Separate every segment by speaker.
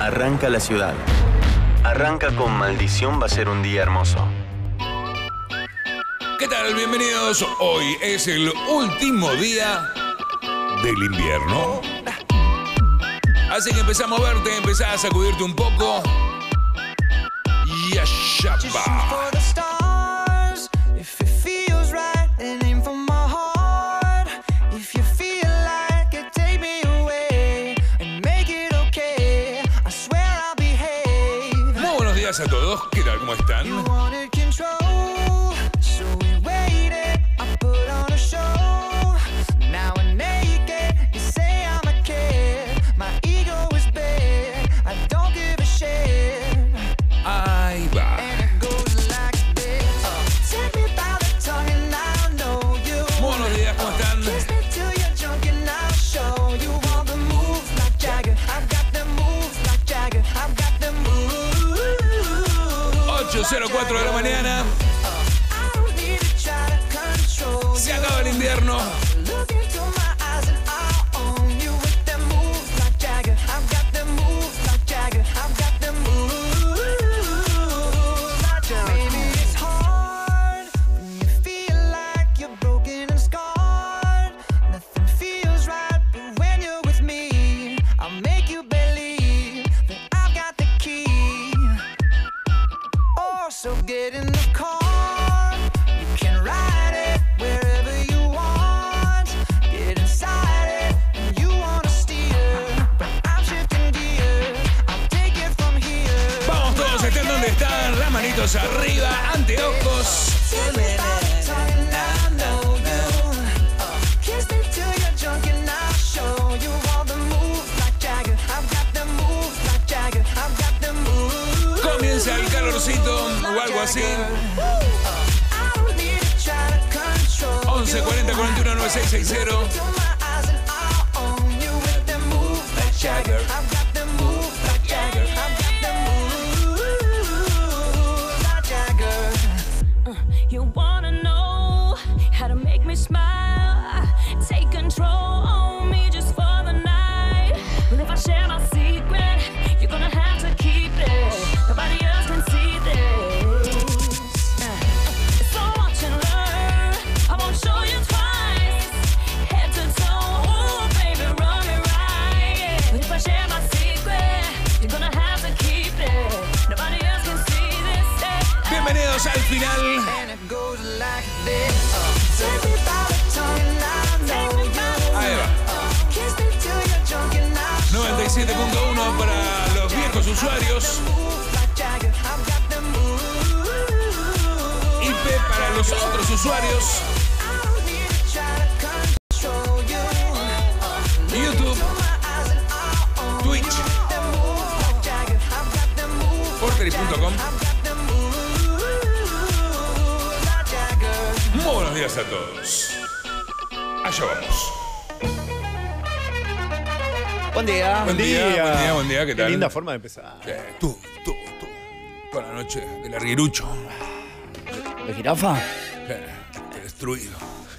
Speaker 1: Arranca la ciudad. Arranca con Maldición, va a ser un día hermoso.
Speaker 2: ¿Qué tal? Bienvenidos. Hoy es el último día del invierno. Así que empezá a moverte, empezá a sacudirte un poco. Y allá va. Muy buenos días a todos. ¿Qué tal? ¿Cómo están? Ahí va. Muy buenos días, ¿cómo están? 8:04 de la mañana. Se acaba el invierno. Arriba, anteojos. Comienza el calorcito o algo así. 11 40 41 9660.
Speaker 3: You wanna know how to make me smile? Take control on me just for the night. Well, if I share my secret, you're gonna have to keep it. Nobody else can see this. So watch and learn. I won't show you twice. Head to toe, ooh, baby, run me right. But if I share my secret, you're gonna have to keep it. Nobody else can see this.
Speaker 2: Bienvenidos al final. Ahí va. 97.1 para los viejos usuarios. IP para los otros usuarios. YouTube, Twitch, portery.com. Muy buenos días a todos. Allá vamos.
Speaker 4: Buen día.
Speaker 2: Buen día, ¿qué tal?
Speaker 4: Qué linda forma de empezar.
Speaker 2: Tú. Toda la noche del arguirucho.
Speaker 4: ¿De jirafa?
Speaker 2: Destruido.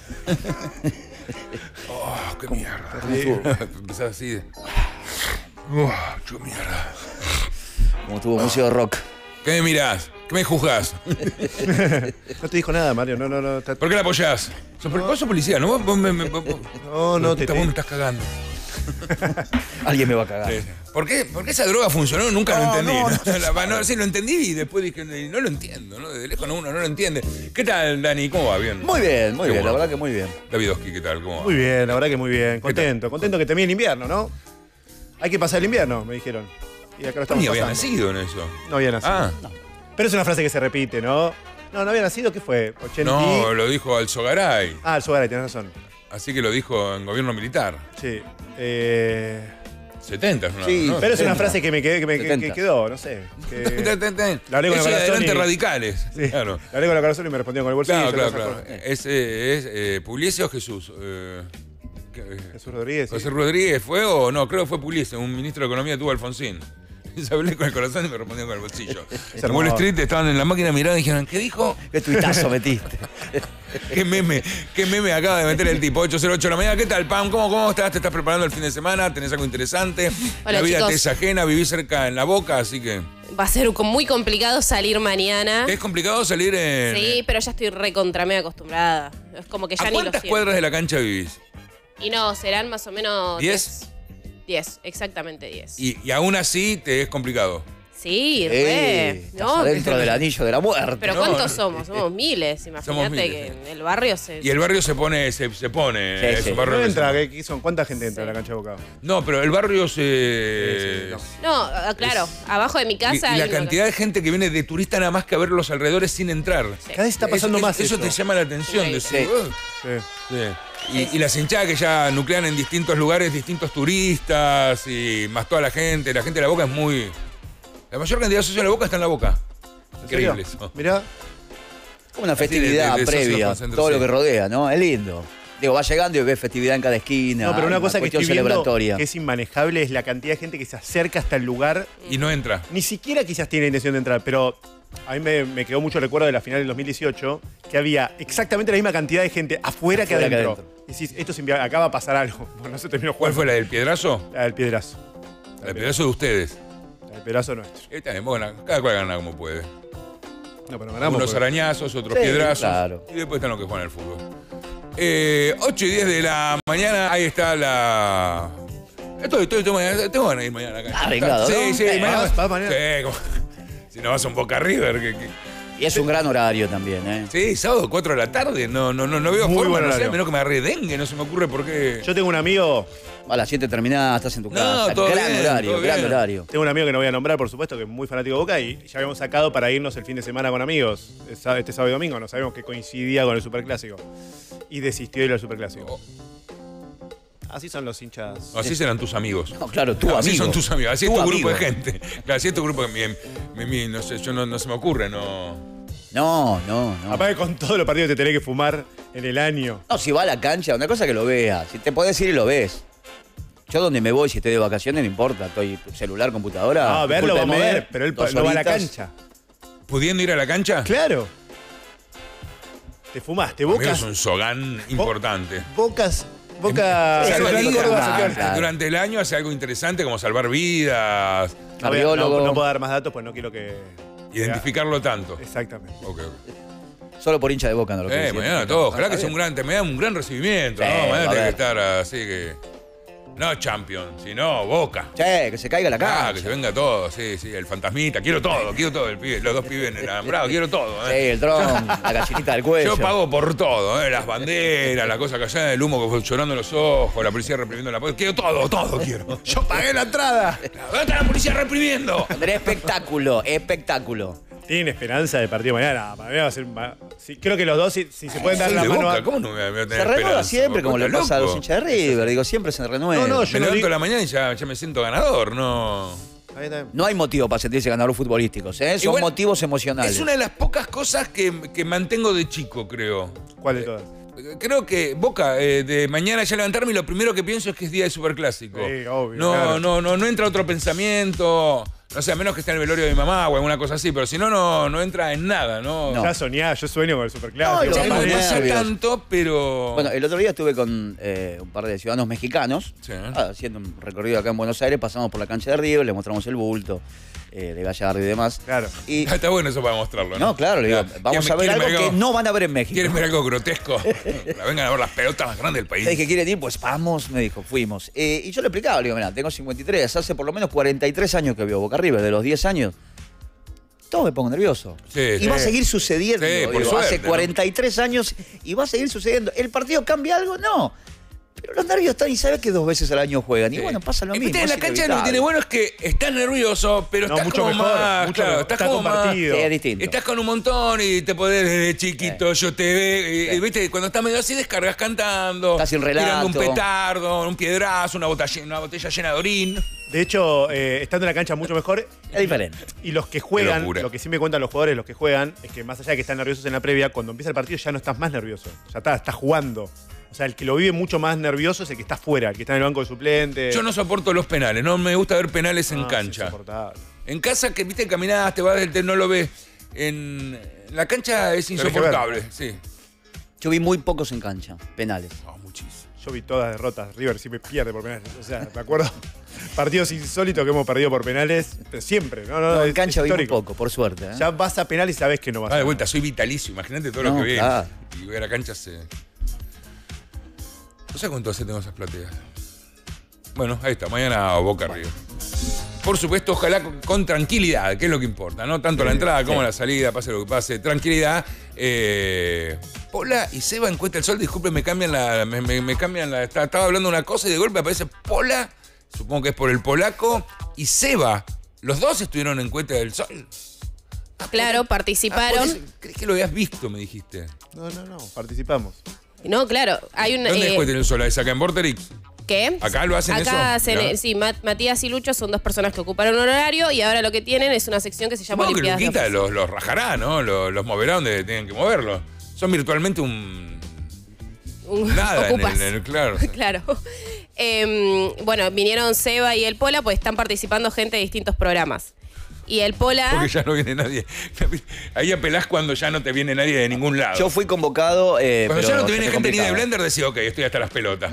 Speaker 2: Oh, qué mierda. Empezás así de... qué mierda.
Speaker 4: Como tuvo música de rock.
Speaker 2: ¿Qué me mirás? ¿Qué me juzgás?
Speaker 4: No te dijo nada, Mario. No.
Speaker 2: ¿Por qué la apoyás? Vos sos policía, ¿no? Vos
Speaker 4: No,
Speaker 2: vos me estás cagando.
Speaker 4: Alguien me va a cagar.
Speaker 2: Sí. ¿Por qué esa droga funcionó? Nunca lo entendí. Sí, lo entendí y después dije, no lo entiendo, ¿no? De lejos uno no lo entiende. ¿Qué tal, Dani? ¿Cómo va? ¿Bien?
Speaker 4: Muy bien,
Speaker 2: Bueno.
Speaker 4: la verdad que muy bien.
Speaker 2: Davidovsky, ¿qué tal? ¿Cómo va?
Speaker 4: Muy bien, la verdad que muy bien. Contento que termine el invierno, ¿no? Hay que pasar el invierno, me dijeron. Y acá lo estamos
Speaker 2: Ni había
Speaker 4: pasando.
Speaker 2: nacido en eso.
Speaker 4: No había nacido.
Speaker 2: Ah.
Speaker 4: No. Pero es una frase que se repite, ¿no? No había nacido, ¿qué fue? 80
Speaker 2: No, lo dijo Alzogaray.
Speaker 4: Ah, el Suárez, tenés razón.
Speaker 2: Así que lo dijo en gobierno militar.
Speaker 4: Sí.
Speaker 2: 70 es una,
Speaker 4: Sí,
Speaker 2: ¿no?
Speaker 4: pero es
Speaker 2: 70.
Speaker 4: una frase que me quedó, no sé. La hablé con
Speaker 2: Eso
Speaker 4: la
Speaker 2: de adelante
Speaker 4: Corazón y-
Speaker 2: radicales.
Speaker 4: Sí.
Speaker 2: Claro.
Speaker 4: La hablé con la Corazón y me respondió con el bolsillo.
Speaker 2: Claro. ¿Es Pugliese o Jesús?
Speaker 4: Jesús Rodríguez.
Speaker 2: ¿José Rodríguez fue o no? Creo que fue Pugliese, un ministro de Economía tuvo Alfonsín. Les hablé con el corazón y me respondieron con el bolsillo. En
Speaker 4: hermoso.
Speaker 2: Wall Street estaban en la máquina mirando y dijeron, ¿qué dijo?
Speaker 5: ¿Qué tuitazo metiste?
Speaker 2: ¿Qué meme acaba de meter el tipo? 8:08 de la mañana. ¿Qué tal, Pam? ¿Cómo estás? ¿Te estás preparando el fin de semana? ¿Tenés algo interesante?
Speaker 6: Hola,
Speaker 2: la vida
Speaker 6: chicos.
Speaker 2: te es ajena, vivís cerca en La Boca, así que...
Speaker 6: Va a ser muy complicado salir mañana.
Speaker 2: Es complicado salir en...
Speaker 6: Sí, pero ya estoy recontra medio acostumbrada. Es como que ya
Speaker 2: ¿A
Speaker 6: ni lo
Speaker 2: cuántas
Speaker 6: siento.
Speaker 2: cuadras de la cancha vivís?
Speaker 6: Y no, serán más o menos...
Speaker 2: 10.
Speaker 6: 10, exactamente 10.
Speaker 2: Y aún así te es complicado.
Speaker 6: Sí, re.
Speaker 5: Estás
Speaker 6: No,
Speaker 5: adentro del anillo de la muerte.
Speaker 6: pero
Speaker 2: No,
Speaker 6: ¿cuántos
Speaker 2: no.
Speaker 6: somos? Somos miles. Imagínate
Speaker 2: miles,
Speaker 6: que
Speaker 2: sí.
Speaker 6: en el barrio se...
Speaker 2: Y el barrio se pone,
Speaker 5: Sí,
Speaker 2: es
Speaker 5: sí.
Speaker 2: un barrio
Speaker 4: No
Speaker 2: que
Speaker 4: entra,
Speaker 2: se-
Speaker 4: ¿qué son? ¿Cuánta gente entra a la cancha de Boca?
Speaker 2: No, pero el barrio se...
Speaker 4: Sí, no.
Speaker 6: No, claro, abajo de mi
Speaker 2: Y
Speaker 6: casa hay
Speaker 2: la
Speaker 6: una
Speaker 2: cantidad de gente que viene de turista nada más que a ver los alrededores sin entrar.
Speaker 4: Cada vez está pasando más
Speaker 2: Eso te llama la atención.
Speaker 6: Sí.
Speaker 2: Decir,
Speaker 5: Sí.
Speaker 2: "Ugh".
Speaker 4: Sí.
Speaker 2: Sí. Y las hinchadas que ya nuclean en distintos lugares, distintos turistas y más toda la gente. La gente de La Boca es muy... La mayor cantidad de socios de La Boca está en La Boca. Increíble eso.
Speaker 4: Mirá,
Speaker 5: Como una
Speaker 2: Así
Speaker 5: festividad
Speaker 2: de socios
Speaker 5: previa,
Speaker 2: concentros,
Speaker 5: todo lo
Speaker 2: sí.
Speaker 5: que rodea, ¿no? Es lindo. Digo, va llegando y ves festividad en cada esquina.
Speaker 4: no, pero una cosa que
Speaker 5: cuestión
Speaker 4: estoy viendo
Speaker 5: celebratoria.
Speaker 4: que es inmanejable es la cantidad de gente que se acerca hasta el lugar.
Speaker 2: Y no entra.
Speaker 4: Ni siquiera quizás tiene intención de entrar, pero a mí me quedó mucho recuerdo de la final del 2018, que había exactamente la misma cantidad de gente afuera que
Speaker 5: Afuera que
Speaker 4: adentro.
Speaker 5: adentro.
Speaker 4: Y decís, esto acá va a pasar algo. Bueno, no se terminó
Speaker 2: ¿Cuál
Speaker 4: jugando.
Speaker 2: fue la del piedrazo?
Speaker 4: La del piedrazo.
Speaker 2: La del piedrazo de ustedes.
Speaker 4: La del piedrazo nuestro.
Speaker 2: Está bien, bueno, cada cual gana como puede.
Speaker 4: No, pero ganamos.
Speaker 2: Unos
Speaker 4: porque-
Speaker 2: arañazos, otros
Speaker 5: Sí,
Speaker 2: piedrazos.
Speaker 5: claro.
Speaker 2: Y después están los que juegan al fútbol. 8:10 de la mañana, ahí está la... Tengo ganas de ir mañana acá.
Speaker 5: Arreglado,
Speaker 2: Sí,
Speaker 5: ¿no?
Speaker 2: sí, mañana.
Speaker 4: ¿Vas mañana?
Speaker 2: Sí, si no vas a un Boca River.
Speaker 5: Y es un gran horario también, ¿eh?
Speaker 2: Sí, sábado 4 de la tarde. No veo
Speaker 4: Muy
Speaker 2: forma,
Speaker 4: buen
Speaker 2: no sé,
Speaker 4: horario.
Speaker 2: menos que me agarré dengue, no se me ocurre por qué.
Speaker 4: Yo tengo un amigo,
Speaker 5: A las 7 terminás, estás en tu
Speaker 2: No,
Speaker 5: casa.
Speaker 2: todo
Speaker 5: Gran
Speaker 2: bien,
Speaker 5: horario,
Speaker 2: todo
Speaker 5: gran
Speaker 2: bien.
Speaker 5: horario.
Speaker 4: que no voy a nombrar, por supuesto, que es muy fanático de Boca y ya habíamos sacado para irnos el fin de semana con amigos, este sábado y domingo, no sabíamos que coincidía con el Superclásico. Y desistió de ir al Superclásico.
Speaker 2: Oh.
Speaker 4: Así son los hinchas.
Speaker 2: Así serán tus amigos.
Speaker 5: No, claro, tu
Speaker 2: Así
Speaker 5: amigo.
Speaker 2: son tus amigos, así es
Speaker 5: Tu
Speaker 2: tu grupo de
Speaker 5: amigo.
Speaker 2: gente. Claro, así es tu grupo de no sé, yo no se me ocurre, no.
Speaker 5: No.
Speaker 4: Aparte con todos los partidos que te tenés que fumar en el año.
Speaker 5: No, si va a la cancha, una cosa que lo veas. Si te podés ir y lo ves. Yo donde me voy, si estoy de vacaciones, no importa. Estoy celular, computadora.
Speaker 4: No, verlo vamos a
Speaker 5: discúlpeme,
Speaker 4: ver, pero él
Speaker 5: 2
Speaker 4: no va a la
Speaker 5: horitas.
Speaker 4: cancha.
Speaker 2: ¿Pudiendo ir a la cancha?
Speaker 4: Claro. Te fumaste,
Speaker 2: Amigo,
Speaker 4: Bocas.
Speaker 2: es un sogán importante.
Speaker 4: Boca.
Speaker 5: Sí,
Speaker 4: Central
Speaker 5: sí,
Speaker 4: Córdoba,
Speaker 5: sí,
Speaker 4: Central.
Speaker 5: claro.
Speaker 2: Durante el año hace algo interesante como salvar vidas,
Speaker 5: Cardiólogo.
Speaker 4: No puedo dar más datos, pues no quiero que.
Speaker 2: identificarlo tanto.
Speaker 4: Exactamente.
Speaker 2: Ok.
Speaker 5: Solo por hincha de Boca, no lo que decía.
Speaker 2: Mañana todo. Ojalá que sea me da un gran recibimiento,
Speaker 5: Sí,
Speaker 2: ¿no?
Speaker 5: a
Speaker 2: Mañana tiene que
Speaker 5: ver.
Speaker 2: estar así que. No Champion, sino Boca.
Speaker 5: Che, que se caiga la
Speaker 2: Ah,
Speaker 5: cancha.
Speaker 2: que se venga todo, sí, el fantasmita, quiero todo, el pibe, los dos pibes en el alambrado, quiero todo,
Speaker 5: Sí, el dron, la gallinita del cuello.
Speaker 2: Yo pago por todo, las banderas, la cosa que allá, el humo que fue llorando en los ojos, la policía reprimiendo la policía. Quiero todo quiero.
Speaker 4: Yo pagué la entrada.
Speaker 2: ¿Dónde está la policía reprimiendo?
Speaker 5: Andrés, espectáculo.
Speaker 4: ¿Tienen esperanza del partido de mañana? Para mí va a ser. Sí, creo que los dos, si se pueden dar
Speaker 2: Soy
Speaker 4: la
Speaker 2: de
Speaker 4: mano.
Speaker 2: Boca, ¿cómo no me voy a tener
Speaker 5: Se renueva
Speaker 2: esperanza?
Speaker 5: siempre, como le
Speaker 2: ¿Estás
Speaker 5: pasa a los
Speaker 2: loco?
Speaker 5: hinchas de River. Digo, siempre se renueva.
Speaker 4: No, yo
Speaker 2: Me
Speaker 4: no
Speaker 2: levanto
Speaker 4: digo-
Speaker 2: a la mañana y ya me siento ganador, no.
Speaker 4: Ahí está.
Speaker 5: No hay motivo para sentirse ganadores futbolísticos, ¿eh? Son
Speaker 2: Igual,
Speaker 5: motivos emocionales.
Speaker 2: Es una de las pocas cosas que mantengo de chico, creo.
Speaker 4: ¿Cuál de todas?
Speaker 2: Creo que Boca, de mañana ya levantarme y lo primero que pienso es que es día de Superclásico.
Speaker 4: Sí, obvio,
Speaker 2: No,
Speaker 4: claro.
Speaker 2: no entra otro pensamiento. No sé, a menos que esté en el velorio de mi mamá o alguna cosa así, pero si no, no entra en nada, ¿no?
Speaker 5: No.
Speaker 4: Ya soñá, yo sueño con el
Speaker 5: No,
Speaker 4: Superclásico.
Speaker 5: y lo
Speaker 2: Ya
Speaker 5: mismo
Speaker 2: no
Speaker 5: de
Speaker 2: pasa
Speaker 5: nervios.
Speaker 2: tanto, pero.
Speaker 5: Bueno, el otro día estuve con un par de ciudadanos mexicanos
Speaker 2: Sí.
Speaker 5: haciendo un recorrido acá en Buenos Aires, pasamos por la cancha de River, le mostramos el bulto de Gallardo y demás.
Speaker 4: Claro.
Speaker 5: Y,
Speaker 2: Está bueno eso para mostrarlo, ¿no?
Speaker 5: no, claro, le digo,
Speaker 2: Ya.
Speaker 5: vamos a ver
Speaker 2: ¿Quieren
Speaker 5: algo que no van a ver en México.
Speaker 2: ¿Quieren ver algo grotesco? La vengan a ver las pelotas más grandes del país.
Speaker 5: Le dije, ¿quieren ir? Pues vamos, me dijo, fuimos. Y yo le explicaba, le digo, mira, tengo 53, hace por lo menos 43 años que veo Boca River, de los 10 años. Todo me pongo nervioso.
Speaker 2: Sí,
Speaker 5: y
Speaker 2: sí.
Speaker 5: va a seguir sucediendo.
Speaker 2: Sí, por
Speaker 5: digo,
Speaker 2: suerte,
Speaker 5: hace
Speaker 2: ¿no?
Speaker 5: 43 años y va a seguir sucediendo. ¿El partido cambia algo? No. Pero los nervios están y sabes que 2 veces al año juegan. Y
Speaker 2: Sí.
Speaker 5: bueno, pasa lo
Speaker 2: Y
Speaker 5: mismo.
Speaker 2: viste, en la
Speaker 5: es
Speaker 2: cancha lo que
Speaker 5: inevitable.
Speaker 2: tiene bueno es que estás nervioso, pero
Speaker 4: No,
Speaker 2: estás
Speaker 4: mucho
Speaker 2: como
Speaker 4: mejor,
Speaker 2: más.
Speaker 4: mucho
Speaker 2: Claro,
Speaker 4: mejor.
Speaker 2: estás
Speaker 4: Está
Speaker 2: como más.
Speaker 4: compartido.
Speaker 5: Sí, es distinto.
Speaker 2: Estás con un montón y te podés desde chiquito, yo te ve. Y, viste, cuando estás medio así, descargas cantando.
Speaker 5: Estás sin relato.
Speaker 2: Tirando un petardo, un piedrazo, una botella llena de orín.
Speaker 4: De hecho, estando en la cancha mucho mejor.
Speaker 5: Es diferente.
Speaker 4: Y los que
Speaker 2: Qué
Speaker 4: juegan,
Speaker 2: locura.
Speaker 4: lo que sí me cuentan los jugadores, los que juegan, es que más allá de que están nerviosos en la previa, cuando empieza el partido ya no estás más nervioso. Ya estás jugando. O sea, el que lo vive mucho más nervioso es el que está afuera, el que está en el banco de suplente.
Speaker 2: Yo no soporto los penales, no me gusta ver penales en
Speaker 4: Es
Speaker 2: cancha.
Speaker 4: insoportable.
Speaker 2: En casa, que viste, caminás, te vas no lo ves. En la cancha es
Speaker 4: Tenés que
Speaker 2: insoportable, sí.
Speaker 5: Yo vi muy pocos en cancha, penales.
Speaker 2: No, muchísimo.
Speaker 4: Yo vi todas derrotas. River siempre pierde por penales. O sea, me acuerdo partidos insólitos que hemos perdido por penales, pero siempre. No,
Speaker 5: En
Speaker 4: es
Speaker 5: cancha vi muy
Speaker 4: histórico.
Speaker 5: poco, por suerte. ¿eh?
Speaker 4: Ya vas a penales y sabes que no vas
Speaker 2: Ah,
Speaker 4: a
Speaker 2: de vuelta, soy vitalicio. Imagínate todo lo
Speaker 5: No,
Speaker 2: que vi.
Speaker 5: claro.
Speaker 2: Y voy a la cancha se. No sé cuánto hace tengo esas plateas. Bueno, ahí está. Mañana Boca River. Por supuesto, ojalá con tranquilidad, que es lo que importa. No tanto la entrada como la salida, pase lo que pase. Tranquilidad. Pola y Seba en Cuesta del Sol, disculpen, me cambian la. Me cambian la. Estaba hablando una cosa y de golpe aparece Pola, supongo que es por el polaco, y Seba. Los dos estuvieron en Cuesta del Sol.
Speaker 6: Claro, participaron.
Speaker 2: ¿Crees que lo habías visto, me dijiste?
Speaker 4: No, participamos.
Speaker 6: No, claro, hay un...
Speaker 2: ¿Dónde es Cuesta del Sol? ¿Es acá en Vorterix?
Speaker 6: ¿Qué?
Speaker 2: ¿Acá lo hacen eso?
Speaker 6: Acá
Speaker 2: Mirá.
Speaker 6: sí, Matías y Lucho son dos personas que ocuparon un horario y ahora lo que tienen es una sección que se llama
Speaker 2: Supongo que
Speaker 6: Olimpiadas de
Speaker 2: Luquita
Speaker 6: Oficio.
Speaker 2: los rajará, ¿no? Los moverá donde tienen que moverlos. Son virtualmente un... Nada
Speaker 6: Ocupas.
Speaker 2: en el claro.
Speaker 6: Claro. Bueno, vinieron Seba y el Pola, pues están participando gente de distintos programas. Y el Pola...
Speaker 2: Porque ya no viene nadie. Ahí apelás cuando ya no te viene nadie de ningún lado.
Speaker 5: Yo fui convocado.
Speaker 2: Cuando
Speaker 5: pero
Speaker 2: ya no te
Speaker 5: se
Speaker 2: viene
Speaker 5: me
Speaker 2: gente ni de
Speaker 5: complicaba.
Speaker 2: Blender, decís, ok, estoy hasta las pelotas.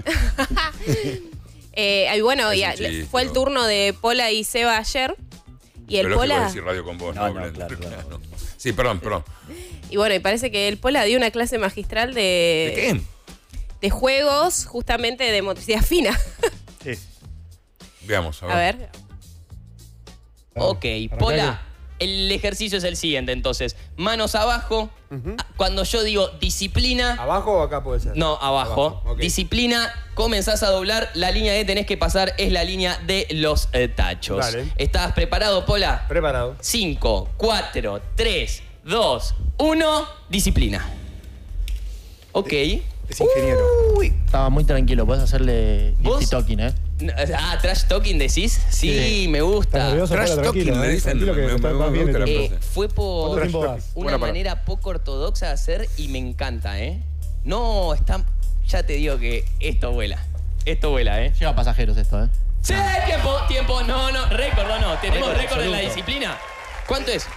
Speaker 6: y bueno,
Speaker 2: Es
Speaker 6: y
Speaker 2: un chiste,
Speaker 6: fue el
Speaker 2: ¿no?
Speaker 6: turno de Pola y Seba ayer. Y el
Speaker 2: Pero lógico
Speaker 6: Pola...
Speaker 2: decir radio con vos,
Speaker 5: No,
Speaker 2: ¿no?
Speaker 5: no,
Speaker 2: Blender,
Speaker 5: claro.
Speaker 2: Sí, perdón.
Speaker 6: Y bueno, y parece que el Pola dio una clase magistral
Speaker 2: ¿De qué?
Speaker 6: de juegos, justamente de motricidad fina.
Speaker 4: Sí.
Speaker 2: Veamos,
Speaker 6: A ver.
Speaker 7: Ok, Pola, el ejercicio es el siguiente entonces. Manos abajo. Cuando yo digo disciplina...
Speaker 8: ¿Abajo o acá puede ser?
Speaker 7: No, abajo.
Speaker 8: Ok.
Speaker 7: Disciplina, comenzás a doblar. La línea que tenés que pasar es la línea de los tachos.
Speaker 8: Dale.
Speaker 7: ¿Estás preparado, Pola?
Speaker 8: Preparado.
Speaker 7: 5, 4, 3, 2, 1. Disciplina. Ok.
Speaker 4: Es ingeniero.
Speaker 7: Uy.
Speaker 9: Estaba muy tranquilo, podés hacerle
Speaker 7: ¿Vos?
Speaker 9: dirty talking, ¿eh?
Speaker 7: Trash talking decís. Sí,
Speaker 9: Sí.
Speaker 7: me gusta.
Speaker 2: Trash talking, le dicen. Me gusta la frase.
Speaker 7: Fue por
Speaker 4: ¿Cuánto tiempo vas?
Speaker 7: una
Speaker 4: Buena para-
Speaker 7: manera poco ortodoxa de hacer y me encanta, ¿eh? No, está... Ya te digo que esto vuela. Esto vuela, ¿eh?
Speaker 9: Lleva pasajeros esto, ¿eh?
Speaker 7: ¡Sí! ¡Tiempo! No, récord, no. ¿Tenemos récord en la disciplina? ¿Cuánto es?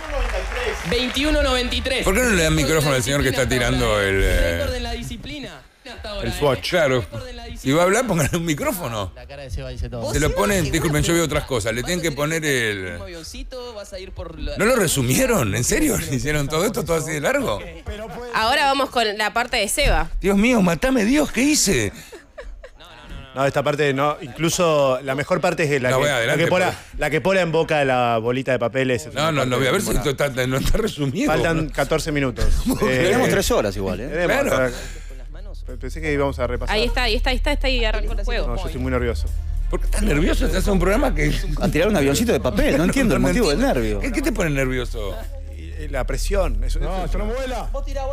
Speaker 7: 21.93.
Speaker 2: ¿Por qué no le dan micrófono al señor que está tirando el,
Speaker 7: Récord en la disciplina. Hasta ahora,
Speaker 4: el Swatch?
Speaker 2: Claro.
Speaker 7: Récord en la
Speaker 2: Si
Speaker 7: disciplina.
Speaker 2: va a hablar, pónganle un micrófono.
Speaker 9: La cara de Seba dice todo.
Speaker 7: ¿Vos?
Speaker 2: Se lo
Speaker 7: Seba,
Speaker 2: ponen,
Speaker 7: qué
Speaker 2: disculpen,
Speaker 7: buena
Speaker 2: yo veo
Speaker 7: pregunta.
Speaker 2: otras cosas. Le
Speaker 7: ¿Vas
Speaker 2: tienen
Speaker 7: a
Speaker 2: que
Speaker 7: tener
Speaker 2: poner
Speaker 7: el
Speaker 2: el...
Speaker 7: mismo avioncito? ¿Vas a ir por la...
Speaker 2: ¿No lo resumieron? ¿En serio? ¿Hicieron todo esto todo así de largo?
Speaker 6: Ahora vamos con la parte de Seba.
Speaker 2: Dios mío, matame Dios, ¿qué hice?
Speaker 4: No, esta parte no. Incluso la mejor parte es la,
Speaker 2: No,
Speaker 4: que,
Speaker 2: voy adelante,
Speaker 4: la que Pola en boca la bolita de papeles. Es
Speaker 2: No,
Speaker 4: una
Speaker 2: no,
Speaker 4: parte
Speaker 2: no, voy a ver si
Speaker 4: buena.
Speaker 2: esto no está resumido.
Speaker 4: Faltan 14 minutos.
Speaker 5: Tenemos 3 horas igual, ¿eh?
Speaker 4: tenemos,
Speaker 2: Claro.
Speaker 4: o sea, pensé que íbamos a repasar.
Speaker 6: Ahí está, y arrancó el juego.
Speaker 4: No, yo estoy muy nervioso.
Speaker 2: ¿Por qué estás nervioso? Estás en un programa que...
Speaker 5: A tirar un avioncito de papel, no entiendo el motivo del nervio.
Speaker 2: ¿Qué te pone nervioso?
Speaker 4: Y la presión. Eso, no, esto no vuela.
Speaker 7: Vos tirá.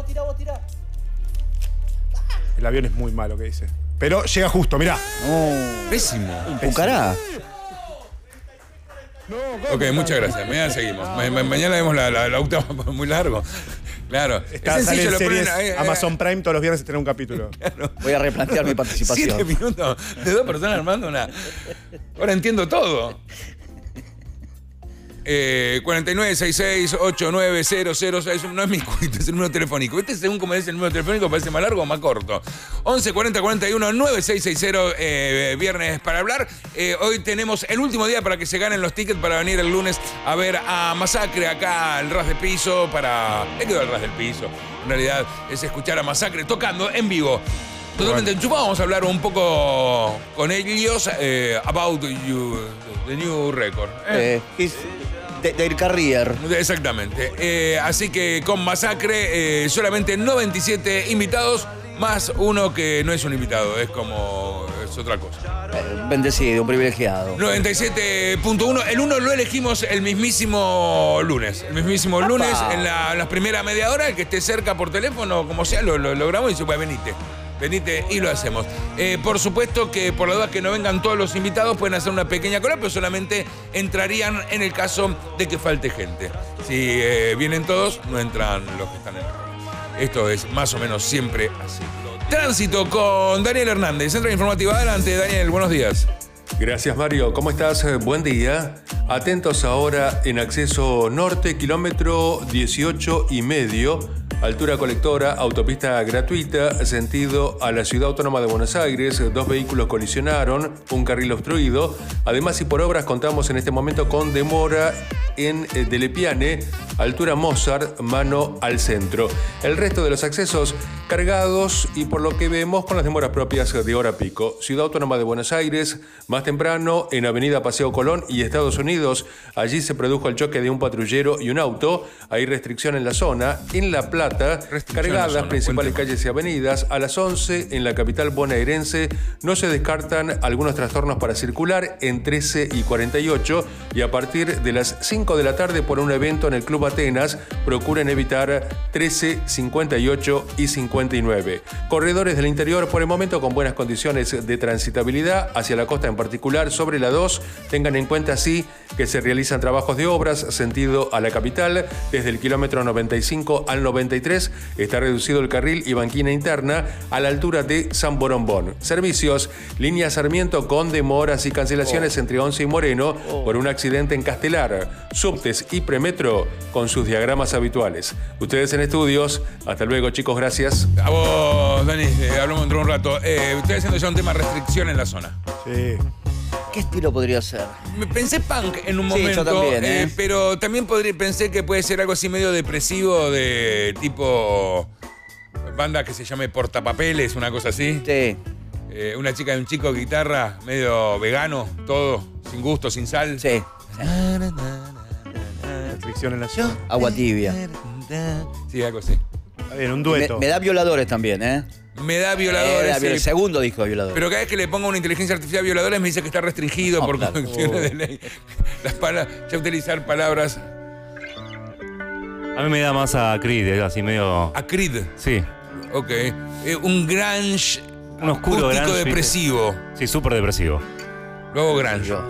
Speaker 4: El avión es muy malo, que dice. Pero llega justo, mirá.
Speaker 2: Pésimo.
Speaker 5: Pucará.
Speaker 2: Ok, muchas gracias. Mañana seguimos. Mañana vemos la octava muy largo. Claro.
Speaker 4: Está,
Speaker 2: Es
Speaker 4: sale
Speaker 2: sencillo,
Speaker 4: en
Speaker 2: lo ponen
Speaker 4: series
Speaker 2: ahí,
Speaker 4: Amazon Prime todos los viernes tiene un capítulo.
Speaker 5: Voy a replantear mi
Speaker 2: 7
Speaker 5: participación.
Speaker 2: minutos de 2 personas armando una... Ahora entiendo todo. 4966890006. No es mi cuenta, es el número telefónico. Este, según como es el número telefónico, parece más largo o más corto. 11 40 41 9660, viernes para hablar. Hoy tenemos el último día para que se ganen los tickets para venir el lunes a ver a Masacre acá al Ras de Piso. Le quedó el Ras del Piso. En realidad es escuchar a Masacre tocando en vivo. Totalmente enchufado. Vamos a hablar un poco con ellos about you, the new record.
Speaker 5: Their career.
Speaker 2: Exactamente. Así que con Masacre, solamente 97 invitados, más uno que no es un invitado, es otra cosa.
Speaker 5: Bendecido, un privilegiado.
Speaker 2: 97.1. El 1 lo elegimos el mismísimo lunes. El mismísimo lunes, en la primera media hora, el que esté cerca por teléfono, como sea, lo logramos y dice, pues venite y lo hacemos. Por supuesto que por la duda que no vengan todos los invitados, pueden hacer una pequeña cola, pero solamente entrarían en el caso de que falte gente. Si vienen todos, no entran los que están en la cola. Esto es más o menos siempre así. Tránsito con Daniel Hernández, Centro Informativo. Adelante, Daniel, buenos días.
Speaker 8: Gracias, Mario. ¿Cómo estás? Buen día. Atentos ahora en acceso norte, kilómetro 18,5. Altura colectora, autopista gratuita, sentido a la Ciudad Autónoma de Buenos Aires. 2 vehículos colisionaron, un carril obstruido. Además, y por obras, contamos en este momento con demora en Delepiane, altura Mozart, mano al centro. El resto de los accesos cargados y por lo que vemos con las demoras propias de hora pico. Ciudad Autónoma de Buenos Aires, más temprano en Avenida Paseo Colón y Estados Unidos. Allí se produjo el choque de un patrullero y un auto. Hay restricción en la zona. En La Plata, cargadas principales calles y avenidas. A las 11 en la capital bonaerense no se descartan algunos trastornos para circular en 13 y 48 y a partir de las 5 de la tarde por un evento en el Club Atenas procuren evitar 13, 58 y 59. Corredores del interior por el momento con buenas condiciones de transitabilidad hacia la costa en particular sobre la 2. Tengan en cuenta así que se realizan trabajos de obras sentido a la capital desde el kilómetro 95 al 93. Está reducido el carril y banquina interna a la altura de San Borombón. Servicios, línea Sarmiento con demoras y cancelaciones entre 11 y Moreno por un accidente en Castelar. Subtes y Premetro con sus diagramas habituales. Ustedes en estudios. Hasta luego, chicos. Gracias.
Speaker 2: A vos, Dani, hablamos dentro de un rato. Estoy haciendo ya un tema restricción en la zona.
Speaker 4: Sí.
Speaker 5: ¿Qué estilo podría ser?
Speaker 2: Pensé punk en un
Speaker 5: Sí,
Speaker 2: momento,
Speaker 5: yo también,
Speaker 2: pero también pensé que puede ser algo así medio depresivo de tipo banda que se llame Portapapeles, una cosa así.
Speaker 5: Sí.
Speaker 2: Una chica y un chico, guitarra, medio vegano, todo, sin gusto, sin sal.
Speaker 5: Sí.
Speaker 4: Restricción en la zona.
Speaker 5: Agua tibia.
Speaker 2: Sí, algo así.
Speaker 4: Está bien, un dueto.
Speaker 5: Me da violadores también, ¿eh?
Speaker 2: Me da violadores.
Speaker 5: El segundo disco de violadores.
Speaker 2: Pero cada vez que le pongo una inteligencia artificial violadores me dice que está restringido por
Speaker 5: claro.
Speaker 2: cuestiones de ley. Ya utilizar palabras.
Speaker 10: A mí me da más a Creed, así medio...
Speaker 2: A Creed.
Speaker 10: Sí.
Speaker 2: Ok. Un grunge.
Speaker 10: Un oscuro
Speaker 2: acústico
Speaker 10: grunge,
Speaker 2: depresivo.
Speaker 10: Sí, súper depresivo.
Speaker 2: Luego grunge.
Speaker 5: Dios.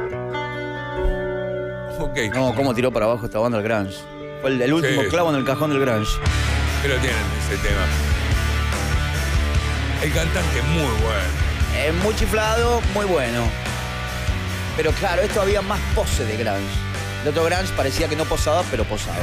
Speaker 2: Ok.
Speaker 5: No, cómo tiró para abajo esta banda el grunge. Fue el último
Speaker 2: Sí.
Speaker 5: clavo en el cajón del grunge.
Speaker 2: Pero tienen ese tema. El cantante muy bueno.
Speaker 5: Es muy chiflado, muy bueno. Pero claro, esto había más pose de grunge. El otro grunge parecía que no posaba, pero posaba.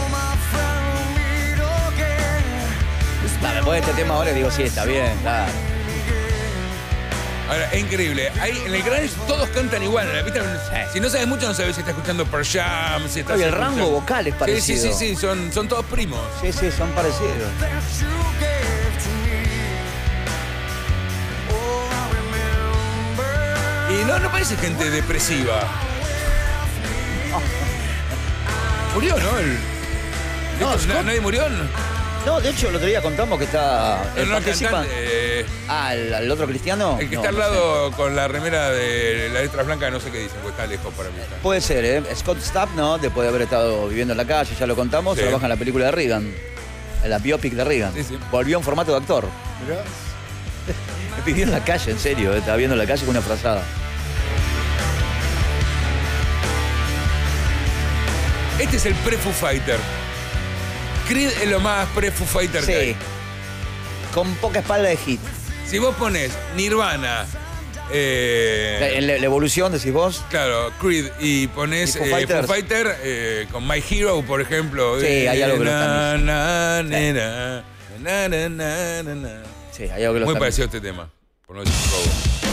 Speaker 5: Después de este tema ahora digo, sí, está bien, claro.
Speaker 2: Ahora, es increíble. Ahí en el grunge todos cantan igual. ¿Viste? Si no sabes mucho, no sabes si está escuchando Pearl Jam, si está
Speaker 5: Y el rango vocal es parecido.
Speaker 2: Sí, son todos primos.
Speaker 5: Sí, son parecidos.
Speaker 2: Y no parece gente depresiva. Murió, ¿no? ¿Nadie murió?
Speaker 5: No, de hecho, el otro día contamos que está...
Speaker 2: El
Speaker 5: participa.
Speaker 2: cantante,
Speaker 5: ¿Al otro cristiano?
Speaker 2: el que
Speaker 5: No,
Speaker 2: está al
Speaker 5: no
Speaker 2: lado con la remera de la letra blanca, no sé qué dicen, porque está lejos para mí.
Speaker 5: sé. Puede ser, ¿eh? Scott Stapp, ¿no? Después de haber estado viviendo en la calle, ya lo contamos,
Speaker 2: Sí.
Speaker 5: trabaja en la película de Reagan. En la biopic de Reagan.
Speaker 2: Sí.
Speaker 5: Volvió en formato de actor.
Speaker 4: Mirá.
Speaker 5: Vivió en la calle, en serio. Estaba viendo en la calle con una frazada.
Speaker 2: Este es el pre-Foo Fighter. Creed es lo más pre-Foo Fighter que
Speaker 5: Sí.
Speaker 2: hay.
Speaker 5: Con poca espalda de hit.
Speaker 2: Si vos pones Nirvana,
Speaker 5: En la evolución, decís vos.
Speaker 2: claro, Creed, y pones
Speaker 5: ¿Y Foo
Speaker 2: Foo
Speaker 5: Fighters?
Speaker 2: Fighter con My Hero, por ejemplo.
Speaker 5: Sí, hay algo que lo
Speaker 2: na,
Speaker 5: están
Speaker 2: na, na, na, na, na, na, na.
Speaker 5: Sí, hay algo que lo
Speaker 2: Muy
Speaker 5: están-
Speaker 2: parecido a este tema, por no decir robo.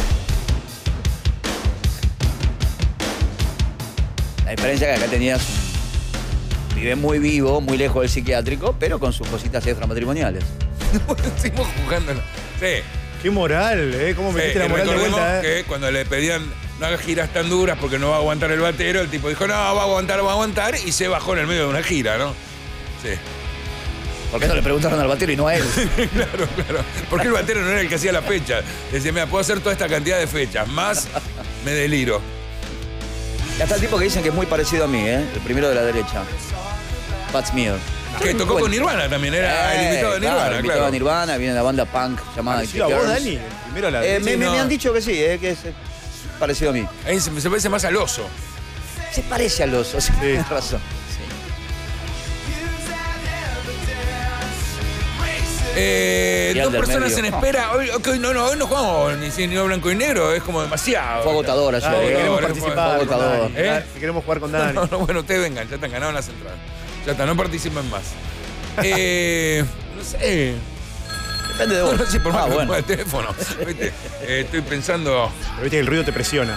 Speaker 5: La diferencia es que acá tenías... Vive muy vivo, muy lejos del psiquiátrico, pero con sus cositas extramatrimoniales.
Speaker 2: Seguimos jugando. Sí.
Speaker 4: Qué moral, ¿eh? ¿Cómo metiste la
Speaker 2: y
Speaker 4: moral de
Speaker 2: recordemos
Speaker 4: vuelta, eh?
Speaker 2: que cuando le pedían no hagas giras tan duras porque no va a aguantar el batero, el tipo dijo, no, va a aguantar, y se bajó en el medio de una gira, ¿no? Sí.
Speaker 5: ¿Por qué no le preguntaron al batero y no a él?
Speaker 2: Claro. Porque el batero no era el que hacía la fecha. Decía, mira, puedo hacer toda esta cantidad de fechas, más me deliro.
Speaker 5: Y hasta el tipo que dicen que es muy parecido a mí, ¿eh? El primero de la derecha. Pat Smear.
Speaker 2: Que tocó con Nirvana también, era el invitado de Nirvana,
Speaker 5: el invitado
Speaker 2: claro.
Speaker 5: de Nirvana, viene la banda punk llamada
Speaker 4: Parecido a
Speaker 5: The
Speaker 4: vos,
Speaker 5: Girls.
Speaker 4: Dani. El primero a la
Speaker 5: Me
Speaker 2: Sí, no.
Speaker 5: han dicho que sí, que es parecido a mí.
Speaker 2: Ahí se parece más al oso.
Speaker 5: Se parece al oso, sí, tienes razón. Sí. al
Speaker 2: Dos
Speaker 5: del
Speaker 2: personas
Speaker 5: medio.
Speaker 2: en espera. Hoy no jugamos ni cine blanco y negro, es como demasiado.
Speaker 5: Fue agotador ayer.
Speaker 4: Dale,
Speaker 2: Agotador,
Speaker 4: queremos
Speaker 2: fue
Speaker 4: participar. con
Speaker 5: agotador.
Speaker 4: Dani.
Speaker 2: ¿Eh?
Speaker 4: Si queremos jugar con Dani.
Speaker 2: No, bueno, ustedes vengan, ya están ganados las entradas. Ya está, no participen más. No sé.
Speaker 5: Depende de vos.
Speaker 2: No sé por más que me
Speaker 5: bueno.
Speaker 2: ponga el teléfono. ¿Viste? Estoy pensando.
Speaker 4: Pero viste que el ruido te presiona.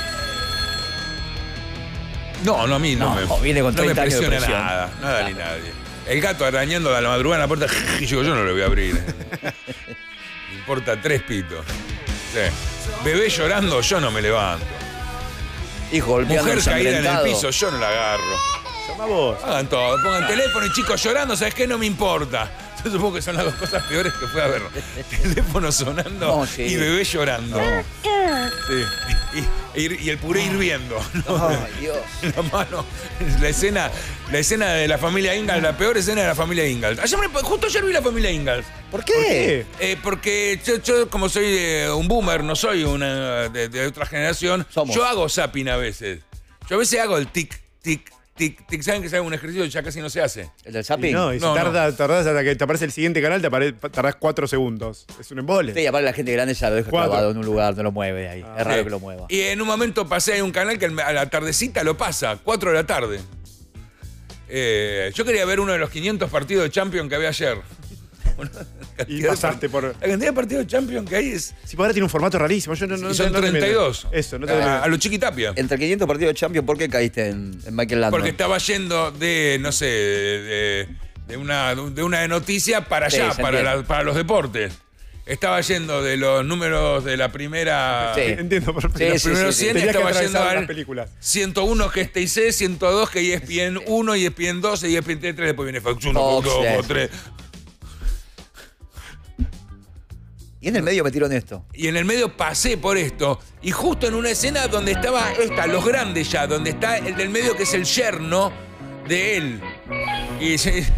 Speaker 2: No, a mí no,
Speaker 5: No, viene con
Speaker 2: no me
Speaker 5: 30 años de
Speaker 2: presiona
Speaker 5: presión.
Speaker 2: nada ni nadie. El gato arañando a la madrugada en la puerta, y digo, yo no lo voy a abrir. Me importa 3 pitos. Sí. Bebé llorando, yo no me levanto.
Speaker 5: Hijo golpeando
Speaker 2: Mujer caída en el
Speaker 5: ensangrentado.
Speaker 2: piso, yo no la agarro.
Speaker 4: Llama vos.
Speaker 2: Hagan todo, pongan teléfono y chicos llorando, ¿sabes qué? No me importa. Yo supongo que son las dos cosas peores que puede haber. Teléfono sonando
Speaker 5: No, sí.
Speaker 2: y bebé llorando. Sí. Y el puré hirviendo. ¿no?
Speaker 5: Ay, Dios.
Speaker 2: La mano. La escena de la familia Ingalls, la peor escena de la familia Ingalls. Justo ayer vi la familia Ingalls.
Speaker 5: ¿Por qué?
Speaker 2: Porque yo como soy un boomer, no soy una de otra generación,
Speaker 5: Somos.
Speaker 2: yo hago zapping a veces. Yo a veces hago el tic, tic, tic, tic. ¿Saben que es un ejercicio que ya casi no se hace?
Speaker 5: ¿El del
Speaker 4: Y
Speaker 5: zapping?
Speaker 4: no, y si
Speaker 2: No,
Speaker 4: tardás hasta que te aparece el siguiente canal, tardás 4 segundos. Es un embole.
Speaker 5: Sí, aparte la gente grande ya lo deja
Speaker 4: 4.
Speaker 5: clavado en un lugar, no lo mueve de ahí. Es raro que lo mueva.
Speaker 2: Y en un momento pasé a un canal que a la tardecita lo pasa, 4 de la tarde. Yo quería ver uno de los 500 partidos de Champions que había ayer.
Speaker 4: Y pasaste por.
Speaker 2: La cantidad de partidos de Champions que hay es.
Speaker 4: Si ahora tiene un formato rarísimo. Yo no
Speaker 2: Y son
Speaker 4: no te
Speaker 2: 32.
Speaker 4: meto. Eso, no te
Speaker 2: a
Speaker 4: meto.
Speaker 2: lo Chiquitapia.
Speaker 5: Entre 500 partidos de Champions, ¿por qué caíste en Michael Landon?
Speaker 2: Porque estaba yendo de, no sé, de una de noticia para
Speaker 5: Sí,
Speaker 2: allá,
Speaker 5: se
Speaker 2: para,
Speaker 5: entiende.
Speaker 2: para los deportes. Estaba yendo de los números de la primera.
Speaker 5: Sí.
Speaker 4: Entiendo perfecto.
Speaker 5: Sí,
Speaker 2: Los primeros 100
Speaker 4: Tenías que
Speaker 2: estaba yendo
Speaker 4: atravesar
Speaker 2: al
Speaker 4: las películas.
Speaker 2: 101 que es TIC, 102 que es ESPN 1 y ESPN 2 y ESPN 3, después viene Fox 1,
Speaker 5: Fox,
Speaker 2: Fox 2,
Speaker 5: sí.
Speaker 2: Fox 3.
Speaker 5: Y en el medio metieron esto.
Speaker 2: Y en el medio pasé por esto. Y justo en una escena donde estaba los grandes ya, donde está el del medio que es el yerno de él. Y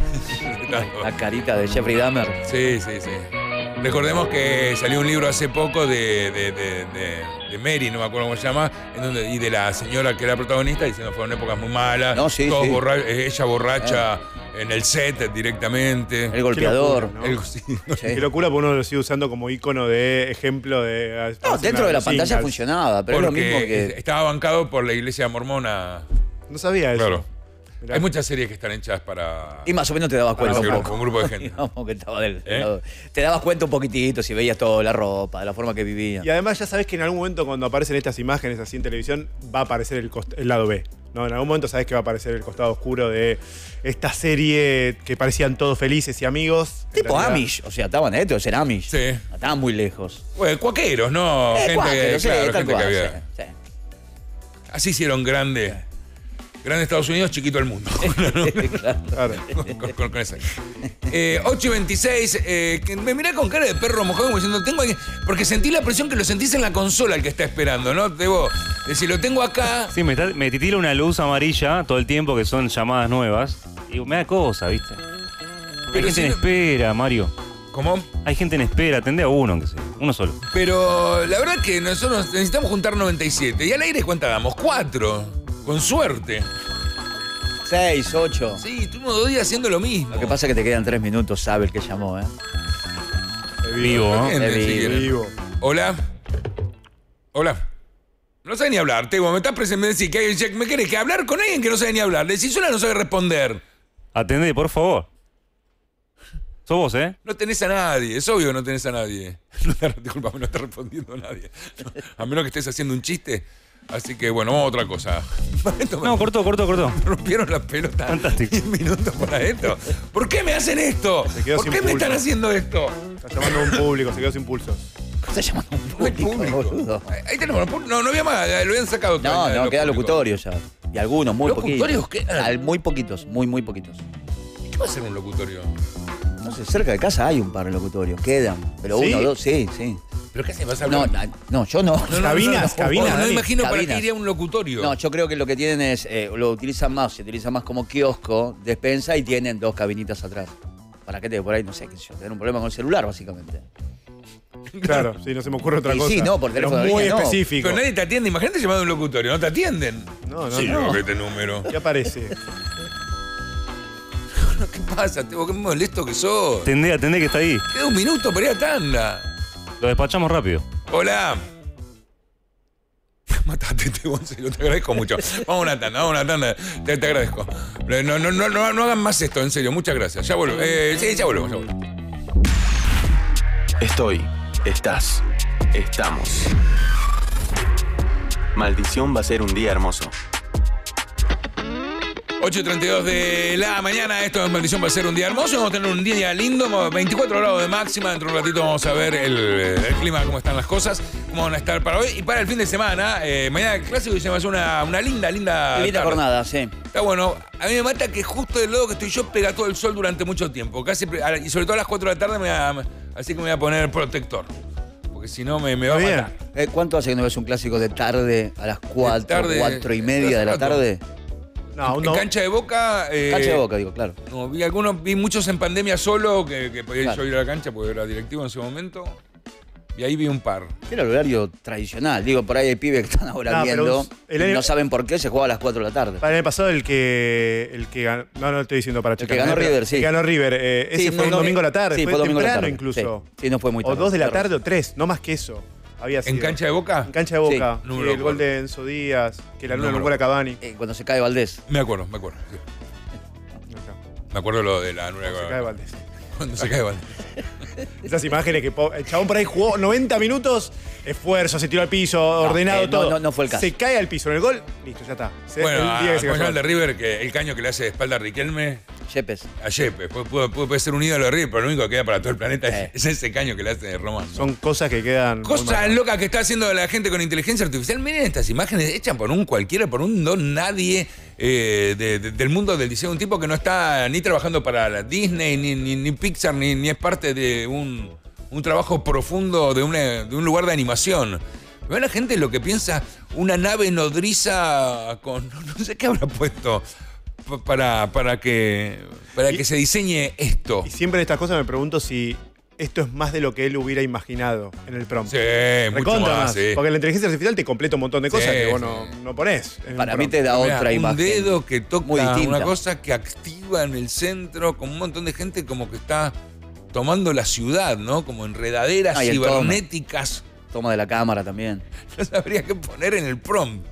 Speaker 5: La carita de Jeffrey Dahmer.
Speaker 2: sí. Recordemos que salió un libro hace poco de Mary, no me acuerdo cómo se llama, y de la señora que era protagonista, diciendo que fueron épocas muy malas.
Speaker 5: No, sí,
Speaker 2: todos
Speaker 5: sí.
Speaker 2: ella borracha en el set directamente.
Speaker 5: El golpeador.
Speaker 4: locura, ¿no?
Speaker 2: Sí.
Speaker 5: Sí.
Speaker 4: Qué locura, porque uno lo sigue usando como icono de ejemplo de.
Speaker 5: No, dentro de la pantalla
Speaker 4: Ingalls.
Speaker 5: funcionaba, pero es lo
Speaker 2: Porque
Speaker 5: mismo que.
Speaker 2: estaba bancado por la iglesia mormona.
Speaker 4: No sabía eso.
Speaker 2: Claro.
Speaker 4: Mirá.
Speaker 2: Hay muchas series que están hechas para.
Speaker 5: Y más o menos te dabas cuenta
Speaker 2: sí,
Speaker 5: un
Speaker 2: con
Speaker 5: poco.
Speaker 2: un grupo de gente.
Speaker 5: Digamos que estaba del
Speaker 2: ¿Eh?
Speaker 5: lado. Te dabas cuenta un poquitito si veías toda la ropa, de la forma que vivían.
Speaker 4: Y además ya sabes que en algún momento cuando aparecen estas imágenes así en televisión va a aparecer el lado B. ¿No? En algún momento sabes que va a aparecer el costado oscuro de esta serie que parecían todos felices y amigos. En
Speaker 5: Tipo
Speaker 4: realidad-
Speaker 5: Amish, o sea, estaban estos, eran Amish.
Speaker 2: Sí.
Speaker 5: Estaban muy lejos.
Speaker 2: Bueno, cuaqueros, ¿no?
Speaker 5: Cuáqueros, sí,
Speaker 2: claro,
Speaker 5: tal
Speaker 2: gente
Speaker 5: cual,
Speaker 2: que había.
Speaker 5: sí, sí.
Speaker 2: Así hicieron grande. Grande Estados Unidos, chiquito el mundo.
Speaker 4: Claro.
Speaker 2: con esa. 8 y 26. Me mirá con cara de perro mojado como diciendo, tengo aquí. Porque sentí la presión que lo sentís en la consola el que está esperando, ¿no? Debo decir, lo tengo acá.
Speaker 10: Sí, me titila una luz amarilla todo el tiempo que son llamadas nuevas. Y me da cosa, ¿viste? Hay
Speaker 2: Pero
Speaker 10: gente
Speaker 2: si
Speaker 10: en
Speaker 2: no-
Speaker 10: espera, Mario.
Speaker 2: ¿Cómo?
Speaker 10: Hay gente en espera, atendé a uno, aunque sea. Uno solo.
Speaker 2: Pero la verdad que nosotros necesitamos juntar 97. ¿Y al aire cuánta damos? 4. Con suerte.
Speaker 5: 6, 8.
Speaker 2: Sí, estuvimos 2 días haciendo lo mismo.
Speaker 5: Lo que pasa es que te quedan 3 minutos, sabe el que llamó, ¿eh?
Speaker 10: Vivo, ¿no?
Speaker 2: Gente, si
Speaker 5: vivo.
Speaker 2: quieren.
Speaker 4: Vivo.
Speaker 2: Hola. Hola. No sabe ni hablar, Tego. Me estás presentando. Decir que me querés que hablar con alguien que no sabe ni hablar. Le decís sola, no sabe responder.
Speaker 10: Atendé, por favor. Sos vos, ¿eh?
Speaker 2: No tenés a nadie. Es obvio que no tenés a nadie. Disculpame, no está respondiendo nadie. A menos que estés haciendo un chiste. Así que bueno, vamos a otra cosa.
Speaker 10: No, cortó.
Speaker 2: Me rompieron la pelota.
Speaker 10: Fantástico.
Speaker 2: 10 minutos para esto. ¿Por qué me hacen esto?
Speaker 4: Se quedó
Speaker 2: ¿Por
Speaker 4: sin
Speaker 2: qué me
Speaker 4: pulso.
Speaker 2: están haciendo esto?
Speaker 4: Está llamando a un público, se quedó sin pulso.
Speaker 5: Está llamando a un
Speaker 2: No hay
Speaker 5: público, boludo.
Speaker 2: Ahí tenemos. No había más. Lo habían sacado.
Speaker 5: No,
Speaker 2: todavía de
Speaker 5: no,
Speaker 2: los
Speaker 5: queda
Speaker 2: públicos.
Speaker 5: locutorio ya. Y algunos, muy
Speaker 2: ¿Locutorios
Speaker 5: poquitos.
Speaker 2: quedan?
Speaker 5: Muy poquitos, muy poquitos.
Speaker 2: ¿Qué va a ser un locutorio?
Speaker 5: No sé, cerca de casa hay un par de locutorios. Quedan. Pero
Speaker 4: ¿Sí?
Speaker 5: 1 o 2, sí.
Speaker 2: ¿Pero qué haces? ¿Vas a
Speaker 5: No,
Speaker 2: hablar?
Speaker 5: no, yo no.
Speaker 4: Cabinas, cabinas,
Speaker 2: No
Speaker 4: Dani.
Speaker 2: imagino para
Speaker 5: Cabinas.
Speaker 2: qué iría un locutorio.
Speaker 5: No, yo creo que lo que tienen es, lo utilizan más, se utiliza más como kiosco, despensa y tienen 2 cabinitas atrás. ¿Para qué te por ahí? No sé, qué sé yo, tener un problema con el celular, básicamente.
Speaker 4: Claro, sí, no se me ocurre otra
Speaker 5: Y
Speaker 4: cosa.
Speaker 5: sí, no, por
Speaker 4: Pero
Speaker 5: teléfono de
Speaker 4: muy
Speaker 5: línea, no.
Speaker 4: específico.
Speaker 2: Pero nadie te atiende. Imagínate llamado a un locutorio. No te atienden.
Speaker 4: No, no,
Speaker 2: Sí,
Speaker 4: no.
Speaker 2: yo, este número.
Speaker 4: ¿Qué aparece?
Speaker 2: Bueno, ¿qué pasa? Qué molesto que sos.
Speaker 10: Atendé que está ahí.
Speaker 2: Queda un minuto para ir a tanda.
Speaker 10: Lo despachamos rápido.
Speaker 2: Hola. Matate, Gonzalo, te agradezco mucho. Vamos a una tanda. Te agradezco. No hagan más esto, en serio. Muchas gracias. Ya vuelvo. Sí, ya volvemos.
Speaker 1: Estoy, estás, estamos. Maldición va a ser un día hermoso.
Speaker 2: 8:32 de la mañana, esto es Maldición va a ser un día hermoso, vamos a tener un día lindo, 24 grados de máxima, dentro de un ratito vamos a ver el clima, cómo están las cosas, cómo van a estar para hoy y para el fin de semana, mañana el clásico y se me hace una linda
Speaker 5: jornada, sí.
Speaker 2: Está bueno, a mí me mata que justo del lado que estoy yo pega todo el sol durante mucho tiempo, y sobre todo a las 4 de la tarde así que me voy a poner protector. Porque si no me va a matar.
Speaker 5: ¿Cuánto hace que no ves un clásico de tarde a las 4:30 de la tarde?
Speaker 2: No, en Cancha de Boca.
Speaker 5: Cancha de Boca, digo, claro.
Speaker 2: No, vi muchos en pandemia solo, que podía yo ir a la cancha porque era directivo en ese momento. Y ahí vi un par.
Speaker 5: Era el horario tradicional. Digo, por ahí hay pibes que están ahora viendo. No saben por qué se juega a las 4 de la tarde.
Speaker 4: Para el año pasado, el que ganó. No estoy diciendo para checar.
Speaker 5: El que ganó River, sí.
Speaker 4: El que ganó River. Ese fue un domingo a la tarde.
Speaker 5: Sí,
Speaker 4: fue
Speaker 5: domingo
Speaker 4: temprano
Speaker 5: a la tarde.
Speaker 4: incluso.
Speaker 5: Sí, no fue muy tarde.
Speaker 4: O 2 de la tarde o 3, no más que eso. Había sido.
Speaker 2: ¿En Cancha de Boca?
Speaker 4: En Cancha de Boca.
Speaker 2: Sí.
Speaker 4: El gol de Enzo Díaz, que la luna lo a Cavani.
Speaker 5: Cuando se cae Valdés.
Speaker 2: Me acuerdo. Sí. Me acuerdo lo de la luna
Speaker 4: de Cavani. Se cae Valdés.
Speaker 2: Cuando se cae Valdés.
Speaker 4: Esas imágenes que el chabón por ahí jugó 90 minutos, esfuerzo, se tiró al piso, ordenado todo.
Speaker 5: No fue el caso.
Speaker 4: Se cae al piso en el gol, listo, ya está.
Speaker 2: Bueno, el de River, que el caño que le hace de espalda a Riquelme.
Speaker 5: Yepes.
Speaker 2: A Yepes. Puede ser un ídolo de River, pero lo único que queda para todo el planeta es ese caño que le hace de Román.
Speaker 4: Son cosas que quedan.
Speaker 2: Cosas locas que está haciendo la gente con inteligencia artificial. Miren estas imágenes hechas por un cualquiera, por un don nadie del mundo del diseño. Un tipo que no está ni trabajando para la Disney, ni Pixar, ni es parte de un trabajo profundo de un lugar de animación. Ve la gente lo que piensa, una nave nodriza con. No sé qué habrá puesto. Para que se diseñe esto.
Speaker 4: Y siempre en estas cosas me pregunto si esto es más de lo que él hubiera imaginado en el prompt.
Speaker 2: Sí, mucho más. Sí.
Speaker 4: Porque la inteligencia artificial te completa un montón de cosas que vos no ponés.
Speaker 5: Para mí te da otra imagen.
Speaker 2: Un dedo que toca
Speaker 5: muy distinta.
Speaker 2: Una cosa que activa en el centro, como un montón de gente como que está tomando la ciudad, ¿no? Como enredaderas cibernéticas.
Speaker 5: Toma de la cámara también.
Speaker 2: No sabría qué poner en el prompt.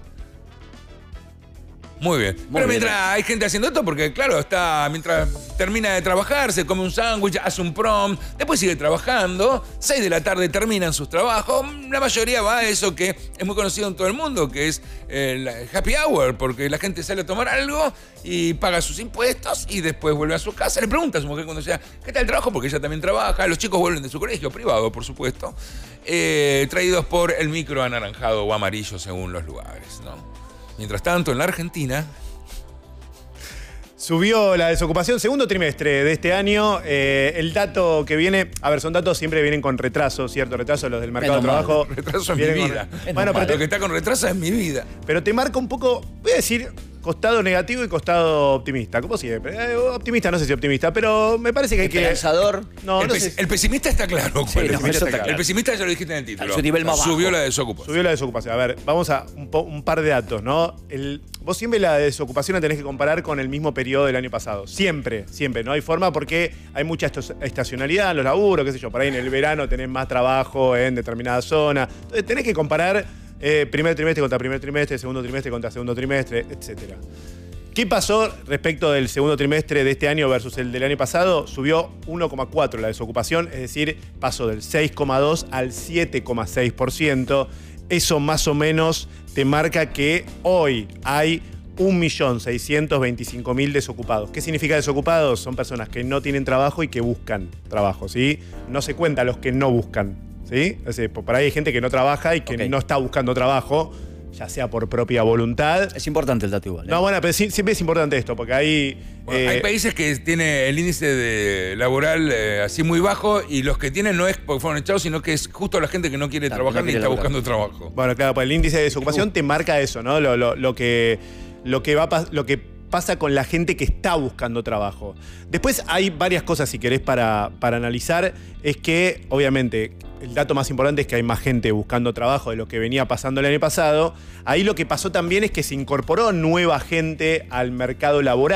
Speaker 2: Muy bien. Pero mientras hay gente haciendo esto, porque claro, mientras termina de trabajar, se come un sándwich, hace un prompt, después sigue trabajando, 6 de la tarde terminan sus trabajos, la mayoría va a eso que es muy conocido en todo el mundo, que es el happy hour, porque la gente sale a tomar algo y paga sus impuestos y después vuelve a su casa, le pregunta a su mujer cuando sea, ¿qué tal el trabajo? Porque ella también trabaja, los chicos vuelven de su colegio privado, por supuesto, traídos por el micro anaranjado o amarillo según los lugares, ¿no? Mientras tanto, en la Argentina.
Speaker 4: Subió la desocupación segundo trimestre de este año. El dato que viene. A ver, son datos siempre vienen con retraso, ¿cierto? Retraso los del mercado de trabajo.
Speaker 2: Retraso en mi vida. Bueno, pero lo que está con retraso es mi vida.
Speaker 4: Pero te marca un poco, voy a decir, costado negativo y costado optimista, como siempre. Optimista, no sé si optimista, pero me parece que hay que.
Speaker 5: ¿Esperanzador?
Speaker 4: No,
Speaker 2: el pesimista está claro.
Speaker 5: Sí,
Speaker 2: el pesimista ya lo dijiste en el título.
Speaker 5: A su nivel más bajo.
Speaker 2: Subió la desocupación.
Speaker 4: Subió la desocupación. A ver, vamos a un par de datos, ¿no? Vos siempre la desocupación la tenés que comparar con el mismo periodo del año pasado. Siempre. No hay forma porque hay mucha estacionalidad en los laburos, qué sé yo. Por ahí en el verano tenés más trabajo en determinada zona. Entonces tenés que comparar primer trimestre contra primer trimestre, segundo trimestre contra segundo trimestre, etc. ¿Qué pasó respecto del segundo trimestre de este año versus el del año pasado? Subió 1,4 la desocupación, es decir, pasó del 6,2 al 7,6%. Eso más o menos te marca que hoy hay 1.625.000 desocupados. ¿Qué significa desocupados? Son personas que no tienen trabajo y que buscan trabajo, ¿sí? No se cuentan los que no buscan, ¿sí? Es decir, por ahí hay gente que no trabaja y que no está buscando trabajo, ya sea por propia voluntad.
Speaker 5: Es importante el dato igual.
Speaker 4: No, bueno, pero siempre es importante esto, porque hay...
Speaker 2: hay países que tienen el índice laboral así muy bajo y los que tienen no es porque fueron echados, sino que es justo la gente que no quiere trabajar ni está buscando trabajo.
Speaker 4: Bueno, claro, pues el índice de desocupación te marca eso, ¿no? Lo que pasa con la gente que está buscando trabajo. Después hay varias cosas, si querés, para analizar. Es que, obviamente, el dato más importante es que hay más gente buscando trabajo de lo que venía pasando el año pasado. Ahí lo que pasó también es que se incorporó nueva gente al mercado laboral.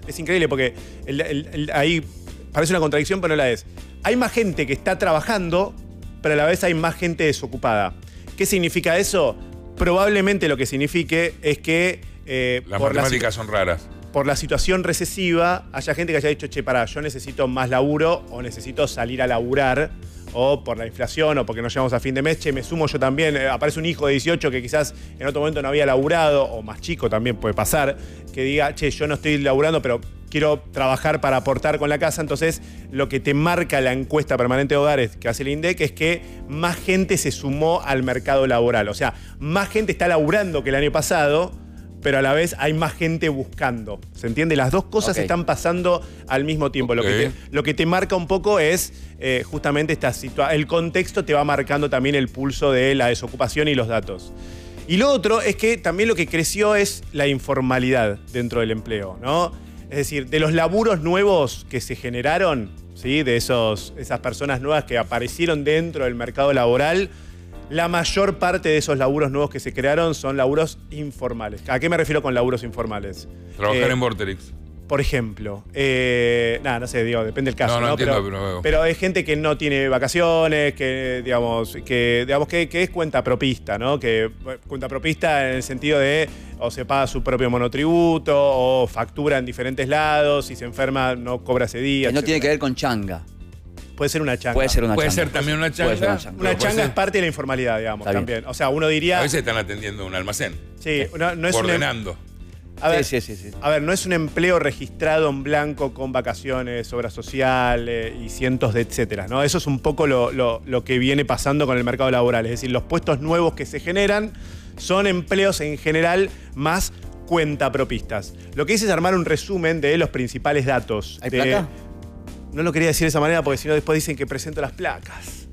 Speaker 4: es increíble porque ahí parece una contradicción, pero no la es. Hay más gente que está trabajando, pero a la vez hay más gente desocupada. ¿Qué significa eso? Probablemente lo que signifique es que
Speaker 2: Las matemáticas son raras.
Speaker 4: Por la situación recesiva, haya gente que haya dicho, che, pará, yo necesito más laburo o necesito salir a laburar, o por la inflación o porque no llegamos a fin de mes, che, me sumo yo también. Aparece un hijo de 18 que quizás en otro momento no había laburado, o más chico también puede pasar, que diga, che, yo no estoy laburando, pero quiero trabajar para aportar con la casa. Entonces, lo que te marca la encuesta permanente de hogares que hace el INDEC es que más gente se sumó al mercado laboral. O sea, más gente está laburando que el año pasado, pero a la vez hay más gente buscando. ¿Se entiende? Las dos cosas están pasando al mismo tiempo. Lo que te marca un poco es justamente el contexto te va marcando también el pulso de la desocupación y los datos. Y lo otro es que también lo que creció es la informalidad dentro del empleo, ¿no? Es decir, de los laburos nuevos que se generaron, ¿sí? De esas personas nuevas que aparecieron dentro del mercado laboral, la mayor parte de esos laburos nuevos que se crearon son laburos informales. ¿A qué me refiero con laburos informales?
Speaker 2: Trabajar en Vorterix.
Speaker 4: Por ejemplo. No sé, digo, depende del caso.
Speaker 2: No entiendo,
Speaker 4: pero hay gente que no tiene vacaciones, que es cuentapropista, ¿no? Que cuentapropista en el sentido de o se paga su propio monotributo o factura en diferentes lados, si se enferma no cobra ese día.
Speaker 5: Que no tiene que ver con changa.
Speaker 4: Puede ser una changa.
Speaker 5: Puede ser una
Speaker 2: Puede
Speaker 5: changa.
Speaker 2: ser también una changa.
Speaker 4: Una changa es parte de la informalidad, digamos, también. O sea, uno diría...
Speaker 2: A veces están atendiendo un almacén.
Speaker 4: Sí, no es
Speaker 2: ordenando.
Speaker 4: A ver,
Speaker 5: sí.
Speaker 4: A ver, no es un empleo registrado en blanco con vacaciones, obra social y cientos de etcétera, ¿no? Eso es un poco lo que viene pasando con el mercado laboral. Es decir, los puestos nuevos que se generan son empleos en general más cuentapropistas. Lo que hice es armar un resumen de los principales datos.
Speaker 5: ¿Hay placa?
Speaker 4: No lo quería decir de esa manera porque si no después dicen que presento las placas.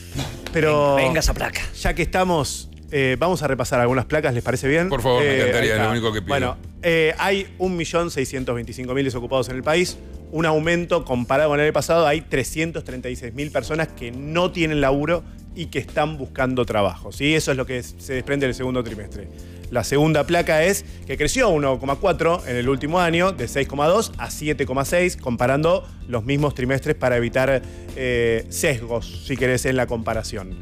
Speaker 4: Pero
Speaker 5: venga esa placa.
Speaker 4: Ya que estamos, vamos a repasar algunas placas, ¿les parece bien?
Speaker 2: Por favor, me encantaría, es lo único que pido.
Speaker 4: Bueno, hay 1.625.000 desocupados en el país. Un aumento comparado con el año pasado. Hay 336.000 personas que no tienen laburo y que están buscando trabajo, ¿sí? Eso es lo que se desprende del segundo trimestre. La segunda placa es que creció 1,4 en el último año, de 6,2 a 7,6, comparando los mismos trimestres para evitar sesgos, si querés, en la comparación.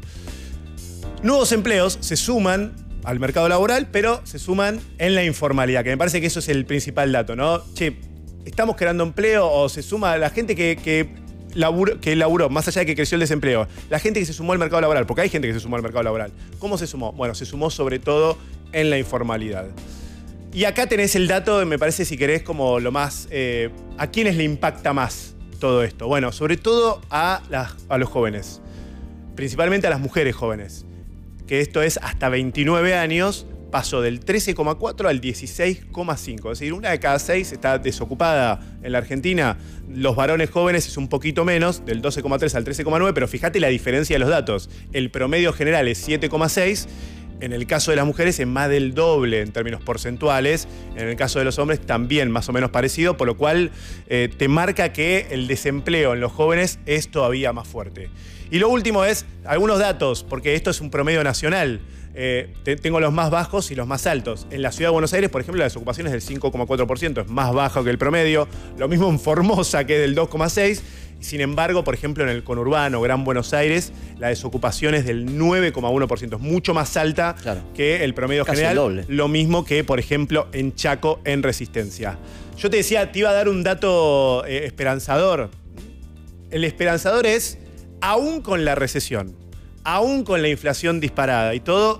Speaker 4: Nuevos empleos se suman al mercado laboral, pero se suman en la informalidad, que me parece que eso es el principal dato, ¿no? Che, ¿estamos creando empleo o se suma la gente que laburó, más allá de que creció el desempleo, la gente que se sumó al mercado laboral, porque hay gente que se sumó al mercado laboral? ¿Cómo se sumó? Bueno, se sumó sobre todo en la informalidad. Y acá tenés el dato, me parece, si querés, como lo más... ¿a quiénes le impacta más todo esto? Bueno, sobre todo a los jóvenes. Principalmente a las mujeres jóvenes. Que esto es hasta 29 años, pasó del 13,4 al 16,5. Es decir, una de cada 6 está desocupada en la Argentina. Los varones jóvenes es un poquito menos, del 12,3 al 13,9, pero fíjate la diferencia de los datos. El promedio general es 7,6. En el caso de las mujeres es más del doble en términos porcentuales. En el caso de los hombres también más o menos parecido, por lo cual te marca que el desempleo en los jóvenes es todavía más fuerte. Y lo último es algunos datos, porque esto es un promedio nacional. Tengo los más bajos y los más altos. En la ciudad de Buenos Aires, por ejemplo, la desocupación es del 5,4%, es más bajo que el promedio. Lo mismo en Formosa, que es del 2,6%. Sin embargo, por ejemplo, en el conurbano Gran Buenos Aires, la desocupación es del 9,1%, es mucho más alta que el promedio
Speaker 5: casi
Speaker 4: general.
Speaker 5: El doble.
Speaker 4: Lo mismo que, por ejemplo, en Chaco, en Resistencia. Yo te decía, te iba a dar un dato esperanzador. El esperanzador es, aún con la recesión, aún con la inflación disparada y todo,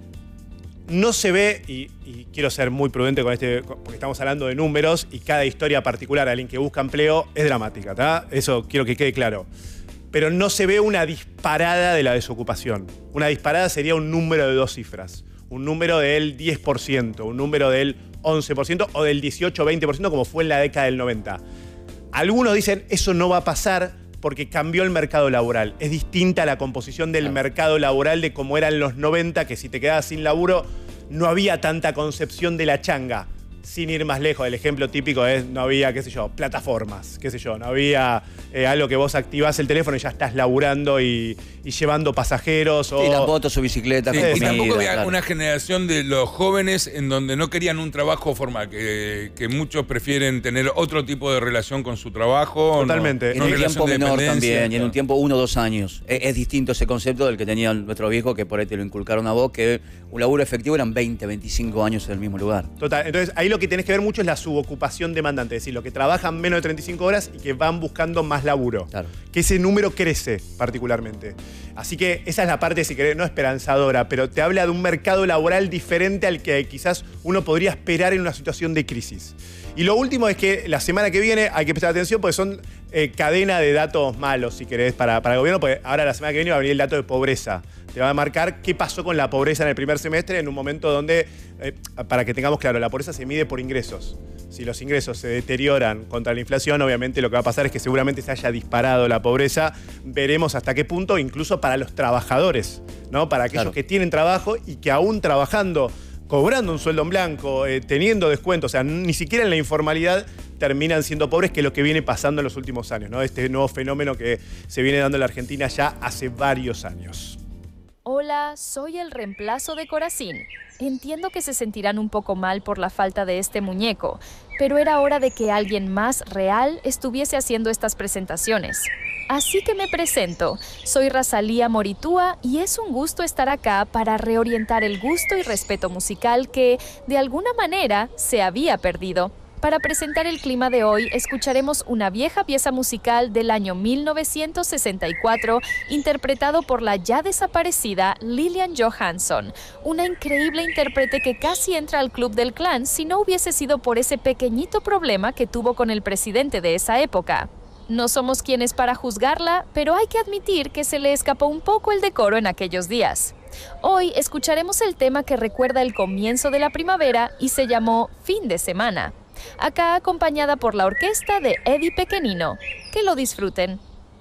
Speaker 4: no se ve, y quiero ser muy prudente con porque estamos hablando de números y cada historia particular de alguien que busca empleo es dramática, ¿tá? Eso quiero que quede claro. Pero no se ve una disparada de la desocupación. Una disparada sería un número de 2 cifras. Un número del 10%, un número del 11% o del 18-20% como fue en la década del 90. Algunos dicen, eso no va a pasar porque cambió el mercado laboral. Es distinta la composición del mercado laboral de como era en los 90, que si te quedabas sin laburo no había tanta concepción de la changa. sin ir más lejos, el ejemplo típico es, no había, qué sé yo, plataformas, qué sé yo, no había algo que vos activás el teléfono y ya estás laburando y llevando pasajeros.
Speaker 5: Sí, las motos o bicicletas.
Speaker 2: Sí,
Speaker 5: con
Speaker 2: y
Speaker 5: comida,
Speaker 2: tampoco había
Speaker 5: claro.
Speaker 2: una generación de los jóvenes en donde no querían un trabajo formal, que muchos prefieren tener otro tipo de relación con su trabajo.
Speaker 4: Totalmente.
Speaker 5: En
Speaker 2: No
Speaker 5: un
Speaker 2: relación
Speaker 5: tiempo
Speaker 2: de
Speaker 5: menor
Speaker 2: dependencia,
Speaker 5: también, y en un
Speaker 2: claro.
Speaker 5: tiempo 1 o 2 años. Es distinto ese concepto del que tenían nuestros viejos, que por ahí te lo inculcaron a vos, que un laburo efectivo eran 20, 25 años en el mismo lugar.
Speaker 4: Total, entonces ahí lo que tenés que ver mucho es la subocupación demandante, es decir, lo que trabajan menos de 35 horas y que van buscando más laburo.
Speaker 5: Claro.
Speaker 4: Que ese número crece particularmente. Así que esa es la parte, si querés, no esperanzadora, pero te habla de un mercado laboral diferente al que quizás uno podría esperar en una situación de crisis. Y lo último es que la semana que viene hay que prestar atención porque son cadena de datos malos, si querés, para el gobierno, porque ahora la semana que viene va a venir el dato de pobreza. Te va a marcar qué pasó con la pobreza en el primer semestre en un momento donde, para que tengamos claro, la pobreza se mide por ingresos. Si los ingresos se deterioran contra la inflación, obviamente lo que va a pasar es que seguramente se haya disparado la pobreza. Veremos hasta qué punto, incluso para los trabajadores, ¿no? Para aquellos que tienen trabajo y que aún trabajando, cobrando un sueldo en blanco, teniendo descuentos, o sea, ni siquiera en la informalidad terminan siendo pobres, que es lo que viene pasando en los últimos años, ¿no? Este nuevo fenómeno que se viene dando en la Argentina ya hace varios años.
Speaker 11: Hola, soy el reemplazo de Corazín. Entiendo que se sentirán un poco mal por la falta de este muñeco, pero era hora de que alguien más real estuviese haciendo estas presentaciones. Así que me presento, soy Razalía Moritúa y es un gusto estar acá para reorientar el gusto y respeto musical que, de alguna manera, se había perdido. Para presentar el clima de hoy, escucharemos una vieja pieza musical del año 1964, interpretado por la ya desaparecida Lillian Johansson, una increíble intérprete que casi entra al Club del Clan si no hubiese sido por ese pequeñito problema que tuvo con el presidente de esa época. No somos quienes para juzgarla, pero hay que admitir que se le escapó un poco el decoro en aquellos días. Hoy escucharemos el tema que recuerda el comienzo de la primavera y se llamó Fin de Semana. Acá acompañada por la orquesta de Eddie Pequenino. Que lo disfruten.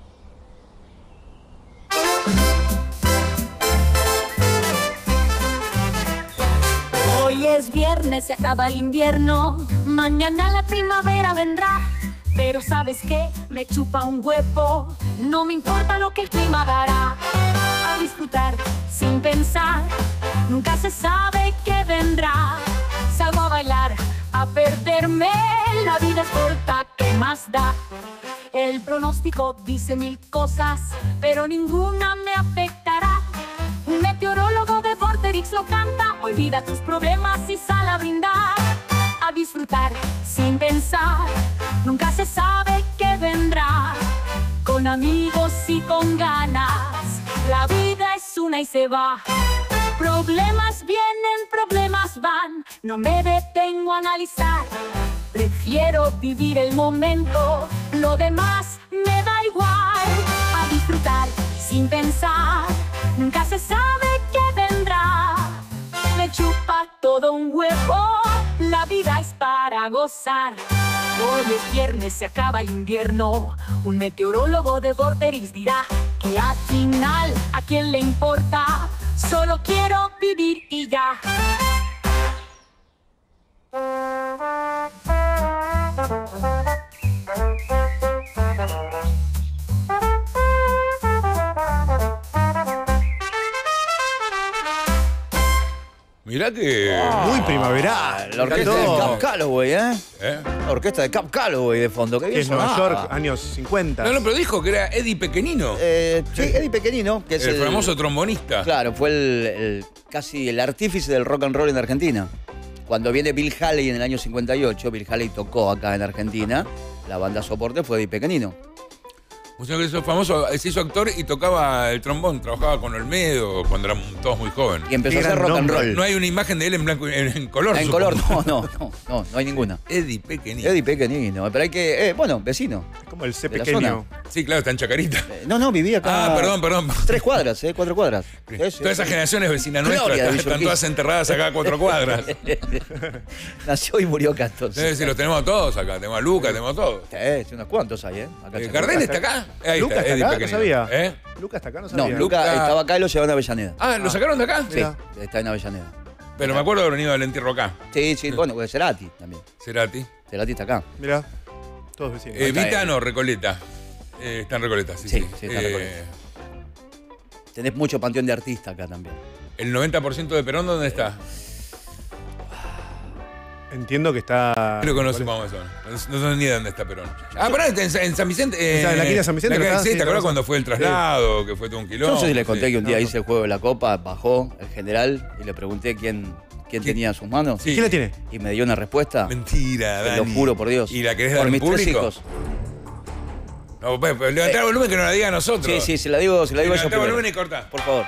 Speaker 3: Hoy es viernes, se acaba el invierno. Mañana la primavera vendrá. Pero ¿sabes qué? Me chupa un huevo. No me importa lo que el clima dará. A disfrutar sin pensar. Nunca se sabe qué vendrá. Salgo a bailar, a perderme. La vida es corta, ¿qué más da? El pronóstico dice 1000 cosas, pero ninguna me afectará. Un meteorólogo de Vorterix lo canta. Olvida tus problemas y sal a brindar. A disfrutar sin pensar. Nunca se sabe qué vendrá. Con amigos y con ganas. La vida es una y se va. Problemas vienen, problemas van. No me detengo a analizar. Prefiero vivir el momento. Lo demás me da igual. A disfrutar sin pensar. Nunca se sabe qué vendrá. Me chupa todo un huevo. La vida es para gozar. Hoy es viernes, se acaba el invierno. Un meteorólogo de Vorterix dirá que al final, ¿a quién le importa? Solo quiero vivir y ya.
Speaker 2: Mirá que...
Speaker 4: Muy primaveral.
Speaker 5: La orquesta de Cap Calloway, ¿eh?
Speaker 2: ¿Eh?
Speaker 5: La orquesta de Cap Calloway de fondo. Qué
Speaker 4: Que
Speaker 5: bien
Speaker 4: es Nueva
Speaker 5: sonaba.
Speaker 4: York, años 50.
Speaker 2: No, pero dijo que era Eddie Pequenino.
Speaker 5: Sí, Eddie Pequenino, que es
Speaker 2: el famoso trombonista.
Speaker 5: Claro, fue casi el artífice del rock and roll en Argentina. Cuando viene Bill Haley en el año 58, Bill Haley tocó acá en Argentina, la banda soporte fue Eddie Pequenino.
Speaker 2: Un señor que hizo famoso, se hizo actor y tocaba el trombón, trabajaba con Olmedo cuando éramos todos muy jóvenes.
Speaker 5: Y empezó a hacer rock and roll.
Speaker 2: No hay una imagen de él en blanco en color.
Speaker 5: En color, no hay ninguna.
Speaker 2: Eddie Pequenino.
Speaker 5: Eddie Pequenino, pero hay que, bueno, vecino.
Speaker 4: Es como el C
Speaker 5: de la
Speaker 4: pequeño.
Speaker 2: Sí, claro, está en Chacarita.
Speaker 5: No, vivía acá.
Speaker 2: Ah, perdón.
Speaker 5: 3 cuadras, 4 cuadras.
Speaker 2: Todas esas generaciones vecinas
Speaker 5: Gloria
Speaker 2: nuestras
Speaker 5: de
Speaker 2: están
Speaker 5: Villurquiza.
Speaker 2: todas enterradas acá a 4 cuadras.
Speaker 5: Nació y murió acá entonces.
Speaker 2: Sí, los tenemos todos acá. Tenemos a Lucas, tenemos todos.
Speaker 5: Sí, unos cuantos hay, ¿eh? Acá en
Speaker 2: ¿Gardel está acá? Ahí
Speaker 4: Lucas
Speaker 2: está,
Speaker 4: está
Speaker 2: Eddie
Speaker 4: acá, no
Speaker 2: Pequenino.
Speaker 4: sabía.
Speaker 2: ¿Eh?
Speaker 4: Lucas está acá, no
Speaker 5: No,
Speaker 4: sabía.
Speaker 5: Lucas estaba acá y lo llevaron a Avellaneda.
Speaker 2: Ah, ¿lo sacaron de acá?
Speaker 5: Sí, está en Avellaneda.
Speaker 2: Pero me acuerdo de haber venido al entierro acá.
Speaker 5: Sí, bueno, pues Cerati también.
Speaker 2: Cerati.
Speaker 5: Cerati está acá.
Speaker 4: Mirá, todos vecinos.
Speaker 2: Vita no, Recoleta. Está en Recoleta, sí.
Speaker 5: Sí, está en Recoleta. Tenés mucho panteón de artista acá también.
Speaker 2: ¿El 90% de Perón dónde está?
Speaker 4: Entiendo que está.
Speaker 2: Creo que no sepamos eso. No sé ni de dónde está Perón. Pará, en San Vicente.
Speaker 4: ¿En la quinta San Vicente?
Speaker 2: Sí, ¿te acuerdas cuando fue el traslado? Que fue todo un
Speaker 5: Yo
Speaker 2: quilombo.
Speaker 5: no sé si le conté que un día hice el juego de la copa, bajó el general y le pregunté quién tenía en sus manos.
Speaker 2: Sí.
Speaker 4: ¿Quién la tiene?
Speaker 5: Y me dio una respuesta.
Speaker 2: Mentira,
Speaker 5: Te
Speaker 2: Dani.
Speaker 5: lo juro por Dios.
Speaker 2: ¿Y la querés
Speaker 5: por
Speaker 2: dar en
Speaker 5: mis
Speaker 2: público?
Speaker 5: 3 hijos.
Speaker 2: No, pues, levantá el volumen que nos la diga a nosotros.
Speaker 5: Sí, se la digo yo
Speaker 2: Levantá el
Speaker 5: primero.
Speaker 2: volumen y corta.
Speaker 5: Por favor.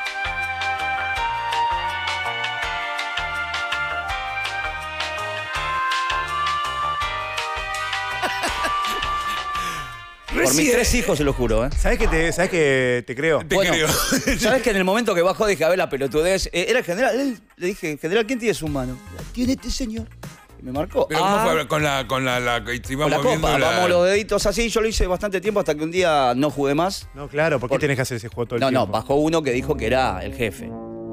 Speaker 5: Por mis 3 hijos se lo juro, ¿eh?
Speaker 4: ¿Sabés que te creo?
Speaker 2: Te creo.
Speaker 5: ¿Sabés que en el momento que bajó dije, a ver la pelotudez? Era el general. Le dije, general, ¿quién tiene su mano? La tiene este señor. Y me marcó.
Speaker 2: Pero ¿cómo fue con la que
Speaker 5: Con
Speaker 2: íbamos
Speaker 5: la
Speaker 2: viendo
Speaker 5: copa,
Speaker 2: la-
Speaker 5: vamos los deditos así. Yo lo hice bastante tiempo hasta que un día no jugué más.
Speaker 4: No, claro, ¿por qué tenés que hacer ese juego todo el
Speaker 5: No,
Speaker 4: tiempo?
Speaker 5: bajó uno que dijo que era el jefe.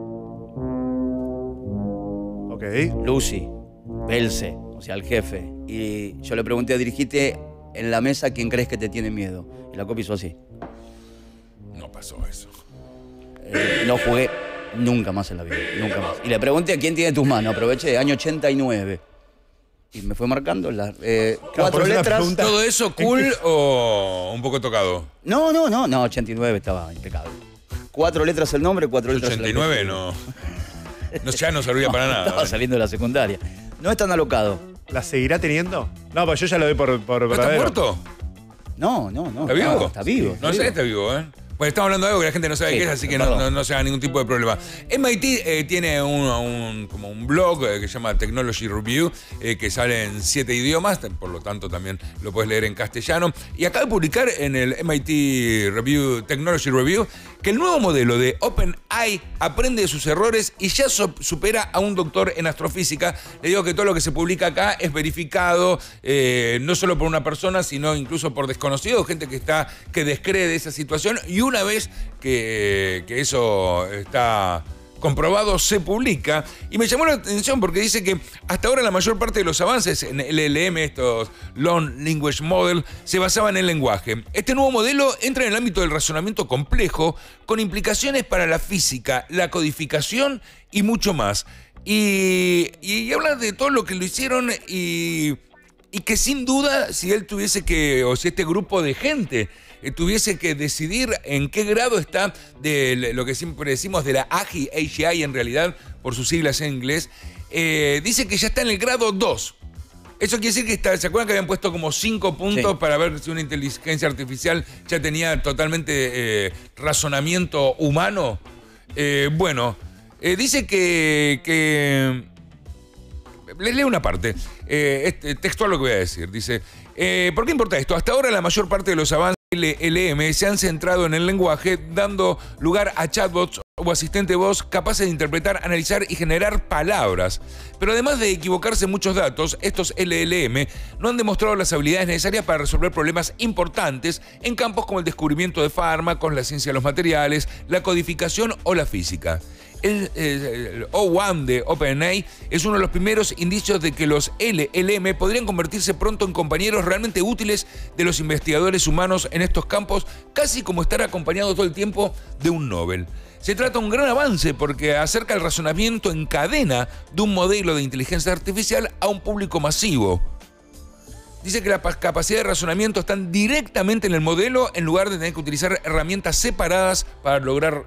Speaker 4: Ok.
Speaker 5: Lucy, Belce, o sea, el jefe. Y yo le pregunté, dirigite en la mesa quién crees que te tiene miedo. Y la copa hizo así.
Speaker 2: No pasó eso.
Speaker 5: No jugué nunca más en la vida, nunca más. Y le pregunté, ¿quién tiene tus manos? Aproveché, año 89. Y me fue marcando las 4
Speaker 4: por eso la
Speaker 5: letras.
Speaker 4: pregunta-
Speaker 2: ¿Todo eso cool o un poco tocado?
Speaker 5: No, 89 estaba impecable. 4 letras el nombre, 4 letras el
Speaker 2: 89
Speaker 5: apellido.
Speaker 2: ya no servía para nada.
Speaker 5: Estaba saliendo de la secundaria. No es tan alocado.
Speaker 4: ¿La seguirá teniendo? No, pues yo ya lo doy por
Speaker 2: ¿No está
Speaker 4: verdadero.
Speaker 2: muerto?
Speaker 5: No.
Speaker 2: ¿Está vivo?
Speaker 5: Está vivo.
Speaker 2: No sé si está vivo, ¿eh? Pues estamos hablando de algo que la gente no sabe
Speaker 5: Sí,
Speaker 2: qué es, así que
Speaker 5: perdón.
Speaker 2: no se haga ningún tipo de problema. MIT tiene como un blog que se llama Technology Review, que sale en 7 idiomas, por lo tanto también lo puedes leer en castellano. Y acaba de publicar en el MIT Technology Review que el nuevo modelo de OpenAI aprende de sus errores y ya supera a un doctor en astrofísica. Le digo que todo lo que se publica acá es verificado, no solo por una persona, sino incluso por desconocidos, gente que descree de esa situación. Y una vez que eso está comprobado, se publica. Y me llamó la atención porque dice que hasta ahora la mayor parte de los avances en LLM, estos Long Language Model, se basaban en el lenguaje. Este nuevo modelo entra en el ámbito del razonamiento complejo, con implicaciones para la física, la codificación y mucho más. Y habla de todo lo que lo hicieron y que sin duda, si él tuviese que, o si este grupo de gente tuviese que decidir en qué grado está de lo que siempre decimos de la AGI en realidad, por sus siglas en inglés, dice que ya está en el grado 2. Eso quiere decir que ¿se acuerdan que habían puesto como 5 puntos
Speaker 5: Sí.
Speaker 2: para ver si una inteligencia artificial ya tenía totalmente razonamiento humano? Dice que les leo una parte, textual lo que voy a decir. Dice, ¿por qué importa esto? Hasta ahora la mayor parte de los avances LLM se han centrado en el lenguaje, dando lugar a chatbots o asistente de voz capaces de interpretar, analizar y generar palabras. Pero además de equivocarse en muchos datos, estos LLM no han demostrado las habilidades necesarias para resolver problemas importantes en campos como el descubrimiento de fármacos, la ciencia de los materiales, la codificación o la física. El O1 de OpenAI es uno de los primeros indicios de que los LLM podrían convertirse pronto en compañeros realmente útiles de los investigadores humanos en estos campos, casi como estar acompañado todo el tiempo de un Nobel. Se trata de un gran avance porque acerca el razonamiento en cadena de un modelo de inteligencia artificial a un público masivo. Dice que la capacidad de razonamiento están directamente en el modelo en lugar de tener que utilizar herramientas separadas para lograr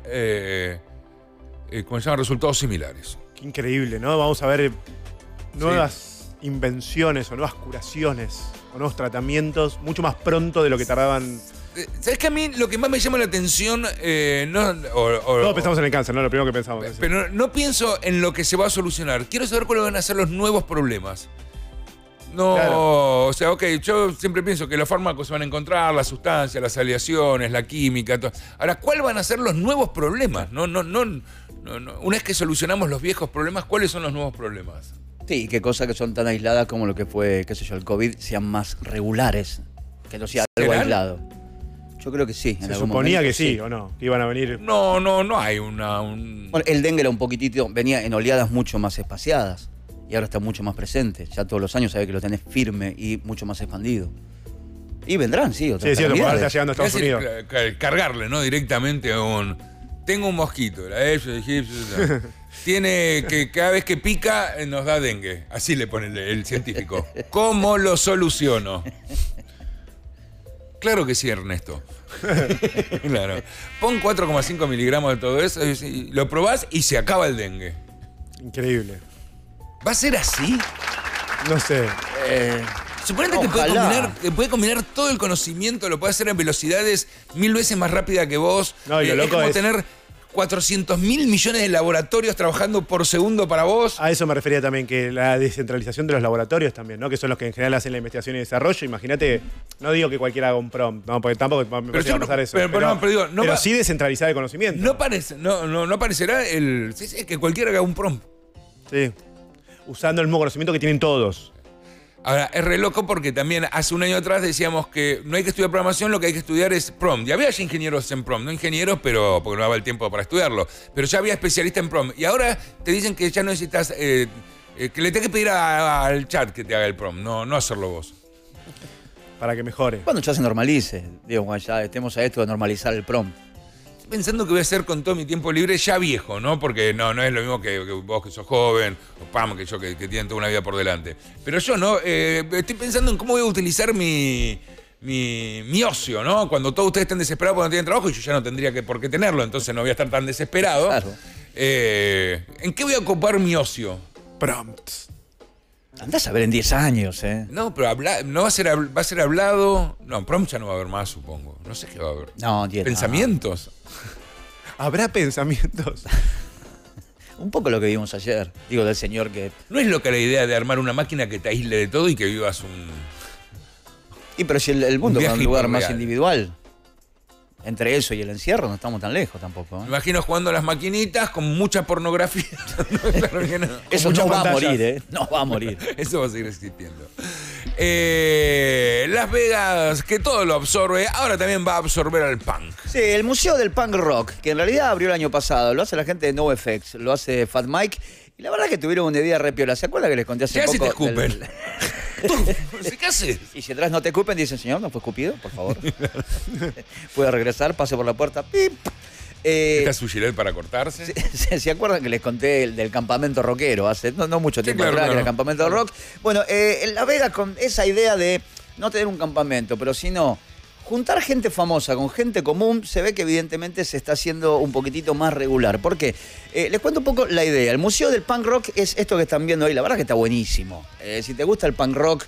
Speaker 2: resultados similares.
Speaker 4: Qué increíble, ¿no? Vamos a ver nuevas invenciones o nuevas curaciones o nuevos tratamientos mucho más pronto de lo que tardaban.
Speaker 2: ¿Sabes que a mí lo que más me llama la atención
Speaker 4: Todos pensamos en el cáncer, ¿no? Lo primero que pensamos.
Speaker 2: Pero no pienso en lo que se va a solucionar. Quiero saber cuáles van a ser los nuevos problemas. No,
Speaker 4: Claro.
Speaker 2: o sea, ok, yo siempre pienso que los fármacos se van a encontrar, las sustancias, las aleaciones, la química, todo. Ahora, ¿cuáles van a ser los nuevos problemas? No. Una vez que solucionamos los viejos problemas, ¿cuáles son los nuevos problemas?
Speaker 5: Sí, qué cosas que son tan aisladas como lo que fue, qué sé yo, el COVID, sean más regulares, que no sea algo
Speaker 2: ¿Serán?
Speaker 5: aislado. Yo creo que sí.
Speaker 4: Se suponía que sí, ¿o no? Que iban a venir.
Speaker 2: No hay un...
Speaker 5: Bueno, el dengue era un poquitito, venía en oleadas mucho más espaciadas y ahora está mucho más presente. Ya todos los años sabés que lo tenés firme y mucho más expandido. Y vendrán, sí, otras
Speaker 4: Sí, lo
Speaker 5: calamidades.
Speaker 4: está llegando a Estados Unidos.
Speaker 2: Cargarle, ¿no? Directamente a un... Tengo un mosquito, la egipcio, tiene que cada vez que pica nos da dengue. Así le pone el científico. ¿Cómo lo soluciono? Claro que sí, Ernesto. Claro. Pon 4,5 miligramos de todo eso, y lo probás y se acaba el dengue.
Speaker 4: Increíble.
Speaker 2: ¿Va a ser así?
Speaker 4: No sé.
Speaker 2: Suponete que puede combinar todo el conocimiento, lo puede hacer en velocidades 1000 veces más rápida que vos.
Speaker 4: No, y lo
Speaker 2: es
Speaker 4: loco
Speaker 2: como
Speaker 4: es-
Speaker 2: tener 400.000 millones de laboratorios trabajando por segundo para vos.
Speaker 4: A eso me refería también, que la descentralización de los laboratorios también, ¿no? Que son los que en general hacen la investigación y desarrollo. Imagínate, no digo que cualquiera haga un prompt, no, porque tampoco me parece que va a pasar eso.
Speaker 2: pero digo, no
Speaker 4: pero
Speaker 2: va-
Speaker 4: sí descentralizar el conocimiento.
Speaker 2: No parecerá que cualquiera haga un prompt.
Speaker 4: Sí. Usando el mismo conocimiento que tienen todos.
Speaker 2: Ahora, es re loco porque también hace un año atrás decíamos que no hay que estudiar programación, lo que hay que estudiar es prompt. Y había ya ingenieros en prompt, no ingenieros, pero porque no daba el tiempo para estudiarlo. Pero ya había especialistas en prompt. Y ahora te dicen que ya no necesitas, que le tenés que pedir al chat que te haga el prompt, no hacerlo vos.
Speaker 4: Para que mejore.
Speaker 5: Cuando ya se normalice, digo, cuando ya estemos a esto de normalizar el prompt.
Speaker 2: Estoy pensando que voy a hacer con todo mi tiempo libre ya viejo, ¿no? Porque no es lo mismo que vos que sos joven, o Pam, que yo que tienen toda una vida por delante. Pero yo, ¿no? Estoy pensando en cómo voy a utilizar mi ocio, ¿no? Cuando todos ustedes estén desesperados porque no tienen trabajo y yo ya no tendría por qué tenerlo, entonces no voy a estar tan desesperado.
Speaker 5: Claro.
Speaker 2: ¿En qué voy a ocupar mi ocio?
Speaker 4: Prompts.
Speaker 5: Andás a ver en 10 años, ¿eh?
Speaker 2: No, pero no va a ser hablado. No, prompt ya no va a haber más, supongo. No sé qué va a haber.
Speaker 5: No, 10.
Speaker 2: ¿Pensamientos?
Speaker 4: ¿Habrá pensamientos?
Speaker 5: Un poco lo que vimos ayer. Digo, del señor que...
Speaker 2: ¿No es loca la idea de armar una máquina que te aísle de todo y que vivas un...
Speaker 5: Y pero si el mundo
Speaker 2: Un
Speaker 5: va a un
Speaker 2: viaje
Speaker 5: lugar más
Speaker 2: hiperreal.
Speaker 5: individual. Entre eso y el encierro no estamos tan lejos tampoco.
Speaker 2: Me imagino jugando a las maquinitas con mucha pornografía. Claro que no.
Speaker 5: Eso
Speaker 4: muchas
Speaker 5: no va a
Speaker 4: pantallas.
Speaker 5: morir, ¿eh? No va a morir.
Speaker 2: Eso va a seguir existiendo. Las Vegas, que todo lo absorbe, ahora también va a absorber al punk.
Speaker 5: Sí, el Museo del Punk Rock, que en realidad abrió el año pasado. Lo hace la gente de NoFX, lo hace Fat Mike. Y la verdad que tuvieron una idea re piola. ¿Se acuerdan que les conté hace
Speaker 2: ¿Qué hace
Speaker 5: poco?
Speaker 2: te escupen? ¿Qué haces?
Speaker 5: Y si atrás no te escupen, dicen, señor, ¿no fue escupido? Por favor. Puede regresar, pase por la puerta. ¡Pip!
Speaker 2: ¿Está su gilet para cortarse?
Speaker 5: ¿Se acuerdan que les conté del campamento rockero hace no mucho tiempo
Speaker 2: claro,
Speaker 5: atrás,
Speaker 2: claro.
Speaker 5: que era el campamento de rock? Bueno, en La Vega con esa idea de no tener un campamento, pero sino juntar gente famosa con gente común, se ve que evidentemente se está haciendo un poquitito más regular. ¿Por qué? Les cuento un poco la idea. El Museo del Punk Rock es esto que están viendo ahí. La verdad que está buenísimo. Si te gusta el punk rock,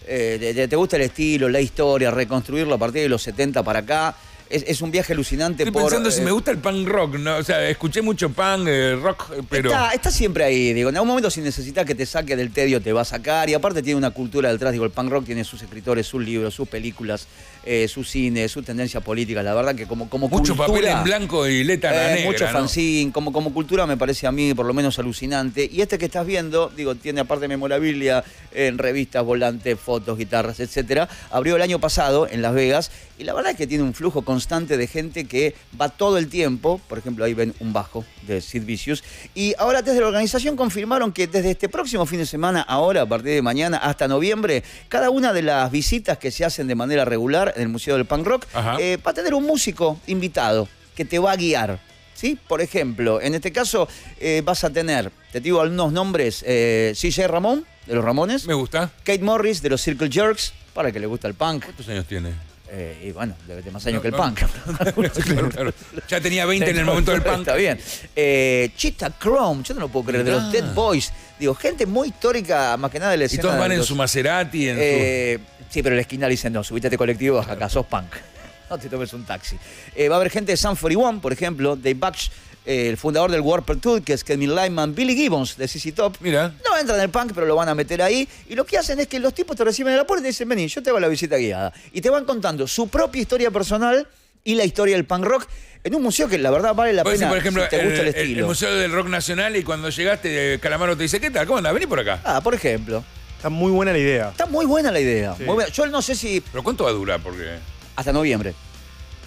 Speaker 5: te gusta el estilo, la historia, reconstruirlo a partir de los 70 para acá, es un viaje alucinante.
Speaker 2: Estoy pensando si me gusta el punk rock, ¿no? O sea, escuché mucho punk, rock, pero...
Speaker 5: Está siempre ahí, digo. En algún momento si necesitas que te saque del tedio te va a sacar. Y aparte tiene una cultura detrás, digo, el punk rock tiene sus escritores, sus libros, sus películas, su cine, sus tendencias políticas. La verdad que como
Speaker 2: Mucho
Speaker 5: cultura...
Speaker 2: papel en blanco y letra negra,
Speaker 5: mucho
Speaker 2: ¿no?
Speaker 5: fanzine, como cultura me parece a mí por lo menos alucinante. Y este que estás viendo, digo, tiene aparte memorabilia en revistas, volantes, fotos, guitarras, etcétera. Abrió el año pasado en Las Vegas y la verdad es que tiene un flujo constante de gente que va todo el tiempo. Por ejemplo, ahí ven un bajo de Sid Vicious. Y ahora desde la organización confirmaron que desde este próximo fin de semana, ahora a partir de mañana hasta noviembre, cada una de las visitas que se hacen de manera regular en el Museo del Punk Rock va a tener un músico invitado que te va a guiar. ¿Sí? Por ejemplo, en este caso vas a tener, te digo algunos nombres, CJ Ramón, de los Ramones.
Speaker 2: Me gusta.
Speaker 5: Kate Morris, de los Circle Jerks, para el que le gusta el punk.
Speaker 2: ¿Cuántos años tiene?
Speaker 5: Y bueno, debe tener más años que el
Speaker 2: no.
Speaker 5: punk.
Speaker 2: Claro. Ya tenía 20 en el momento del punk.
Speaker 5: Está bien. Cheetah Chrome, yo no lo puedo creer, de los Dead Boys. Digo, gente muy histórica, más que nada de la
Speaker 2: Y
Speaker 5: escena.
Speaker 2: todos van
Speaker 5: de
Speaker 2: en
Speaker 5: los-
Speaker 2: su Maserati, en
Speaker 5: Sí, pero en la esquina le dicen, no, subite a este colectivo, baja acá, sos punk. No te tomes un taxi. Va a haber gente de Sun 41, por ejemplo, Dave Batch, el fundador del Warped Tour, que es Kevin Lyman, Billy Gibbons de CC Top.
Speaker 2: Mira.
Speaker 5: No entran en el punk, pero lo van a meter ahí. Y lo que hacen es que los tipos te reciben en la puerta y te dicen, vení, yo te hago la visita guiada. Y te van contando su propia historia personal y la historia del punk rock en un museo que la verdad vale la
Speaker 2: Puedes
Speaker 5: pena
Speaker 2: decir, por ejemplo,
Speaker 5: si te gusta el
Speaker 2: el
Speaker 5: estilo.
Speaker 2: Museo del Rock Nacional y cuando llegaste, Calamaro te dice, ¿qué tal? ¿Cómo andás? Vení por acá.
Speaker 5: Por ejemplo.
Speaker 4: Está muy buena la idea.
Speaker 5: Está muy buena la idea.
Speaker 4: Sí.
Speaker 5: Muy buena. Yo no sé si...
Speaker 2: ¿Pero cuánto va a durar? Porque...
Speaker 5: Hasta noviembre.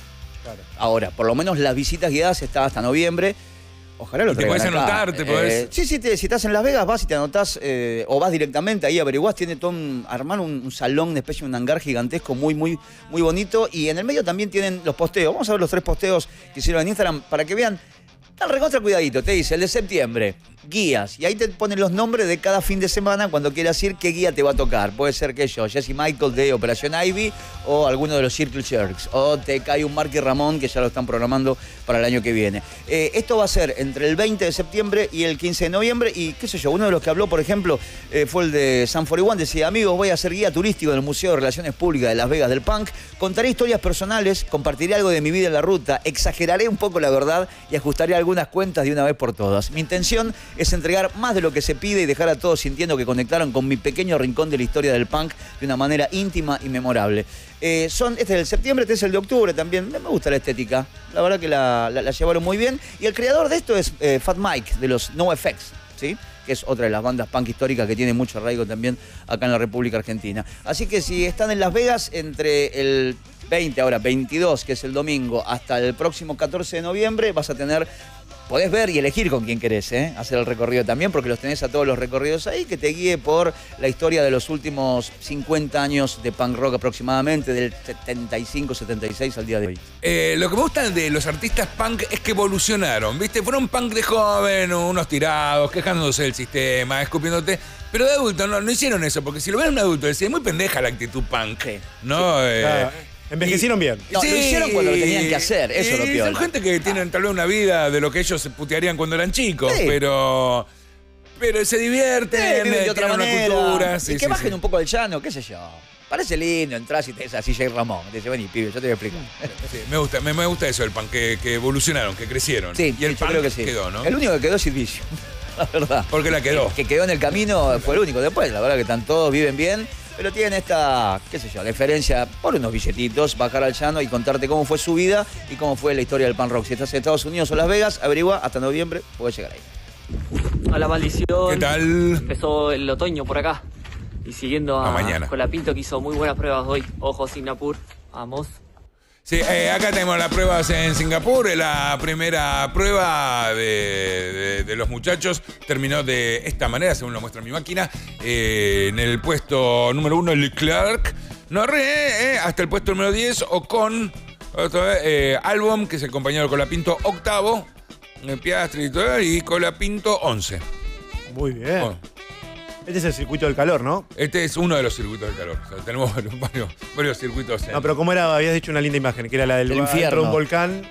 Speaker 4: Claro.
Speaker 5: Ahora, por lo menos las visitas guiadas están hasta noviembre. Ojalá lo
Speaker 2: ¿Y te
Speaker 5: traigan
Speaker 2: podés
Speaker 5: acá.
Speaker 2: anotar? ¿Te podés?
Speaker 5: Sí, si estás en Las Vegas, vas y te anotás, o vas directamente ahí, averiguás, tiene todo armar un salón, una especie de un hangar gigantesco muy, muy, muy bonito. Y en el medio también tienen los posteos. Vamos a ver los 3 posteos que hicieron en Instagram para que vean. Está recontra cuidadito, te dice el de septiembre, guías, y ahí te ponen los nombres de cada fin de semana cuando quieras ir, qué guía te va a tocar. Puede ser que yo, Jesse Michael de Operación Ivy, o alguno de los Circle Jerks, o te cae un Marky Ramón que ya lo están programando para el año que viene. Esto va a ser entre el 20 de septiembre y el 15 de noviembre, y qué sé yo, uno de los que habló, por ejemplo, fue el de Sun 41, decía, amigos, voy a ser guía turístico en el Museo de Relaciones Públicas de Las Vegas del Punk, contaré historias personales, compartiré algo de mi vida en la ruta, exageraré un poco la verdad y ajustaré algunas cuentas de una vez por todas. Mi intención es entregar más de lo que se pide y dejar a todos sintiendo que conectaron con mi pequeño rincón de la historia del punk de una manera íntima y memorable. Este es el septiembre, este es el de octubre también. Me gusta la estética. La verdad que la llevaron muy bien. Y el creador de esto es Fat Mike, de los NoFX, ¿sí? Que es otra de las bandas punk históricas que tiene mucho arraigo también acá en la República Argentina. Así que si están en Las Vegas entre el 20, ahora 22, que es el domingo, hasta el próximo 14 de noviembre, vas a tener... Podés ver y elegir con quién querés, hacer el recorrido también, porque los tenés a todos los recorridos ahí, que te guíe por la historia de los últimos 50 años de punk rock aproximadamente, del 75, 76 al día de hoy.
Speaker 2: Lo que me gusta de los artistas punk es que evolucionaron, ¿viste? Fueron punk de joven, unos tirados, quejándose del sistema, escupiéndote. Pero de adulto no hicieron eso, porque si lo ven un adulto, decía, es muy pendeja la actitud punk,
Speaker 5: Sí.
Speaker 2: ¿no?
Speaker 4: Claro. Envejecieron bien.
Speaker 5: No, lo hicieron cuando lo tenían que hacer, eso es lo piola.
Speaker 2: Son gente que tienen tal vez una vida de lo que ellos se putearían cuando eran chicos,
Speaker 5: Sí.
Speaker 2: pero se divierten,
Speaker 5: Viven de otra
Speaker 2: tienen
Speaker 5: manera.
Speaker 2: una cultura.
Speaker 5: Y que bajen un poco el llano, qué sé yo. Parece lindo, entras y te dice así Jay Ramón. Te dice, vení, pibe, yo te voy a explicar.
Speaker 2: Sí, me gusta eso del punk, que evolucionaron, que crecieron.
Speaker 5: Sí,
Speaker 2: y el
Speaker 5: yo
Speaker 2: punk
Speaker 5: creo que sí.
Speaker 2: quedó, ¿no?
Speaker 5: El único que quedó es Sid Vicious, la verdad.
Speaker 2: Porque la quedó.
Speaker 5: El que quedó en el camino fue el único. Después, la verdad que están todos, viven bien, pero tienen esta, qué sé yo, deferencia por unos billetitos, bajar al llano y contarte cómo fue su vida y cómo fue la historia del punk rock. Si estás en Estados Unidos o Las Vegas, averigua, hasta noviembre puedes llegar ahí.
Speaker 12: Hola, maldición.
Speaker 2: ¿Qué tal?
Speaker 12: Empezó el otoño por acá. Y siguiendo
Speaker 2: mañana.
Speaker 12: Colapinto, que hizo muy buenas pruebas hoy. Ojo, Singapur. Vamos.
Speaker 2: Sí, acá tenemos las pruebas en Singapur. La primera prueba de los muchachos terminó de esta manera, según lo muestra mi máquina. En el puesto número 1, Leclerc. Hasta el puesto número 10, Ocon. Albom, que es el compañero de Colapinto, octavo. Piastri y Colapinto, 11.
Speaker 4: Muy bien.
Speaker 2: Oh.
Speaker 4: Este es el circuito del calor, ¿no?
Speaker 2: Este es uno de los circuitos del calor. O sea, tenemos varios circuitos.
Speaker 4: No, pero ¿cómo era? Habías dicho una linda imagen, que era la del
Speaker 5: El infierno.
Speaker 4: dentro de un volcán.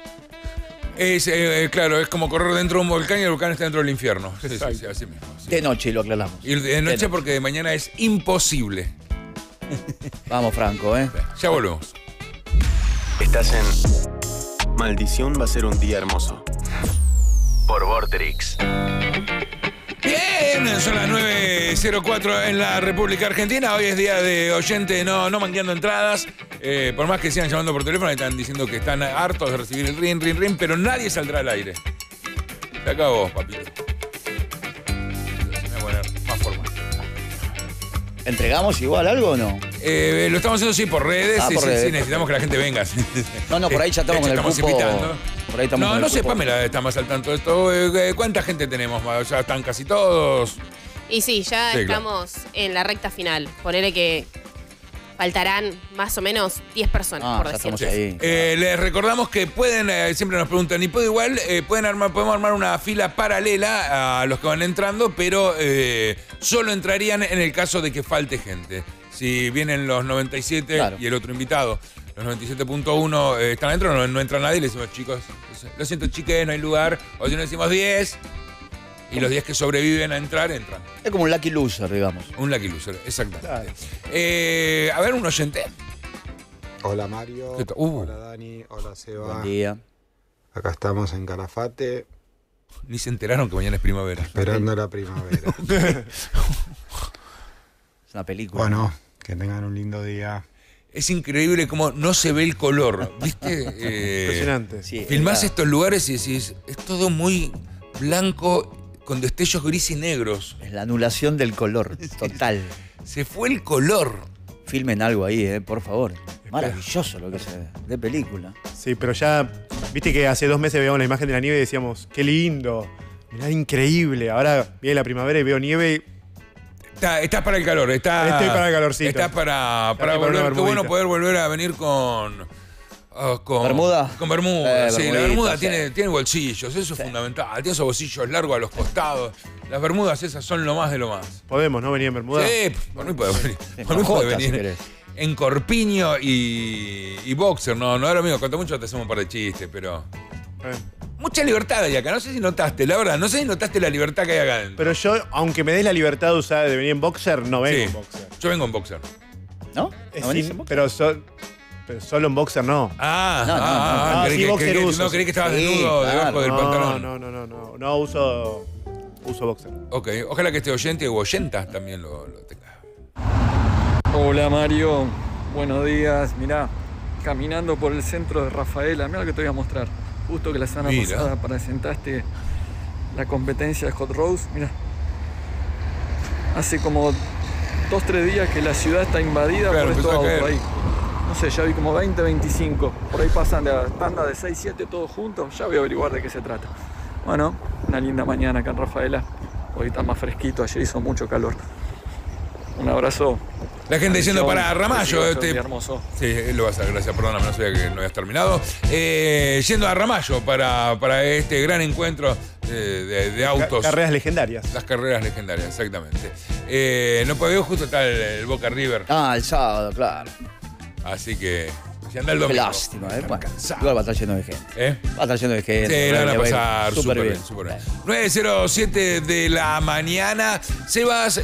Speaker 2: Claro, es como correr dentro de un volcán y el volcán está dentro del infierno. Sí, así mismo. Sí.
Speaker 5: De noche lo aclaramos.
Speaker 2: Y de noche porque de mañana es imposible.
Speaker 5: Vamos, Franco,
Speaker 2: Ya volvemos.
Speaker 1: Estás en Maldición va a ser un día hermoso. Por Vorterix.
Speaker 2: Bien, son las 9:04 en la República Argentina. Hoy es día de oyente no mangueando entradas. Por más que sigan llamando por teléfono, están diciendo que están hartos de recibir el ring, pero nadie saldrá al aire. Se acabó, papito. Me voy a poner más formal.
Speaker 5: ¿Entregamos igual algo o no?
Speaker 2: Lo estamos haciendo sí por redes.
Speaker 5: Por
Speaker 2: Sí,
Speaker 5: redes.
Speaker 2: necesitamos que la gente venga.
Speaker 5: No, por ahí ya estamos con el
Speaker 2: estamos
Speaker 5: cupo.
Speaker 2: invitando.
Speaker 5: Por ahí estamos con el
Speaker 2: No sé,
Speaker 5: cupo.
Speaker 2: Pamela está más al tanto de esto. ¿Cuánta gente tenemos? Ya están casi todos.
Speaker 6: Y sí, ya
Speaker 2: Sí,
Speaker 6: estamos en la recta final. Ponele que faltarán más o menos 10 personas, por
Speaker 5: ya
Speaker 6: decir.
Speaker 5: estamos ahí.
Speaker 2: Les recordamos que pueden, siempre nos preguntan, ¿y puedo igual? Podemos armar una fila paralela a los que van entrando, pero solo entrarían en el caso de que falte gente. Si vienen los 97
Speaker 5: Claro.
Speaker 2: y el otro invitado, los 97.1 están adentro, no entra nadie, le decimos, chicos, lo siento, chiques, no hay lugar. O si no decimos 10, y los 10 que sobreviven a entran.
Speaker 5: Es como un lucky loser, digamos.
Speaker 2: Un lucky loser, exactamente. A ver, un oyente.
Speaker 13: Hola Mario,
Speaker 2: ¿Qué tal?
Speaker 13: hola Dani, hola Seba.
Speaker 5: Buen día.
Speaker 13: Acá estamos en Calafate,
Speaker 2: Ni se enteraron que mañana es primavera.
Speaker 13: esperando la primavera.
Speaker 5: Es una película.
Speaker 13: Bueno, que tengan un lindo día.
Speaker 2: Es increíble cómo no se ve el color, ¿viste?
Speaker 4: Impresionante.
Speaker 5: Sí,
Speaker 2: Filmás
Speaker 5: era-
Speaker 2: estos lugares y decís, es todo muy blanco con destellos gris y negros.
Speaker 5: Es la anulación del color, total.
Speaker 2: Se fue el color.
Speaker 5: Filmen algo ahí, por favor. Maravilloso lo que se ve, de película.
Speaker 4: Sí, pero ya, viste que hace 2 meses veíamos la imagen de la nieve y decíamos, qué lindo, mirá, increíble. Ahora viene la primavera y veo nieve y...
Speaker 2: Estás para el calor,
Speaker 4: Estoy para el calorcito.
Speaker 2: Estás para
Speaker 4: Para
Speaker 2: volver.
Speaker 4: una
Speaker 2: Qué bueno
Speaker 4: bermudita.
Speaker 2: poder volver a venir con
Speaker 5: ¿Bermuda?
Speaker 2: Con bermuda, sí. La
Speaker 5: bermudita,
Speaker 2: bermuda
Speaker 5: sí.
Speaker 2: tiene bolsillos, eso es fundamental. Tiene esos bolsillos largos a los costados. Las bermudas esas son lo más de lo más.
Speaker 4: Podemos, ¿no? Venir en bermuda.
Speaker 2: Sí, por mí puede venir.
Speaker 5: Sí,
Speaker 2: Por mí
Speaker 5: con
Speaker 2: puede
Speaker 5: Jota, si
Speaker 2: venir
Speaker 5: querés.
Speaker 2: en corpiño y boxer. No es lo mismo. Cuanto mucho te hacemos un par de chistes, pero... Mucha libertad hay acá. No sé si notaste, la verdad. No sé si notaste la libertad que hay acá adentro.
Speaker 4: Pero yo, aunque me des la libertad de usar de venir en boxer, no vengo
Speaker 2: Sí,
Speaker 4: en boxer.
Speaker 2: yo vengo en boxer.
Speaker 5: ¿No? ¿No venís en boxer?
Speaker 4: Pero solo en boxer no.
Speaker 2: Creí
Speaker 4: sí,
Speaker 2: que-
Speaker 4: boxer
Speaker 2: creí-
Speaker 4: uso.
Speaker 2: no, creí que estabas
Speaker 5: Sí,
Speaker 2: desnudo
Speaker 5: claro.
Speaker 2: debajo del pantalón.
Speaker 4: No, uso boxer.
Speaker 2: Ok, ojalá que este oyente o oyentas también lo tenga.
Speaker 14: Hola Mario, buenos días. Mirá, caminando por el centro de Rafaela, mira lo que te voy a mostrar. Justo que la semana
Speaker 2: Mira.
Speaker 14: pasada presentaste la competencia de Hot Rose, mira. Hace como 2-3 días que la ciudad está invadida
Speaker 2: Claro,
Speaker 14: por estos
Speaker 2: empezó a
Speaker 14: autos
Speaker 2: caer.
Speaker 14: ahí. No sé, ya vi como 20, 25. Por ahí pasan de la tanda de 6, 7 todos juntos. Ya voy a averiguar de qué se trata. Bueno, una linda mañana acá en Rafaela. Hoy está más fresquito, ayer hizo mucho calor. Un abrazo.
Speaker 2: La gente diciendo para Ramallo.
Speaker 14: Precioso, hermoso.
Speaker 2: Sí, él lo va a hacer, gracias, perdóname, no sabía que no habías terminado. Yendo a Ramallo para este gran encuentro de autos.
Speaker 4: Carreras legendarias.
Speaker 2: Las carreras legendarias, exactamente. No puedo, justo está el Boca River.
Speaker 5: Ah, el sábado, claro.
Speaker 2: Así que, si anda el
Speaker 5: Qué
Speaker 2: domingo.
Speaker 5: lástima, Bueno, igual va a estar lleno de gente. Va a estar lleno de gente.
Speaker 2: Sí, la van a
Speaker 5: Le va ir
Speaker 2: pasar súper bien, súper bien. 9:07 de la mañana. Sebas,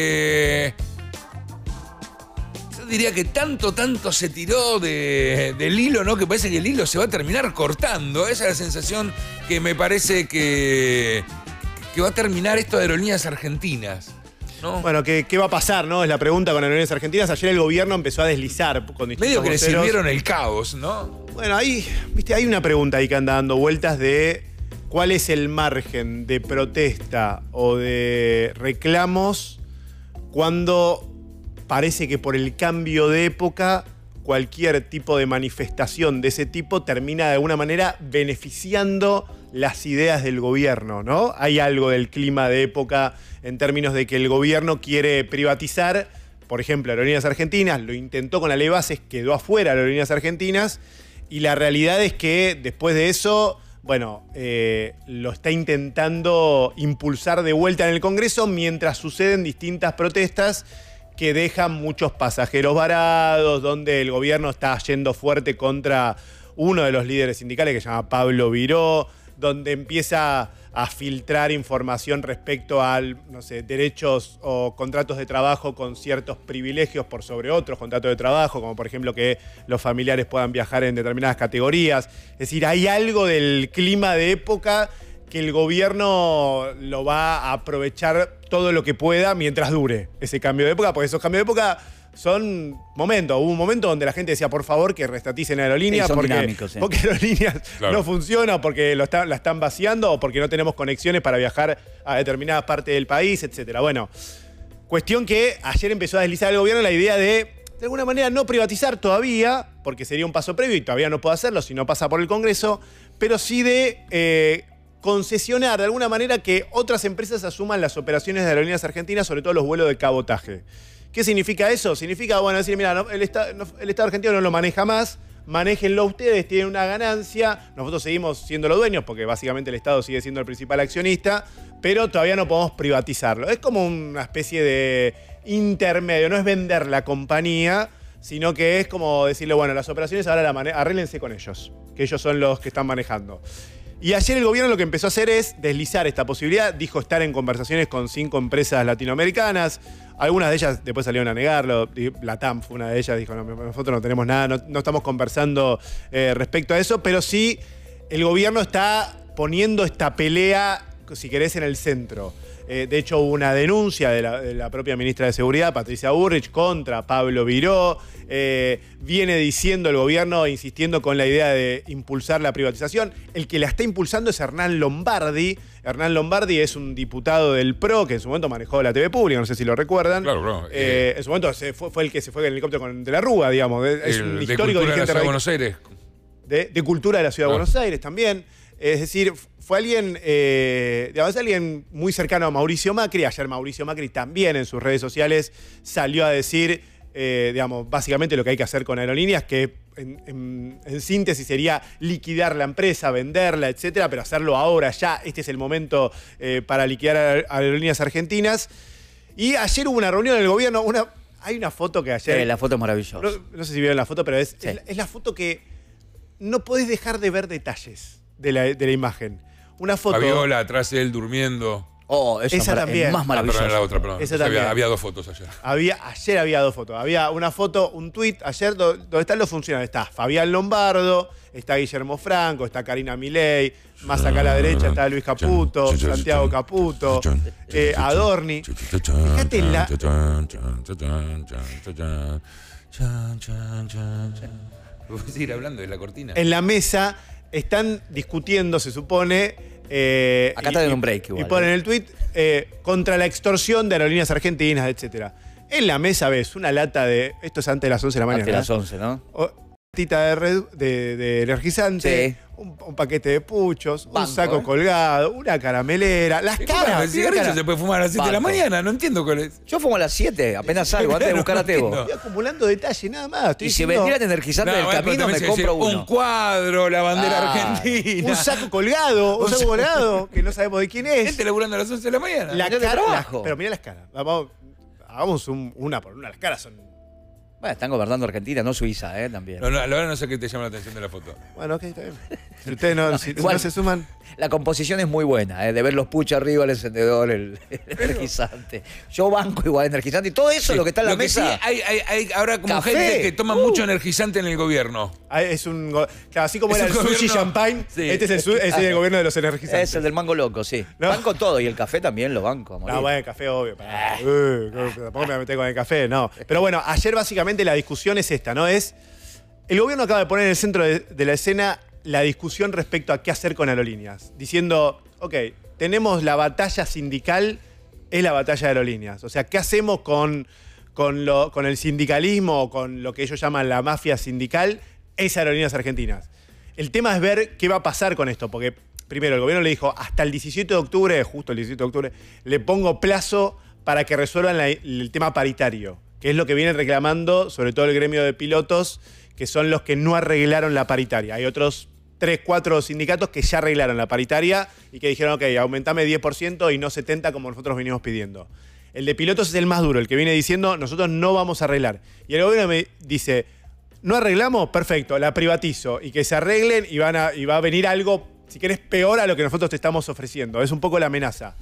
Speaker 2: yo diría que tanto se tiró del hilo, ¿no? Que parece que el hilo se va a terminar cortando. Esa es la sensación que me parece que va a terminar esto de Aerolíneas Argentinas. ¿no?
Speaker 4: Bueno, ¿qué va a pasar, no? Es la pregunta con Aerolíneas Argentinas. Ayer el gobierno empezó a deslizar con distintos
Speaker 2: Medio que le
Speaker 4: voceros.
Speaker 2: sirvieron el caos, ¿no?
Speaker 4: Bueno, ahí, viste, hay una pregunta ahí que anda dando vueltas de cuál es el margen de protesta o de reclamos cuando parece que por el cambio de época cualquier tipo de manifestación de ese tipo termina de alguna manera beneficiando las ideas del gobierno, ¿no? Hay algo del clima de época en términos de que el gobierno quiere privatizar, por ejemplo, Aerolíneas Argentinas, lo intentó con la ley Bases, quedó afuera Aerolíneas Argentinas, y la realidad es que después de eso, bueno, lo está intentando impulsar de vuelta en el Congreso mientras suceden distintas protestas que dejan muchos pasajeros varados, donde el gobierno está yendo fuerte contra uno de los líderes sindicales que se llama Pablo Viró, donde empieza a filtrar información respecto a, no sé, derechos o contratos de trabajo con ciertos privilegios por sobre otros contratos de trabajo, como por ejemplo que los familiares puedan viajar en determinadas categorías. Es decir, hay algo del clima de época que el gobierno lo va a aprovechar todo lo que pueda mientras dure ese cambio de época, porque esos cambios de época son momentos. Hubo un momento donde la gente decía, por favor, que restaticen Aerolíneas,
Speaker 5: Sí, son
Speaker 4: porque
Speaker 5: dinámicos, sí.
Speaker 4: Aerolíneas
Speaker 2: Claro.
Speaker 4: no funciona, porque la están vaciando o porque no tenemos conexiones para viajar a determinadas partes del país, etc. Bueno, cuestión que ayer empezó a deslizar el gobierno la idea de alguna manera, no privatizar todavía, porque sería un paso previo y todavía no puede hacerlo si no pasa por el Congreso, pero sí de concesionar de alguna manera que otras empresas asuman las operaciones de Aerolíneas Argentinas, sobre todo los vuelos de cabotaje. ¿Qué significa eso? Significa, bueno, decir, mira, el Estado argentino no lo maneja más, manéjenlo ustedes, tienen una ganancia, nosotros seguimos siendo los dueños, porque básicamente el Estado sigue siendo el principal accionista, pero todavía no podemos privatizarlo. Es como una especie de intermedio, no es vender la compañía, sino que es como decirle, bueno, las operaciones ahora arréglense con ellos, que ellos son los que están manejando. Y ayer el gobierno lo que empezó a hacer es deslizar esta posibilidad. Dijo estar en conversaciones con 5 empresas latinoamericanas. Algunas de ellas después salieron a negarlo. La TAM fue una de ellas. Dijo, no, nosotros no tenemos nada, no estamos conversando respecto a eso. Pero sí, el gobierno está poniendo esta pelea, si querés, en el centro. De hecho, hubo una denuncia de la propia ministra de Seguridad, Patricia Bullrich, contra Pablo Viró. Viene diciendo el gobierno, insistiendo con la idea de impulsar la privatización. El que la está impulsando es Hernán Lombardi. Hernán Lombardi es un diputado del PRO que en su momento manejó la TV pública, no sé si lo recuerdan.
Speaker 2: Claro.
Speaker 4: En su momento fue el que se fue en el helicóptero de la Rúa, digamos. Es un histórico
Speaker 2: de la
Speaker 4: dirigente
Speaker 2: Ciudad de Buenos Aires.
Speaker 4: de cultura de la Ciudad de Buenos Aires también. Es decir, fue alguien, digamos, alguien muy cercano a Mauricio Macri. Ayer Mauricio Macri también en sus redes sociales salió a decir, digamos, básicamente lo que hay que hacer con Aerolíneas, que en síntesis sería liquidar la empresa, venderla, etcétera, pero hacerlo ahora, ya. Este es el momento para liquidar a Aerolíneas Argentinas. Y ayer hubo una reunión en el gobierno. Hay una foto que ayer...
Speaker 5: la foto es maravillosa.
Speaker 4: No sé si vieron la foto, pero es la foto que no podés dejar de ver detalles de la imagen. Una foto...
Speaker 2: Fabiola atrás de él durmiendo.
Speaker 4: Esa también.
Speaker 5: Es más maravillosa.
Speaker 2: La otra, perdón.
Speaker 4: Esa también.
Speaker 2: Había 2 fotos ayer.
Speaker 4: Ayer había 2 fotos. Había una foto, un tuit ayer donde están los funcionarios. Está Fabián Lombardo, está Guillermo Franco, está Karina Milei, más acá a la derecha está Luis Caputo, Santiago Caputo, Adorni. Fíjate en la...
Speaker 2: ¿Puedo seguir hablando de la cortina?
Speaker 4: En la mesa están discutiendo, se supone...
Speaker 5: Acá está en un break igual.
Speaker 4: Y ponen el tuit contra la extorsión de Aerolíneas Argentinas, etcétera. En la mesa ves una lata de... Esto es antes de las 11 de la mañana.
Speaker 5: Antes de las 11, ¿no?
Speaker 4: Tita de energizante, un paquete de puchos, un saco colgado, una caramelera, las caras.
Speaker 2: El cigarrillo se puede fumar a las 7 de la mañana, no entiendo cuál es.
Speaker 5: Yo fumo a las 7, apenas salgo, antes de buscar a Tebo.
Speaker 4: Estoy acumulando detalles, nada más.
Speaker 5: Y si vendieran energizante del camino, me compro uno.
Speaker 2: Un cuadro, la bandera argentina.
Speaker 4: Un saco colgado, que no sabemos de quién es.
Speaker 2: Gente laburando a las 11 de la mañana.
Speaker 4: La cara, pero mira las caras. Hagamos una por una. Las caras son...
Speaker 5: Bueno, están gobernando Argentina, no Suiza, también.
Speaker 2: No, la verdad no sé qué te llama la atención de la foto.
Speaker 4: Bueno, ok, está bien. Si ustedes no se suman...
Speaker 5: La composición es muy buena, de ver los puchos arriba, el encendedor, el energizante. Yo banco igual energizante y todo eso, lo que está en la mesa.
Speaker 2: Sí, hay ahora como
Speaker 5: café.
Speaker 2: Gente que toma mucho energizante en el gobierno.
Speaker 4: Es claro, así como era el sushi champagne, este es el gobierno de los energizantes.
Speaker 5: Es el del mango loco, sí.
Speaker 4: ¿No?
Speaker 5: Banco todo y el café también lo banco.
Speaker 4: No, bueno, el café obvio. Tampoco me voy a meter con el café, no. Pero bueno, ayer básicamente la discusión es esta, ¿no? El gobierno acaba de poner en el centro de la escena la discusión respecto a qué hacer con Aerolíneas. Diciendo, ok, tenemos la batalla sindical, es la batalla de Aerolíneas. O sea, ¿qué hacemos con el sindicalismo o con lo que ellos llaman la mafia sindical? Es Aerolíneas Argentinas. El tema es ver qué va a pasar con esto, porque primero el gobierno le dijo, hasta el 17 de octubre, justo el 17 de octubre, le pongo plazo para que resuelvan el tema paritario, que es lo que viene reclamando sobre todo el gremio de pilotos, que son los que no arreglaron la paritaria. Hay otros 3, 4 sindicatos que ya arreglaron la paritaria y que dijeron, ok, aumentame 10% y no 70% como nosotros venimos pidiendo. El de pilotos es el más duro, el que viene diciendo, nosotros no vamos a arreglar. Y el gobierno me dice, ¿no arreglamos? Perfecto, la privatizo y que se arreglen y va a venir algo, si querés, peor a lo que nosotros te estamos ofreciendo. Es un poco la amenaza.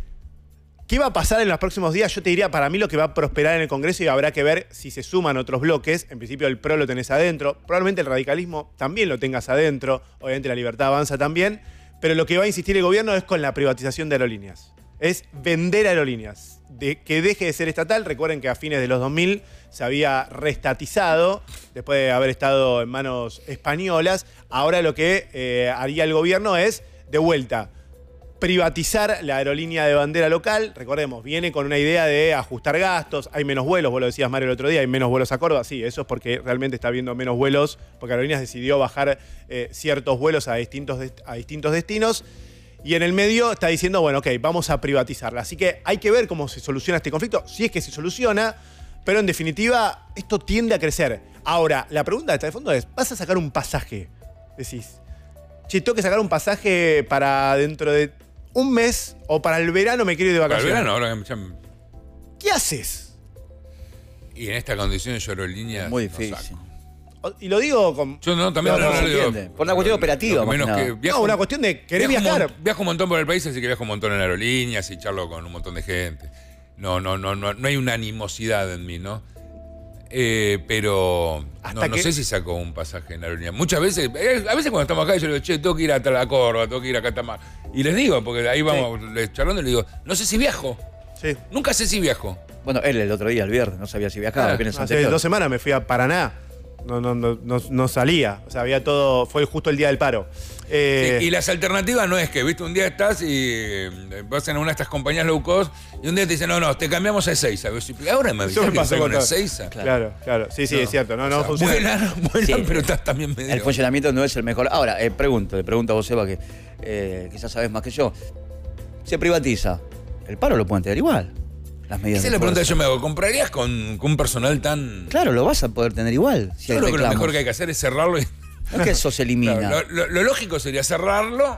Speaker 4: ¿Qué va a pasar en los próximos días? Yo te diría, para mí lo que va a prosperar en el Congreso, y habrá que ver si se suman otros bloques. En principio el PRO lo tenés adentro, probablemente el radicalismo también lo tengas adentro, obviamente la Libertad Avanza también, pero lo que va a insistir el gobierno es con la privatización de Aerolíneas. Es vender Aerolíneas, que deje de ser estatal. Recuerden que a fines de los 2000 se había reestatizado, después de haber estado en manos españolas. Ahora lo que haría el gobierno es, de vuelta, privatizar la aerolínea de bandera local. Recordemos, viene con una idea de ajustar gastos, hay menos vuelos, vos lo decías, Mario, el otro día, hay menos vuelos a Córdoba. Sí, eso es porque realmente está habiendo menos vuelos, porque Aerolíneas decidió bajar ciertos vuelos a distintos destinos. Y en el medio está diciendo, bueno, ok, vamos a privatizarla. Así que hay que ver cómo se soluciona este conflicto, si es que se soluciona, pero en definitiva esto tiende a crecer. Ahora, la pregunta de fondo es, ¿vas a sacar un pasaje? Decís, che, tengo que sacar un pasaje para dentro de un mes o para el verano me quiero ir de vacaciones.
Speaker 2: Para el verano, ahora ya...
Speaker 4: ¿Qué haces?
Speaker 2: Y en esta condición yo Aerolíneas
Speaker 5: muy difícil.
Speaker 4: Y lo digo con...
Speaker 2: Yo no, también
Speaker 5: no se entiende. Por una cuestión operativa.
Speaker 2: Menos que viajo,
Speaker 4: una cuestión de querer viajar.
Speaker 2: Viajo un montón por el país, así que viajo un montón en Aerolíneas y charlo con un montón de gente. No hay una animosidad en mí, ¿no? pero no sé si sacó un pasaje en aerolínea. Muchas veces, a veces cuando estamos acá, yo le digo, che, tengo que ir a la Córdoba, tengo que ir a Catamar. Y les digo, porque ahí vamos charlando, y le digo, no sé si viajo.
Speaker 4: Sí.
Speaker 2: Nunca sé si viajo.
Speaker 5: Bueno, él el otro día, el viernes, no sabía si viajaba.
Speaker 4: Hace 2 semanas me fui a Paraná. No salía. O sea, había todo. Fue justo el día del paro.
Speaker 2: Y las alternativas no es que, viste, un día estás y vas en una de estas compañías low cost y un día te dicen, no, te cambiamos a Ezeiza. Ahora me avisás que te con Ezeiza.
Speaker 4: Claro. Sí, es cierto. No funciona.
Speaker 5: Sí,
Speaker 2: pero estás también medio.
Speaker 5: El funcionamiento no es el mejor. Ahora, le pregunto a vos, Eva, que quizás sabés más que yo. Se privatiza. El paro lo pueden tener igual. Las medidas.
Speaker 2: Esa es la pregunta que yo me hago. ¿Comprarías con un personal tan...?
Speaker 5: Claro, lo vas a poder tener igual.
Speaker 2: Yo creo que lo mejor que hay que hacer es cerrarlo y...
Speaker 5: No es que eso se elimina.
Speaker 2: Claro, lo lógico sería cerrarlo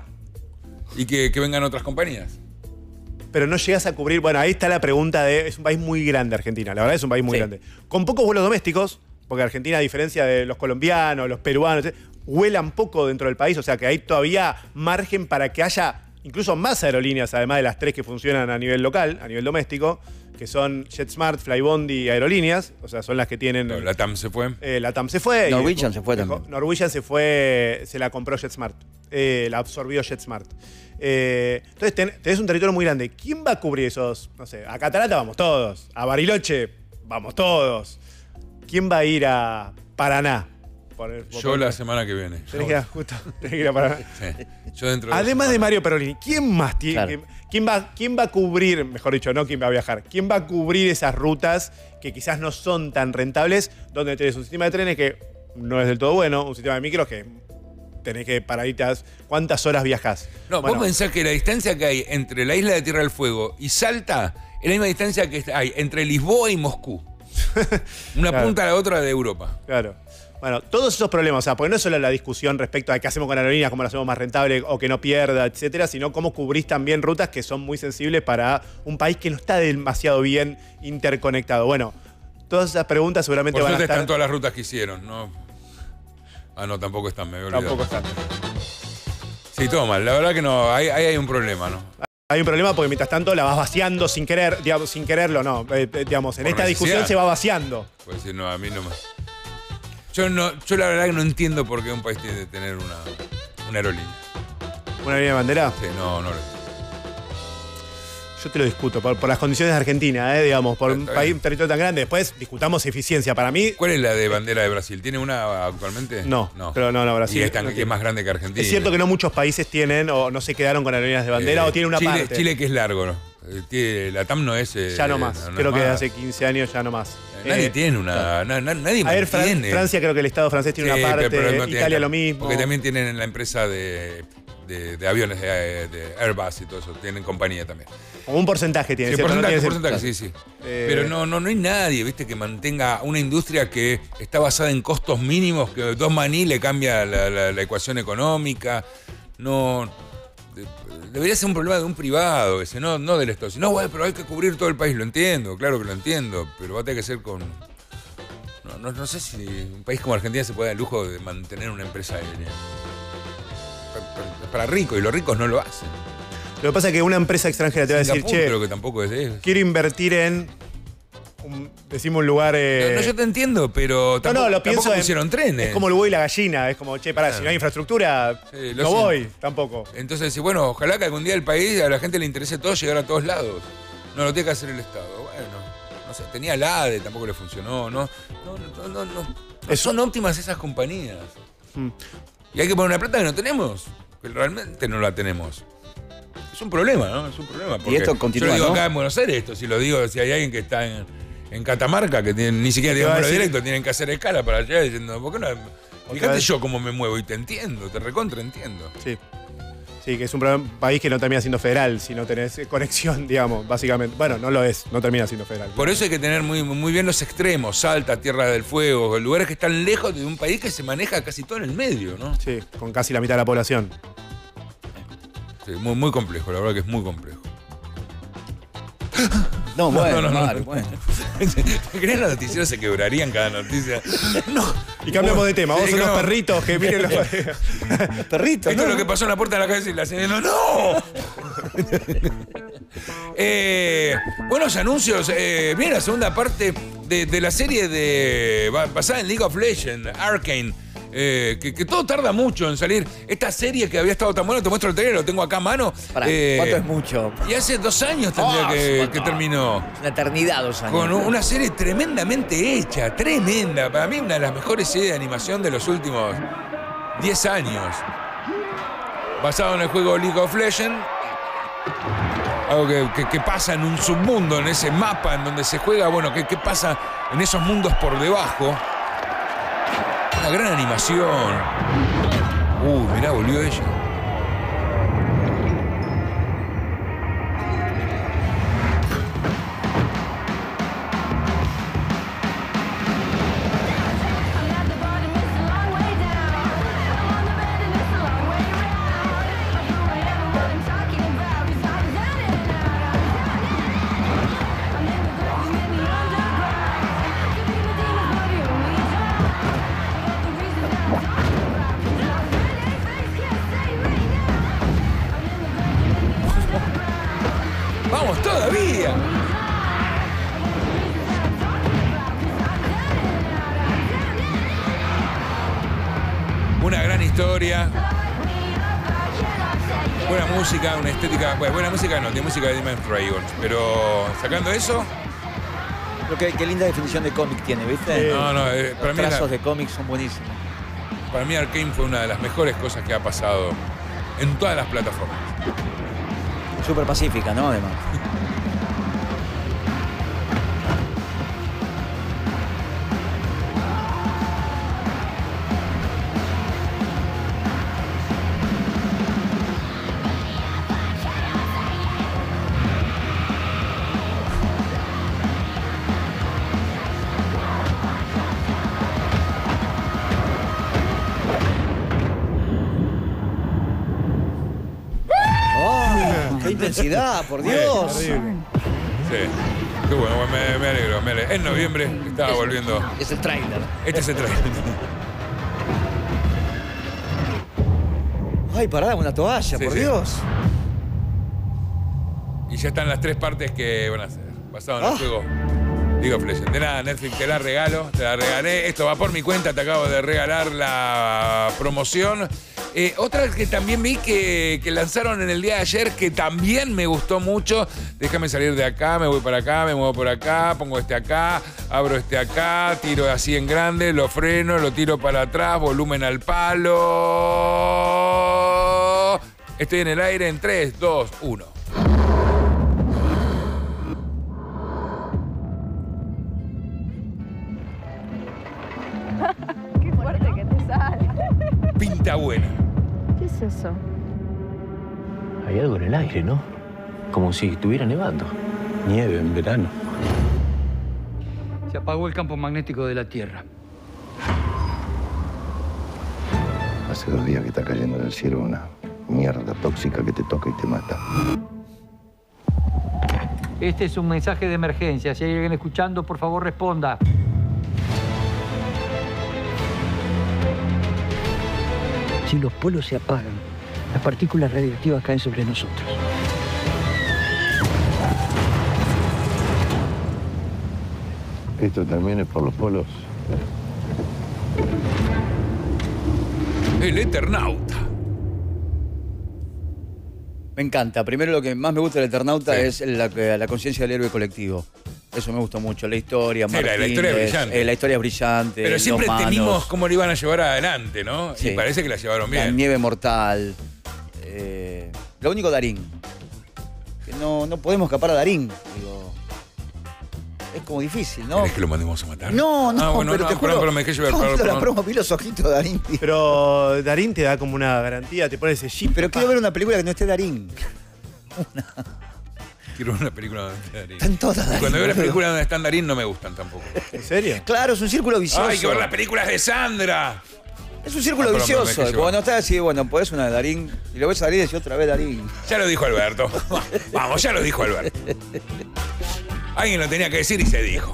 Speaker 2: y que vengan otras compañías.
Speaker 4: Pero no llegas a cubrir... Bueno, ahí está la pregunta es un país muy grande Argentina, la verdad es un país muy grande. Con pocos vuelos domésticos, porque Argentina, a diferencia de los colombianos, los peruanos, vuelan poco dentro del país, o sea que hay todavía margen para que haya incluso más aerolíneas, además de las 3 que funcionan a nivel local, a nivel doméstico, que son JetSmart, Flybondi y Aerolíneas, o sea, son las que tienen...
Speaker 2: No, la TAM se fue.
Speaker 4: La TAM se fue.
Speaker 5: Norwegian se fue también.
Speaker 4: Norwegian se fue, se la compró JetSmart, la absorbió JetSmart. Entonces tenés un territorio muy grande. ¿Quién va a cubrir esos? No sé, a Catarata vamos todos, a Bariloche vamos todos. ¿Quién va a ir a Paraná?
Speaker 2: Yo la semana que viene.
Speaker 4: Tenés que ir a Paraná.
Speaker 2: Sí. Yo dentro
Speaker 4: Además de Mario Perolini, ¿quién más tiene? Claro. ¿Quién va a cubrir, mejor dicho, no quién va a viajar? ¿Quién va a cubrir esas rutas que quizás no son tan rentables, donde tenés un sistema de trenes que no es del todo bueno, un sistema de micros que tenés que paraditas? ¿Cuántas horas viajás?
Speaker 2: No, vos pensás que la distancia que hay entre la isla de Tierra del Fuego y Salta es la misma distancia que hay entre Lisboa y Moscú. Una punta a la otra de Europa.
Speaker 4: Claro. Bueno, todos esos problemas, o sea, porque no es solo la discusión respecto a qué hacemos con aerolíneas, cómo lo hacemos más rentable o que no pierda, etcétera, sino cómo cubrís también rutas que son muy sensibles para un país que no está demasiado bien interconectado. Bueno, todas esas preguntas seguramente van a estar...
Speaker 2: están todas las rutas que hicieron, ¿no? Ah, no, tampoco están, me voy a olvidar.
Speaker 4: Tampoco están.
Speaker 2: Sí, todo mal. La verdad que no, ahí hay un problema, ¿no?
Speaker 4: Hay un problema porque mientras tanto la vas vaciando sin querer, digamos, sin quererlo, no. Digamos, en esta discusión se va vaciando.
Speaker 2: Pues decir, no, a mí no me... Yo la verdad que no entiendo por qué un país tiene que tener una aerolínea.
Speaker 4: ¿Una aerolínea de bandera?
Speaker 2: Sí, no lo entiendo.
Speaker 4: Yo te lo discuto, por las condiciones de Argentina, digamos, por un país, un territorio tan grande. Después discutamos eficiencia. Para mí...
Speaker 2: ¿Cuál es la de bandera de Brasil? ¿Tiene una actualmente?
Speaker 4: No, pero no, Brasil.
Speaker 2: Y es más grande que Argentina.
Speaker 4: Es cierto que no muchos países tienen o no se quedaron con aerolíneas de bandera o tienen una parte.
Speaker 2: Chile que es largo, ¿no? La TAM no es...
Speaker 4: ya no más. Creo que hace 15 años ya no más.
Speaker 2: Nadie tiene una... Nadie mantiene.
Speaker 4: Francia, creo que el Estado francés tiene una parte. Pero Italia lo mismo.
Speaker 2: Porque también tienen la empresa de aviones, de Airbus y todo eso. Tienen compañía también.
Speaker 4: Como un porcentaje tiene.
Speaker 2: Sí, porcentaje, sí. Pero no hay nadie, viste, que mantenga una industria que está basada en costos mínimos, que 2 maní le cambia la ecuación económica. No... Debería ser un problema de un privado ese, no del Estado. Si no, bueno, pero hay que cubrir todo el país, lo entiendo, claro que lo entiendo, pero va a tener que ser con... No sé si un país como Argentina se puede dar el lujo de mantener una empresa aérea. Para ricos, y los ricos no lo hacen.
Speaker 4: Lo que pasa es que una empresa extranjera te va a decir, che,
Speaker 2: pero que tampoco es
Speaker 4: quiero invertir en... decimos un lugar...
Speaker 2: No, yo te entiendo, pero tampoco pusieron trenes.
Speaker 4: Es como el buey y la gallina. Es como, che, pará, si no hay infraestructura, no voy tampoco.
Speaker 2: Entonces, bueno, ojalá que algún día el país a la gente le interese todo llegar a todos lados. No lo tiene que hacer el Estado. Bueno, no sé, tenía la ADE, tampoco le funcionó. No son óptimas esas compañías. Y hay que poner una plata que no tenemos, que realmente no la tenemos. Es un problema, ¿no? Es un problema.
Speaker 5: Y esto continúa,
Speaker 2: yo lo digo,
Speaker 5: ¿no?
Speaker 2: acá en Buenos Aires esto, si lo digo, si hay alguien que está en Catamarca, que ni siquiera tiene vuelo directo, tienen que hacer escala para allá diciendo, ¿por qué no? Fíjate yo cómo me muevo y te entiendo, te recontra entiendo.
Speaker 4: Sí, que es un país que no termina siendo federal, si no tenés conexión, digamos, básicamente. Bueno, no lo es, no termina siendo federal.
Speaker 2: Por eso hay que tener muy bien los extremos, Salta, Tierra del Fuego, lugares que están lejos de un país que se maneja casi todo en el medio, ¿no?
Speaker 4: Sí, con casi la mitad de la población.
Speaker 2: Sí, muy complejo, la verdad que es muy complejo.
Speaker 5: No, bueno.
Speaker 2: ¿Crees los noticieros se quebrarían cada noticia?
Speaker 4: No. Y cambiamos de tema. Vamos a unos perritos que miren los
Speaker 5: perritos.
Speaker 2: Esto es lo que pasó en la puerta de la casa y la señora, ¡no! Buenos anuncios. Viene la segunda parte de la serie basada en League of Legends, Arcane. Que todo tarda mucho en salir. Esta serie que había estado tan buena, te muestro el trailer, lo tengo acá a mano.
Speaker 5: Pará, ¿cuánto es mucho?
Speaker 2: Y hace 2 años tendría que terminó.
Speaker 5: Una eternidad, 2 años.
Speaker 2: Con una serie tremendamente hecha, tremenda. Para mí, una de las mejores series de animación de los últimos 10 años. Basado en el juego League of Legends. Algo que pasa en un submundo, en ese mapa en donde se juega. Bueno, ¿qué pasa en esos mundos por debajo? Una gran animación. Mirá, volvió ella. ¡Vamos todavía! Una gran historia. Buena música, una estética. Bueno, buena música no, tiene música de Demon Dragons. Pero sacando eso.
Speaker 5: Creo qué linda definición de cómic tiene, ¿viste?
Speaker 2: No, para mí.
Speaker 5: Los trazos de cómic son buenísimos.
Speaker 2: Para mí, Arcane fue una de las mejores cosas que ha pasado en todas las plataformas.
Speaker 5: Súper pacífica, ¿no? Además. ¡Qué intensidad, por Dios!
Speaker 2: Sí. Qué bueno, me alegro, En noviembre estaba volviendo.
Speaker 5: Es el tráiler.
Speaker 2: Este es el tráiler.
Speaker 5: Ay, pará, una toalla, por Dios.
Speaker 2: Y ya están las 3 partes que van a ser basado en el juego League of Legends. De nada, Netflix, te la regalé. Esto va por mi cuenta, te acabo de regalar la promoción. Otra que también vi que lanzaron en el día de ayer, que también me gustó mucho. Déjame salir de acá, me voy para acá, me muevo por acá, pongo este acá, abro este acá, tiro así en grande, lo freno, lo tiro para atrás, volumen al palo. Estoy en el aire en 3, 2, 1.
Speaker 15: Qué fuerte que te sale.
Speaker 2: Pinta buena.
Speaker 15: ¿Qué es eso?
Speaker 16: Hay algo en el aire, ¿no? Como si estuviera nevando. Nieve en verano.
Speaker 17: Se apagó el campo magnético de la Tierra.
Speaker 18: Hace 2 días que está cayendo del cielo una mierda tóxica que te toca y te mata.
Speaker 17: Este es un mensaje de emergencia. Si hay alguien escuchando, por favor, responda. Si los polos se apagan, las partículas radiactivas caen sobre nosotros.
Speaker 18: Esto también es por los polos.
Speaker 2: El Eternauta.
Speaker 5: Me encanta. Primero, lo que más me gusta del Eternauta es la conciencia del héroe colectivo. Eso me gustó mucho. La historia,
Speaker 2: la historia es brillante.
Speaker 5: La historia es brillante.
Speaker 2: Pero siempre temimos cómo lo iban a llevar adelante, ¿no?
Speaker 5: Sí.
Speaker 2: Y parece que la llevaron bien.
Speaker 5: La nieve mortal. Lo único, Darín. Que no podemos escapar a Darín. Digo, es como difícil, ¿no?
Speaker 2: ¿Querés que lo mandemos a matar?
Speaker 5: No,
Speaker 2: bueno,
Speaker 5: pero te juro.
Speaker 2: pero me dejé llevar.
Speaker 5: La promo, vi los ojitos de Darín.
Speaker 4: Pero Darín te da como una garantía, te pone ese chip.
Speaker 5: Pero quiero ver una película que no esté Darín.
Speaker 2: Quiero ver una película donde esté Darín.
Speaker 5: Están todas Darín.
Speaker 2: Cuando veo las películas donde están Darín no me gustan tampoco.
Speaker 4: ¿En serio?
Speaker 5: Claro, es un círculo vicioso.
Speaker 2: Hay que ver las películas de Sandra.
Speaker 5: Es un círculo vicioso. Cuando estás así, bueno, podés una de Darín. Y lo ves a Darín y decís otra vez Darín.
Speaker 2: Ya lo dijo Alberto. Vamos, ya lo dijo Alberto. Alguien lo tenía que decir y se dijo.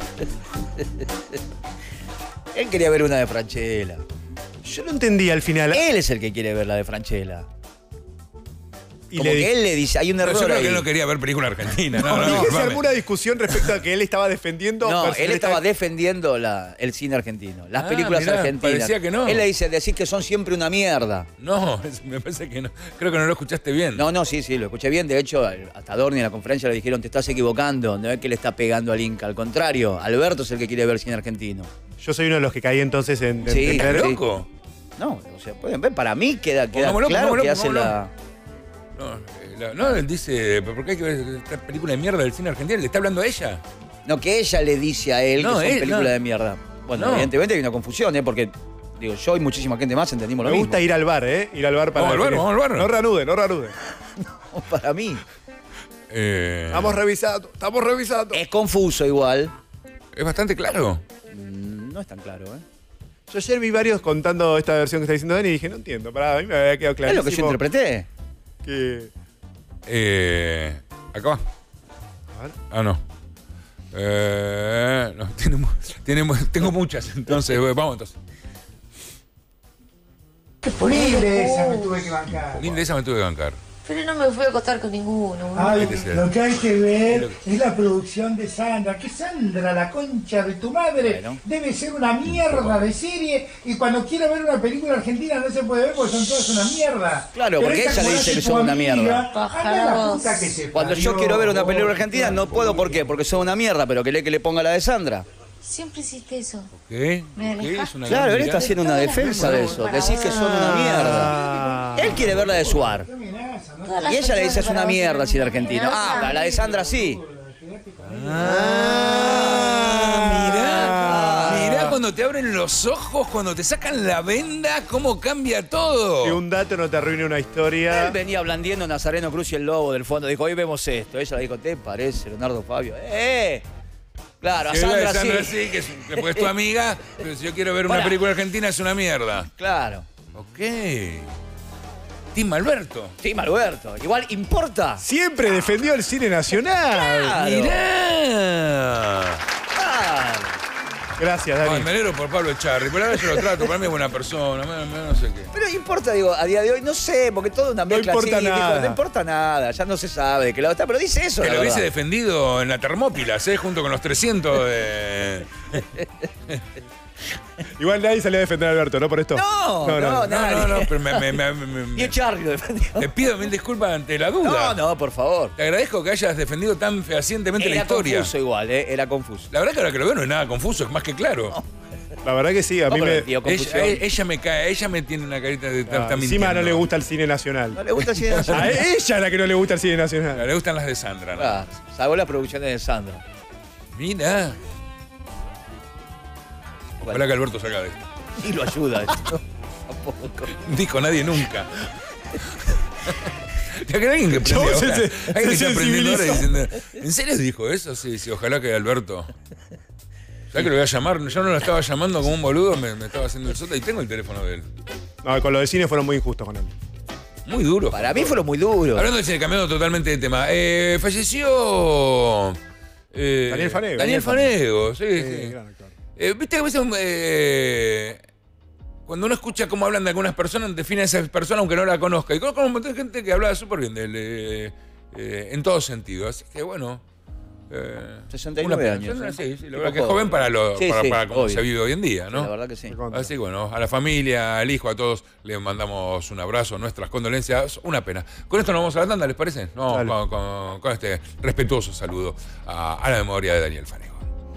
Speaker 5: Él quería ver una de Franchella.
Speaker 4: Yo no entendí al final.
Speaker 5: Él es el que quiere ver la de Franchella.
Speaker 4: Y
Speaker 5: Como que él le dice, hay un
Speaker 2: No,
Speaker 5: error
Speaker 2: yo creo
Speaker 5: ahí.
Speaker 2: que él no quería ver película argentina.
Speaker 4: No,
Speaker 2: No,
Speaker 4: dije que se
Speaker 2: mame.
Speaker 4: armó una discusión respecto a que él estaba defendiendo.
Speaker 5: No, él estaba
Speaker 4: de
Speaker 5: defendiendo el cine argentino, las películas
Speaker 2: mirá,
Speaker 5: argentinas.
Speaker 2: parecía que no.
Speaker 5: Él le dice, decís que son siempre una mierda.
Speaker 2: No, me parece que no. Creo que no lo escuchaste bien.
Speaker 5: No, sí, lo escuché bien. De hecho, hasta Dorni en la conferencia le dijeron, te estás equivocando. No es que le está pegando al Inca. Al contrario, Alberto es el que quiere ver cine argentino.
Speaker 4: Yo soy uno de los que caí entonces en
Speaker 5: Sí,
Speaker 4: entender.
Speaker 5: ¿estás
Speaker 2: loco?
Speaker 5: No, o sea, pueden ver. Para mí queda
Speaker 2: Pongámoslo,
Speaker 5: claro que
Speaker 2: pongámoslo,
Speaker 5: hace
Speaker 2: pongámoslo.
Speaker 5: la...
Speaker 2: No, él dice, ¿pero por qué hay que ver esta película de mierda del cine argentino? ¿Le está hablando a ella?
Speaker 5: No, que ella le dice a él
Speaker 2: No,
Speaker 5: que son
Speaker 2: él,
Speaker 5: películas
Speaker 2: no.
Speaker 5: de mierda. Bueno,
Speaker 2: No.
Speaker 5: evidentemente hay una confusión, porque digo, yo y muchísima gente más entendimos lo
Speaker 4: Me
Speaker 5: mismo.
Speaker 4: gusta ir al bar, ¿eh? Ir al bar para.
Speaker 2: Vamos al bar,
Speaker 4: definir.
Speaker 2: vamos al bar.
Speaker 4: No ranude, no ranude.
Speaker 5: Para mí.
Speaker 4: Estamos revisando.
Speaker 5: Es confuso igual.
Speaker 2: Es bastante claro.
Speaker 5: No es tan claro, ¿eh?
Speaker 4: Yo ayer vi varios contando esta versión que está diciendo Dani y dije, no entiendo, pará, a mí me había quedado
Speaker 5: Es
Speaker 4: clarísimo.
Speaker 5: lo que yo interpreté.
Speaker 4: Que...
Speaker 2: Acá va. Ah, no. No, tengo muchas, entonces, vamos entonces.
Speaker 19: Mil de esas me tuve que bancar.
Speaker 2: Mil de esas me tuve que bancar.
Speaker 19: Pero no me fui a acostar con ninguno.
Speaker 2: Ay,
Speaker 19: lo que hay que ver es la producción de Sandra. Que Sandra, la concha de tu madre, debe ser una mierda de serie. Y cuando quiero ver una película argentina no se puede ver porque son todas una mierda.
Speaker 5: Claro,
Speaker 19: Pero
Speaker 5: porque
Speaker 19: esta
Speaker 5: ella le
Speaker 19: conoce
Speaker 5: dice que
Speaker 19: tu
Speaker 5: son una
Speaker 19: amiga,
Speaker 5: mierda.
Speaker 19: anda la puta que te
Speaker 5: Cuando yo
Speaker 19: parió,
Speaker 5: quiero ver una
Speaker 19: vos.
Speaker 5: película argentina, no puedo, ¿por qué? Porque son una mierda, pero que le ponga la de Sandra.
Speaker 19: Siempre hiciste eso.
Speaker 2: ¿Qué?
Speaker 19: Me
Speaker 2: ¿Qué?
Speaker 19: alejaste.
Speaker 2: Es una
Speaker 5: Claro,
Speaker 2: gran
Speaker 5: él está
Speaker 2: mirada.
Speaker 5: haciendo una defensa de eso. Decís que son una mierda. Él quiere ver la de Suar. Y ella le dice es una mierda si el argentino. Ah, para la de Sandra sí.
Speaker 2: Mirá cuando te abren los ojos, cuando te sacan la venda, cómo cambia todo.
Speaker 4: Que un dato no te arruine una historia.
Speaker 5: Él venía blandiendo Nazareno Cruz y el Lobo del fondo. Dijo, hoy vemos esto. Ella le dijo, ¿te parece, Leonardo Fabio? Claro, a
Speaker 2: Que
Speaker 5: Sandra
Speaker 2: Sandra
Speaker 5: sí.
Speaker 2: que es tu amiga, pero si yo quiero ver una
Speaker 5: Pará.
Speaker 2: película argentina es una mierda.
Speaker 5: Claro.
Speaker 2: Ok. Tim Alberto.
Speaker 5: Tim Alberto. Igual importa.
Speaker 4: Siempre defendió el cine nacional.
Speaker 5: Claro.
Speaker 2: Mirá.
Speaker 4: Gracias, Dani.
Speaker 2: Ay, me alegro por Pablo Echarri, pero ahora yo lo trato, para mí es buena persona, no sé qué.
Speaker 5: Pero importa, digo, a día de hoy, no sé, porque todo una mezcla
Speaker 4: importa
Speaker 5: así,
Speaker 4: nada.
Speaker 5: dijo, no importa nada, ya no se sabe de qué lado está, pero dice eso,
Speaker 2: Que
Speaker 5: la
Speaker 2: lo hubiese
Speaker 5: verdad.
Speaker 2: defendido en la Termópilas, junto con los 300 de...
Speaker 4: Igual nadie salió a defender a Alberto, ¿no? Por esto.
Speaker 5: No,
Speaker 2: pero
Speaker 5: Y Charlie lo defendió.
Speaker 2: te pido mil disculpas ante la duda.
Speaker 5: No, por favor.
Speaker 2: Te agradezco que hayas defendido tan fehacientemente la
Speaker 5: Era
Speaker 2: historia.
Speaker 5: confuso igual, era confuso.
Speaker 2: La verdad que ahora que lo veo no es nada confuso, es más que claro.
Speaker 4: La verdad que sí, a mí
Speaker 5: No, pero,
Speaker 4: me.
Speaker 5: tío, confusión.
Speaker 2: Ella me cae, ella me tiene una carita de estar
Speaker 4: Encima
Speaker 2: mintiendo.
Speaker 4: no le gusta el cine nacional.
Speaker 5: No le gusta el cine nacional.
Speaker 4: A ella es la que no le gusta el cine nacional.
Speaker 2: Le gustan las de Sandra, ¿no?
Speaker 5: Claro, salvo las producciones de Sandra.
Speaker 2: Mira. Ojalá que Alberto salga de esto.
Speaker 5: Y lo ayuda esto. Tampoco.
Speaker 2: Dijo nadie nunca. ¿Te que alguien que aprendió
Speaker 4: Chabón
Speaker 2: ahora?
Speaker 4: se
Speaker 2: Alguien que está aprendiendo ahora
Speaker 4: sensibilizó.
Speaker 2: diciendo, ¿en serio dijo eso? Sí, ojalá que Alberto. ¿Sabes que lo voy a llamar? Yo no lo estaba llamando como un boludo, me estaba haciendo el sota y tengo el teléfono de él.
Speaker 4: No, con lo de cine fueron muy injustos con él.
Speaker 2: Muy duro.
Speaker 5: Para mí fueron muy duros.
Speaker 2: Hablando de cine, cambiando totalmente de tema. Falleció...
Speaker 4: Daniel Fanego.
Speaker 2: Daniel Fanego, sí.
Speaker 4: Gran actor.
Speaker 2: Viste que a veces cuando uno escucha cómo hablan de algunas personas, define a esa persona aunque no la conozca. Y conozco un montón de gente que hablaba súper bien de él, en todo sentido. Así que bueno.
Speaker 5: 69 años.
Speaker 2: Sí, la verdad que es joven para cómo se vive hoy en día, ¿no?
Speaker 5: Sí, la verdad que sí.
Speaker 2: Así que bueno, a la familia, al hijo, a todos les mandamos un abrazo, nuestras condolencias. Una pena. Con esto nos vamos a la tanda, ¿les parece? No, con este respetuoso saludo a la memoria de Daniel Fanego.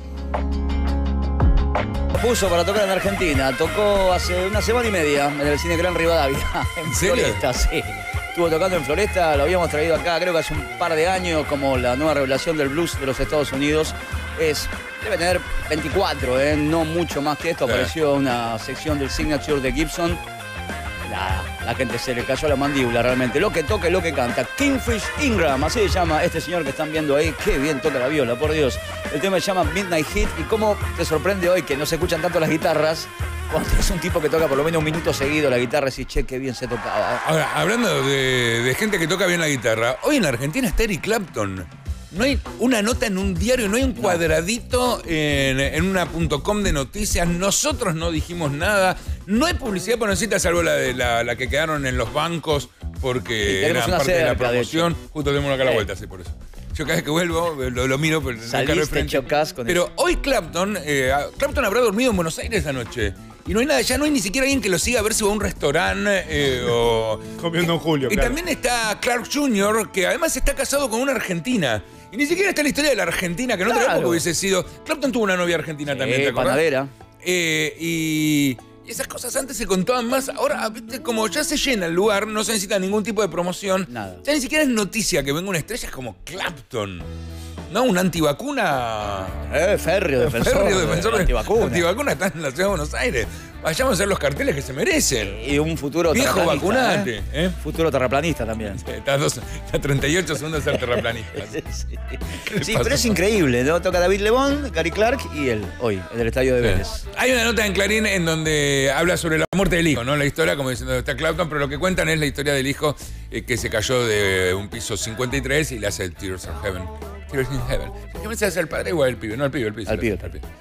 Speaker 5: Puso para tocar en Argentina. Tocó hace una semana y media en el Cine Gran Rivadavia. En
Speaker 2: serio?
Speaker 5: Floresta, sí. Estuvo tocando en Floresta, lo habíamos traído acá, creo que hace un par de años, como la nueva revelación del blues de los Estados Unidos. Debe tener 24, no mucho más que esto. Apareció una sección del Signature de Gibson. La gente se le cayó la mandíbula realmente. Lo que toca y lo que canta. Kingfish Ingram, así se llama este señor que están viendo ahí. Qué bien toca la viola, por Dios. El tema se llama Midnight Heat. Y cómo te sorprende hoy que no se escuchan tanto las guitarras. Cuando es un tipo que toca por lo menos un minuto seguido la guitarra, y che, qué bien se tocaba.
Speaker 2: Ahora, hablando de gente que toca bien la guitarra, hoy en Argentina está Eric Clapton. No hay una nota en un diario, no hay un cuadradito en una .com de noticias. Nosotros no dijimos nada. No hay publicidad por necesita, salvo la que quedaron en los bancos porque
Speaker 5: tenemos
Speaker 2: era
Speaker 5: una
Speaker 2: parte de la
Speaker 5: cerca, de
Speaker 2: promoción. Justo tenemos acá a la
Speaker 5: Sí.
Speaker 2: vuelta, sí, por eso. Yo cada vez que vuelvo lo miro, pero no cargo de
Speaker 5: Saliste,
Speaker 2: frente.
Speaker 5: chocás con
Speaker 2: Pero hoy Clapton habrá dormido en Buenos Aires anoche. Y no hay nada, ya no hay ni siquiera alguien que lo siga a ver si va a un restaurante o...
Speaker 4: Comiendo en Julio,
Speaker 2: Y
Speaker 4: claro.
Speaker 2: también está Clark Jr., que además está casado con una argentina. Y ni siquiera está la historia de la Argentina, que en otra
Speaker 5: Claro.
Speaker 2: época hubiese sido... Clapton tuvo una novia argentina también, ¿te acordás?
Speaker 5: panadera.
Speaker 2: Y esas cosas antes se contaban más. Ahora, viste, como ya se llena el lugar, no se necesita ningún tipo de promoción.
Speaker 5: Nada.
Speaker 2: Ya ni siquiera es noticia que venga una estrella, es como Clapton. ¿No? Un antivacuna.
Speaker 5: Férreo defensor.
Speaker 2: Férreo defensor de
Speaker 5: antivacuna.
Speaker 2: antivacuna está en la ciudad de Buenos Aires. Vayamos a hacer los carteles que se merecen.
Speaker 5: Y un futuro
Speaker 2: Viejo,
Speaker 5: terraplanista,
Speaker 2: vacunate.
Speaker 5: ¿eh? Futuro terraplanista también.
Speaker 2: Está a 38 segundos de ser terraplanista.
Speaker 5: Sí, pero es increíble, ¿no? Toca David Lebón, Gary Clark y él, hoy, en el estadio de Vélez.
Speaker 2: Hay una nota en Clarín en donde habla sobre la muerte del hijo, ¿no? La historia, como diciendo, está Clapton, pero lo que cuentan es la historia del hijo que se cayó de un piso 53 y le hace el Tears of Heaven. Tears in Heaven. ¿Qué se hace el padre o el pibe? No, el pibe.
Speaker 5: Al pibe.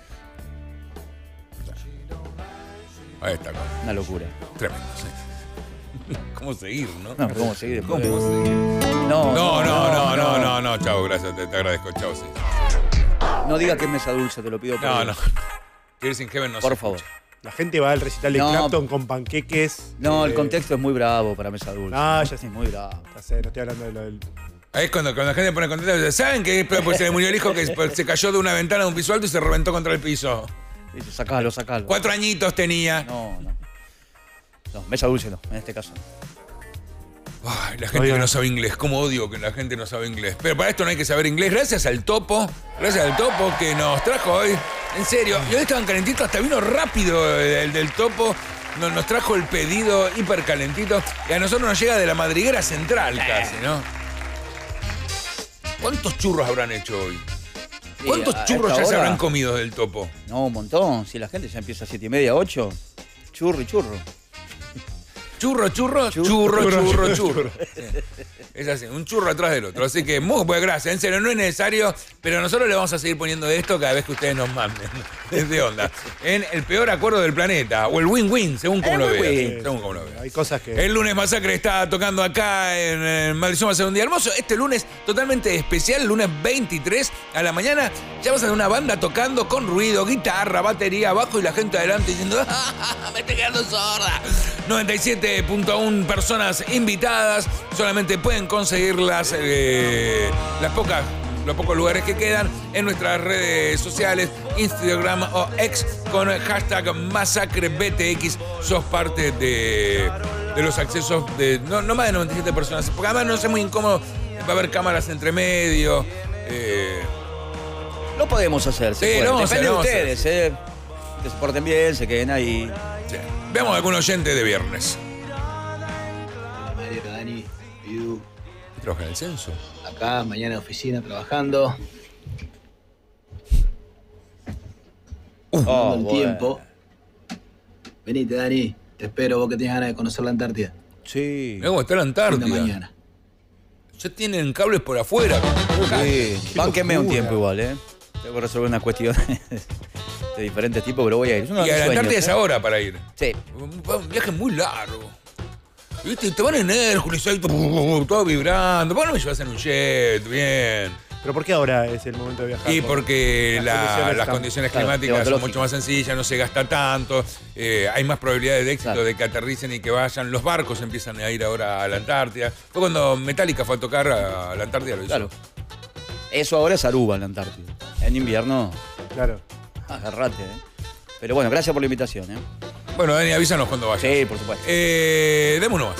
Speaker 2: Ahí está.
Speaker 5: Una locura.
Speaker 2: Tremendo, sí. ¿Cómo seguir, no?
Speaker 5: No, ¿cómo seguir?
Speaker 2: ¿Cómo seguir? No, chao, gracias, te agradezco, chao, sí.
Speaker 5: No digas que es mesa dulce, te lo pido por
Speaker 2: No,
Speaker 5: Dios.
Speaker 2: Tears in Heaven no
Speaker 5: Por
Speaker 2: se
Speaker 5: favor.
Speaker 2: escucha.
Speaker 4: La gente va al recital de
Speaker 5: No.
Speaker 4: Clapton con panqueques.
Speaker 5: No, el contexto es muy bravo para mesa dulce.
Speaker 4: Ah, ya sé.
Speaker 5: Muy bravo.
Speaker 4: Ya sé, no estoy hablando de lo del.
Speaker 2: Ahí es cuando la gente pone contento. ¿Saben que pues, se le murió el hijo que se cayó de una ventana de un piso alto y se reventó contra el piso?
Speaker 5: Dice, sacalo.
Speaker 2: 4 añitos tenía.
Speaker 5: No, mesa dulce no, en este caso.
Speaker 2: Ay, la gente que no sabe inglés. ¿Cómo odio que la gente no sabe inglés? Pero para esto no hay que saber inglés. Gracias al Topo que nos trajo hoy. En serio. Y hoy estaban calentitos, hasta vino rápido el del Topo. Nos trajo el pedido hiper calentito. Y a nosotros nos llega de la madriguera central casi, ¿no? ¿Cuántos churros habrán hecho hoy? ¿Cuántos
Speaker 5: a
Speaker 2: churros
Speaker 5: esta
Speaker 2: ya se
Speaker 5: hora?
Speaker 2: habrán comido del Topo?
Speaker 5: No, un montón. Si la gente ya empieza a 7:30, 8. Churro y churro.
Speaker 2: Churro. Sí. Es así, un churro atrás del otro. Así que muy buena gracia. En serio, no es necesario, pero nosotros le vamos a seguir poniendo esto cada vez que ustedes nos manden. Desde onda. En el peor acuerdo del planeta. O el win-win, según como lo veas. Según como lo veas.
Speaker 4: Hay cosas que.
Speaker 2: El lunes Masacre está tocando acá en Maldición va a ser un día hermoso. Este lunes totalmente especial, lunes 23 a la mañana. Ya vas a ver una banda tocando con ruido, guitarra, batería, bajo y la gente adelante diciendo me estoy quedando sorda. 97.1 personas invitadas. Solamente pueden conseguir los pocos lugares que quedan en nuestras redes sociales, Instagram o X, con el hashtag MasacreBTX. Sos parte de los accesos de no más de 97 personas. Porque además no es muy incómodo, va a haber cámaras entre medio.
Speaker 5: Lo podemos hacer, se
Speaker 2: Sí,
Speaker 5: puede.
Speaker 2: lo vamos a
Speaker 5: Depende
Speaker 2: hacer,
Speaker 5: de ustedes, que se porten bien, se queden ahí.
Speaker 2: Sí. Veamos algún oyente de viernes.
Speaker 20: Mario, Dani, Edu,
Speaker 2: ¿Trabaja en el censo?
Speaker 20: acá, mañana en oficina trabajando. Tomando el tiempo. Venite, Dani, te espero, vos que tenés ganas de conocer la Antártida.
Speaker 5: Sí.
Speaker 2: Mirá cómo está la Antártida.
Speaker 20: Linda mañana.
Speaker 2: Ya tienen cables por afuera.
Speaker 5: Sí, bánquenme un tiempo igual, ¿eh? Tengo que resolver una cuestión de diferentes tipos, pero voy a ir. Es uno de
Speaker 2: Y a
Speaker 5: mis
Speaker 2: la
Speaker 5: sueños,
Speaker 2: Antártida es
Speaker 5: ¿eh?
Speaker 2: ahora para ir.
Speaker 5: Sí.
Speaker 2: Un viaje muy largo. ¿Viste? Te van en Hércules ahí todo vibrando. ¿Por qué no me llevas en un jet? Bien.
Speaker 4: ¿Pero por qué ahora es el momento de viajar?
Speaker 2: Y porque las condiciones
Speaker 4: claro,
Speaker 2: climáticas son
Speaker 4: climatológicas.
Speaker 2: mucho más sencillas, no se gasta tanto, hay más probabilidades de éxito de que aterricen y que vayan. Los barcos empiezan a ir ahora a la Antártida. Fue cuando Metallica fue a tocar a la Antártida, lo hizo.
Speaker 5: Claro. Eso ahora es Aruba en la Antártida. En invierno.
Speaker 4: Claro.
Speaker 5: Agarrate, ¿eh? Pero bueno, gracias por la invitación, ¿eh?
Speaker 2: Bueno, Dani, avísanos cuando vayas.
Speaker 5: Sí, por supuesto.
Speaker 2: Demos uno más.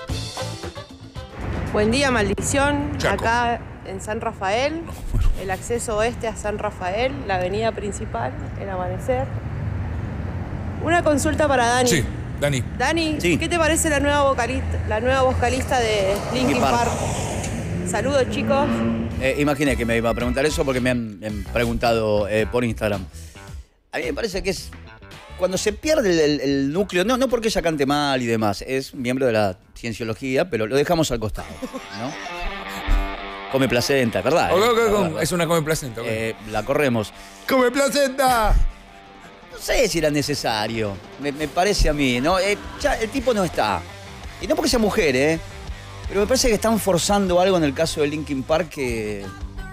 Speaker 21: Buen día, maldición.
Speaker 2: Chaco.
Speaker 21: Acá en San Rafael, el acceso oeste a San Rafael, la avenida principal, el amanecer. Una consulta para Dani.
Speaker 2: Sí, Dani.
Speaker 21: Dani,
Speaker 5: Sí.
Speaker 21: ¿qué te parece la nueva vocalista de Linkin Park? Saludos, chicos.
Speaker 5: Imaginé que me iba a preguntar eso porque me han preguntado por Instagram. A mí me parece que es cuando se pierde el núcleo, no porque ella cante mal y demás, es miembro de la cienciología, pero lo dejamos al costado, ¿no? Come placenta, ¿verdad?
Speaker 2: Es una come placenta.
Speaker 5: La corremos.
Speaker 4: ¡Come placenta!
Speaker 5: No sé si era necesario, me parece a mí, ¿no? Ya el tipo no está. Y no porque sea mujer, Pero me parece que están forzando algo en el caso de Linkin Park que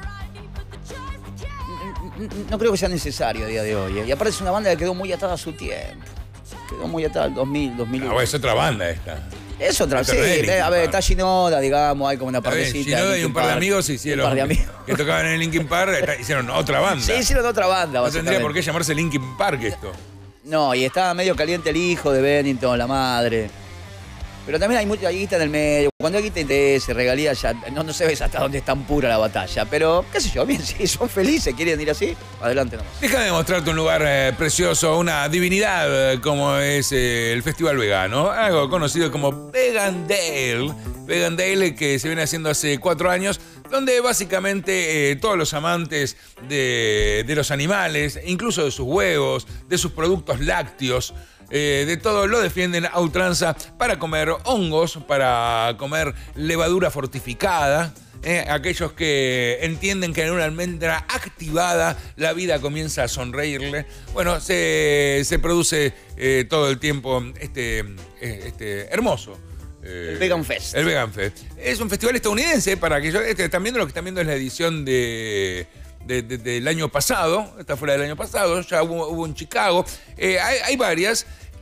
Speaker 5: no creo que sea necesario a día de hoy. Y aparte es una banda que quedó muy atada a su tiempo. Quedó muy atada al 2000, 2001.
Speaker 2: No, es otra banda esta.
Speaker 5: Es otra, sí. A ver, está Shinoda, digamos, hay como una partecita.
Speaker 2: Shinoda y un par de amigos hicieron.
Speaker 5: Un par de amigos.
Speaker 2: Que tocaban en el Linkin Park, hicieron otra banda.
Speaker 5: Sí, hicieron otra banda.
Speaker 2: No tendría por qué llamarse Linkin Park esto.
Speaker 5: No, y estaba medio caliente el hijo de Bennington, la madre. Pero también hay mucha guita en el medio. Cuando hay guita interés, regalías, ya no se ve hasta dónde es tan pura la batalla. Pero, qué sé yo, bien, si son felices, quieren ir así, adelante nomás.
Speaker 2: Déjame mostrarte un lugar precioso, una divinidad como es el Festival Vegano. Algo conocido como Vegandale. Vegandale que se viene haciendo hace 4 años, donde básicamente todos los amantes de los animales, incluso de sus huevos, de sus productos lácteos, de todo lo defienden a ultranza para comer hongos, para comer levadura fortificada. Aquellos que entienden que en una almendra activada la vida comienza a sonreírle. Bueno, se produce todo el tiempo este hermoso.
Speaker 5: El Vegan Fest.
Speaker 2: El Vegan Fest. Es un festival estadounidense para aquellos que están viendo. Lo que están viendo es la edición del año pasado. Está fuera del año pasado. Ya hubo en Chicago. Hay varias.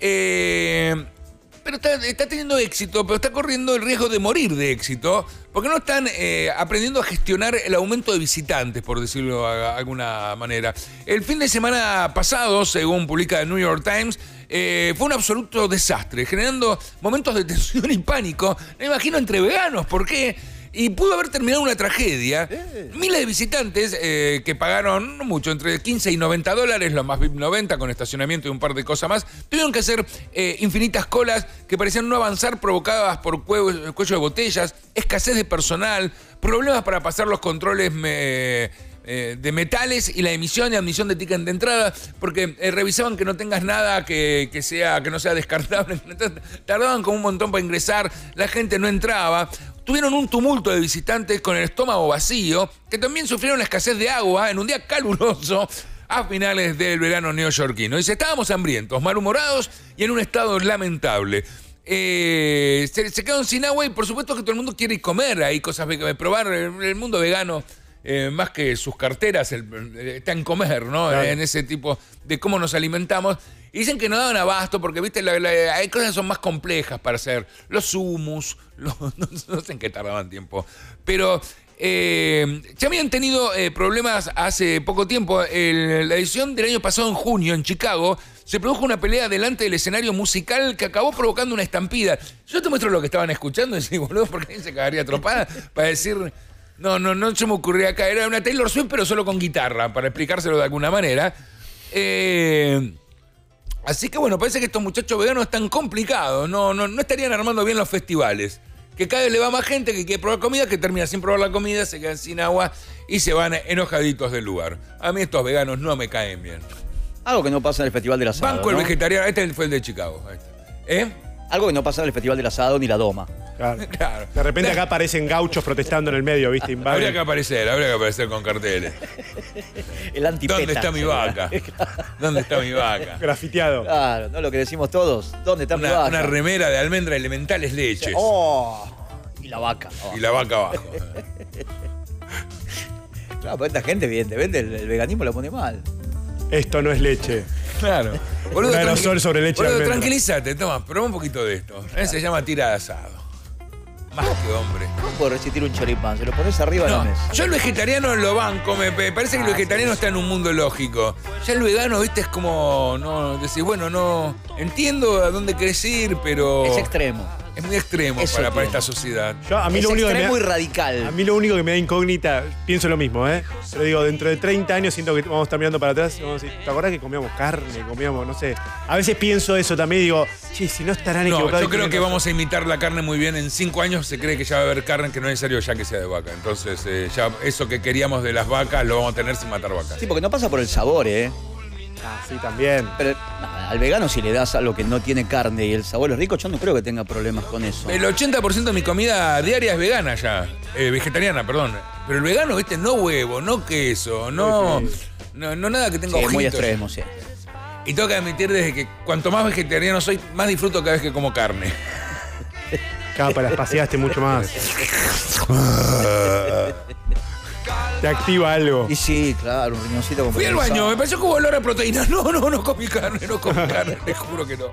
Speaker 2: Pero está teniendo éxito, pero está corriendo el riesgo de morir de éxito, porque no están aprendiendo a gestionar el aumento de visitantes, por decirlo de alguna manera. El fin de semana pasado, según publica el New York Times, fue un absoluto desastre, generando momentos de tensión y pánico. Me imagino entre veganos, ¿por qué? Y pudo haber terminado una tragedia. Miles de visitantes que pagaron no mucho, entre 15 y $90, los más VIP 90, con estacionamiento y un par de cosas más, tuvieron que hacer infinitas colas que parecían no avanzar, provocadas por cuello de botellas, escasez de personal, problemas para pasar los controles de metales y la emisión y admisión de ticket de entrada, porque revisaban que no tengas nada que no sea descartable. Tardaban como un montón para ingresar, la gente no entraba. Tuvieron un tumulto de visitantes con el estómago vacío, que también sufrieron la escasez de agua en un día caluroso a finales del verano neoyorquino. Dice, estábamos hambrientos, malhumorados y en un estado lamentable. Se quedaron sin agua y por supuesto que todo el mundo quiere comer. Hay cosas que probar. El mundo vegano, más que sus carteras, está en comer, ¿no? Claro. En ese tipo de cómo nos alimentamos. Y dicen que no daban abasto porque, viste, hay cosas que son más complejas para hacer. Los hummus, no sé en qué tardaban tiempo. Pero ya habían tenido problemas hace poco tiempo. La edición del año pasado, en junio, en Chicago, se produjo una pelea delante del escenario musical que acabó provocando una estampida. Yo te muestro lo que estaban escuchando y decís, boludo, ¿por qué alguien se cagaría tropada? Para decir, no se me ocurría acá. Era una Taylor Swift, pero solo con guitarra, para explicárselo de alguna manera. Así que bueno, parece que estos muchachos veganos están complicados, no estarían armando bien los festivales. Que cada vez le va más gente que quiere probar comida, que termina sin probar la comida, se quedan sin agua y se van enojaditos del lugar. A mí estos veganos no me caen bien.
Speaker 5: Algo que no pasa en el Festival del Asado.
Speaker 2: Banco el vegetariano, este fue el de Chicago.
Speaker 5: Algo que no pasa en el Festival del Asado ni la Doma.
Speaker 4: Claro. De repente acá aparecen gauchos protestando en el medio, ¿viste?
Speaker 2: Habría que aparecer con carteles.
Speaker 5: El antipeta.
Speaker 2: ¿Dónde está mi vaca? ¿Dónde está mi vaca?
Speaker 4: Grafiteado.
Speaker 5: Claro, no lo que decimos todos. ¿Dónde está mi vaca?
Speaker 2: Una remera de almendra elementales leches.
Speaker 5: Oh, y la vaca.
Speaker 2: Y la vaca abajo.
Speaker 5: Claro, pero esta gente evidentemente el veganismo lo pone mal.
Speaker 4: Esto no es leche.
Speaker 2: Claro. Boludo,
Speaker 4: un aerosol sobre leche de almendra.
Speaker 2: Tranquilízate, toma, prueba un poquito de esto. Se llama tira de asado. Más que hombre.
Speaker 5: ¿Cómo puedo resistir un choripán? Se lo pones arriba de la mesa.
Speaker 2: Yo el vegetariano lo banco, me parece que el vegetariano está en un mundo lógico. Ya el vegano, viste, es como, decís, bueno, no, entiendo a dónde querés ir, pero...
Speaker 5: Es extremo.
Speaker 2: Es muy extremo para esta sociedad.
Speaker 5: Es extremo y radical.
Speaker 4: A mí lo único que me da incógnita, pienso lo mismo, pero digo, dentro de 30 años siento que vamos a estar mirando para atrás y vamos a decir, ¿te acordás que comíamos carne? Comíamos, no sé. A veces pienso eso también y digo, sí, si no estarán equivocados.
Speaker 2: Yo creo que vamos a imitar la carne muy bien. En 5 años se cree que ya va a haber carne que no es necesario ya que sea de vaca. Entonces, ya eso que queríamos de las vacas lo vamos a tener sin matar vacas.
Speaker 5: Sí, porque no pasa por el sabor,
Speaker 4: sí, también.
Speaker 5: Pero al vegano si le das algo que no tiene carne y el sabor es rico, yo no creo que tenga problemas con eso.
Speaker 2: El 80% de mi comida diaria es vegana ya. Vegetariana, perdón. Pero el vegano, viste, no huevo, no queso, no nada que tenga ojitos.
Speaker 5: Muy extremo, sí.
Speaker 2: Y tengo que admitir desde que cuanto más vegetariano soy, más disfruto cada vez que como carne.
Speaker 4: Capa, la espaciaste mucho más. Te activa algo.
Speaker 5: Y sí, claro, un riñoncito con
Speaker 2: Fui al baño, me pareció que hubo olor a proteína. No comí carne, les juro que no.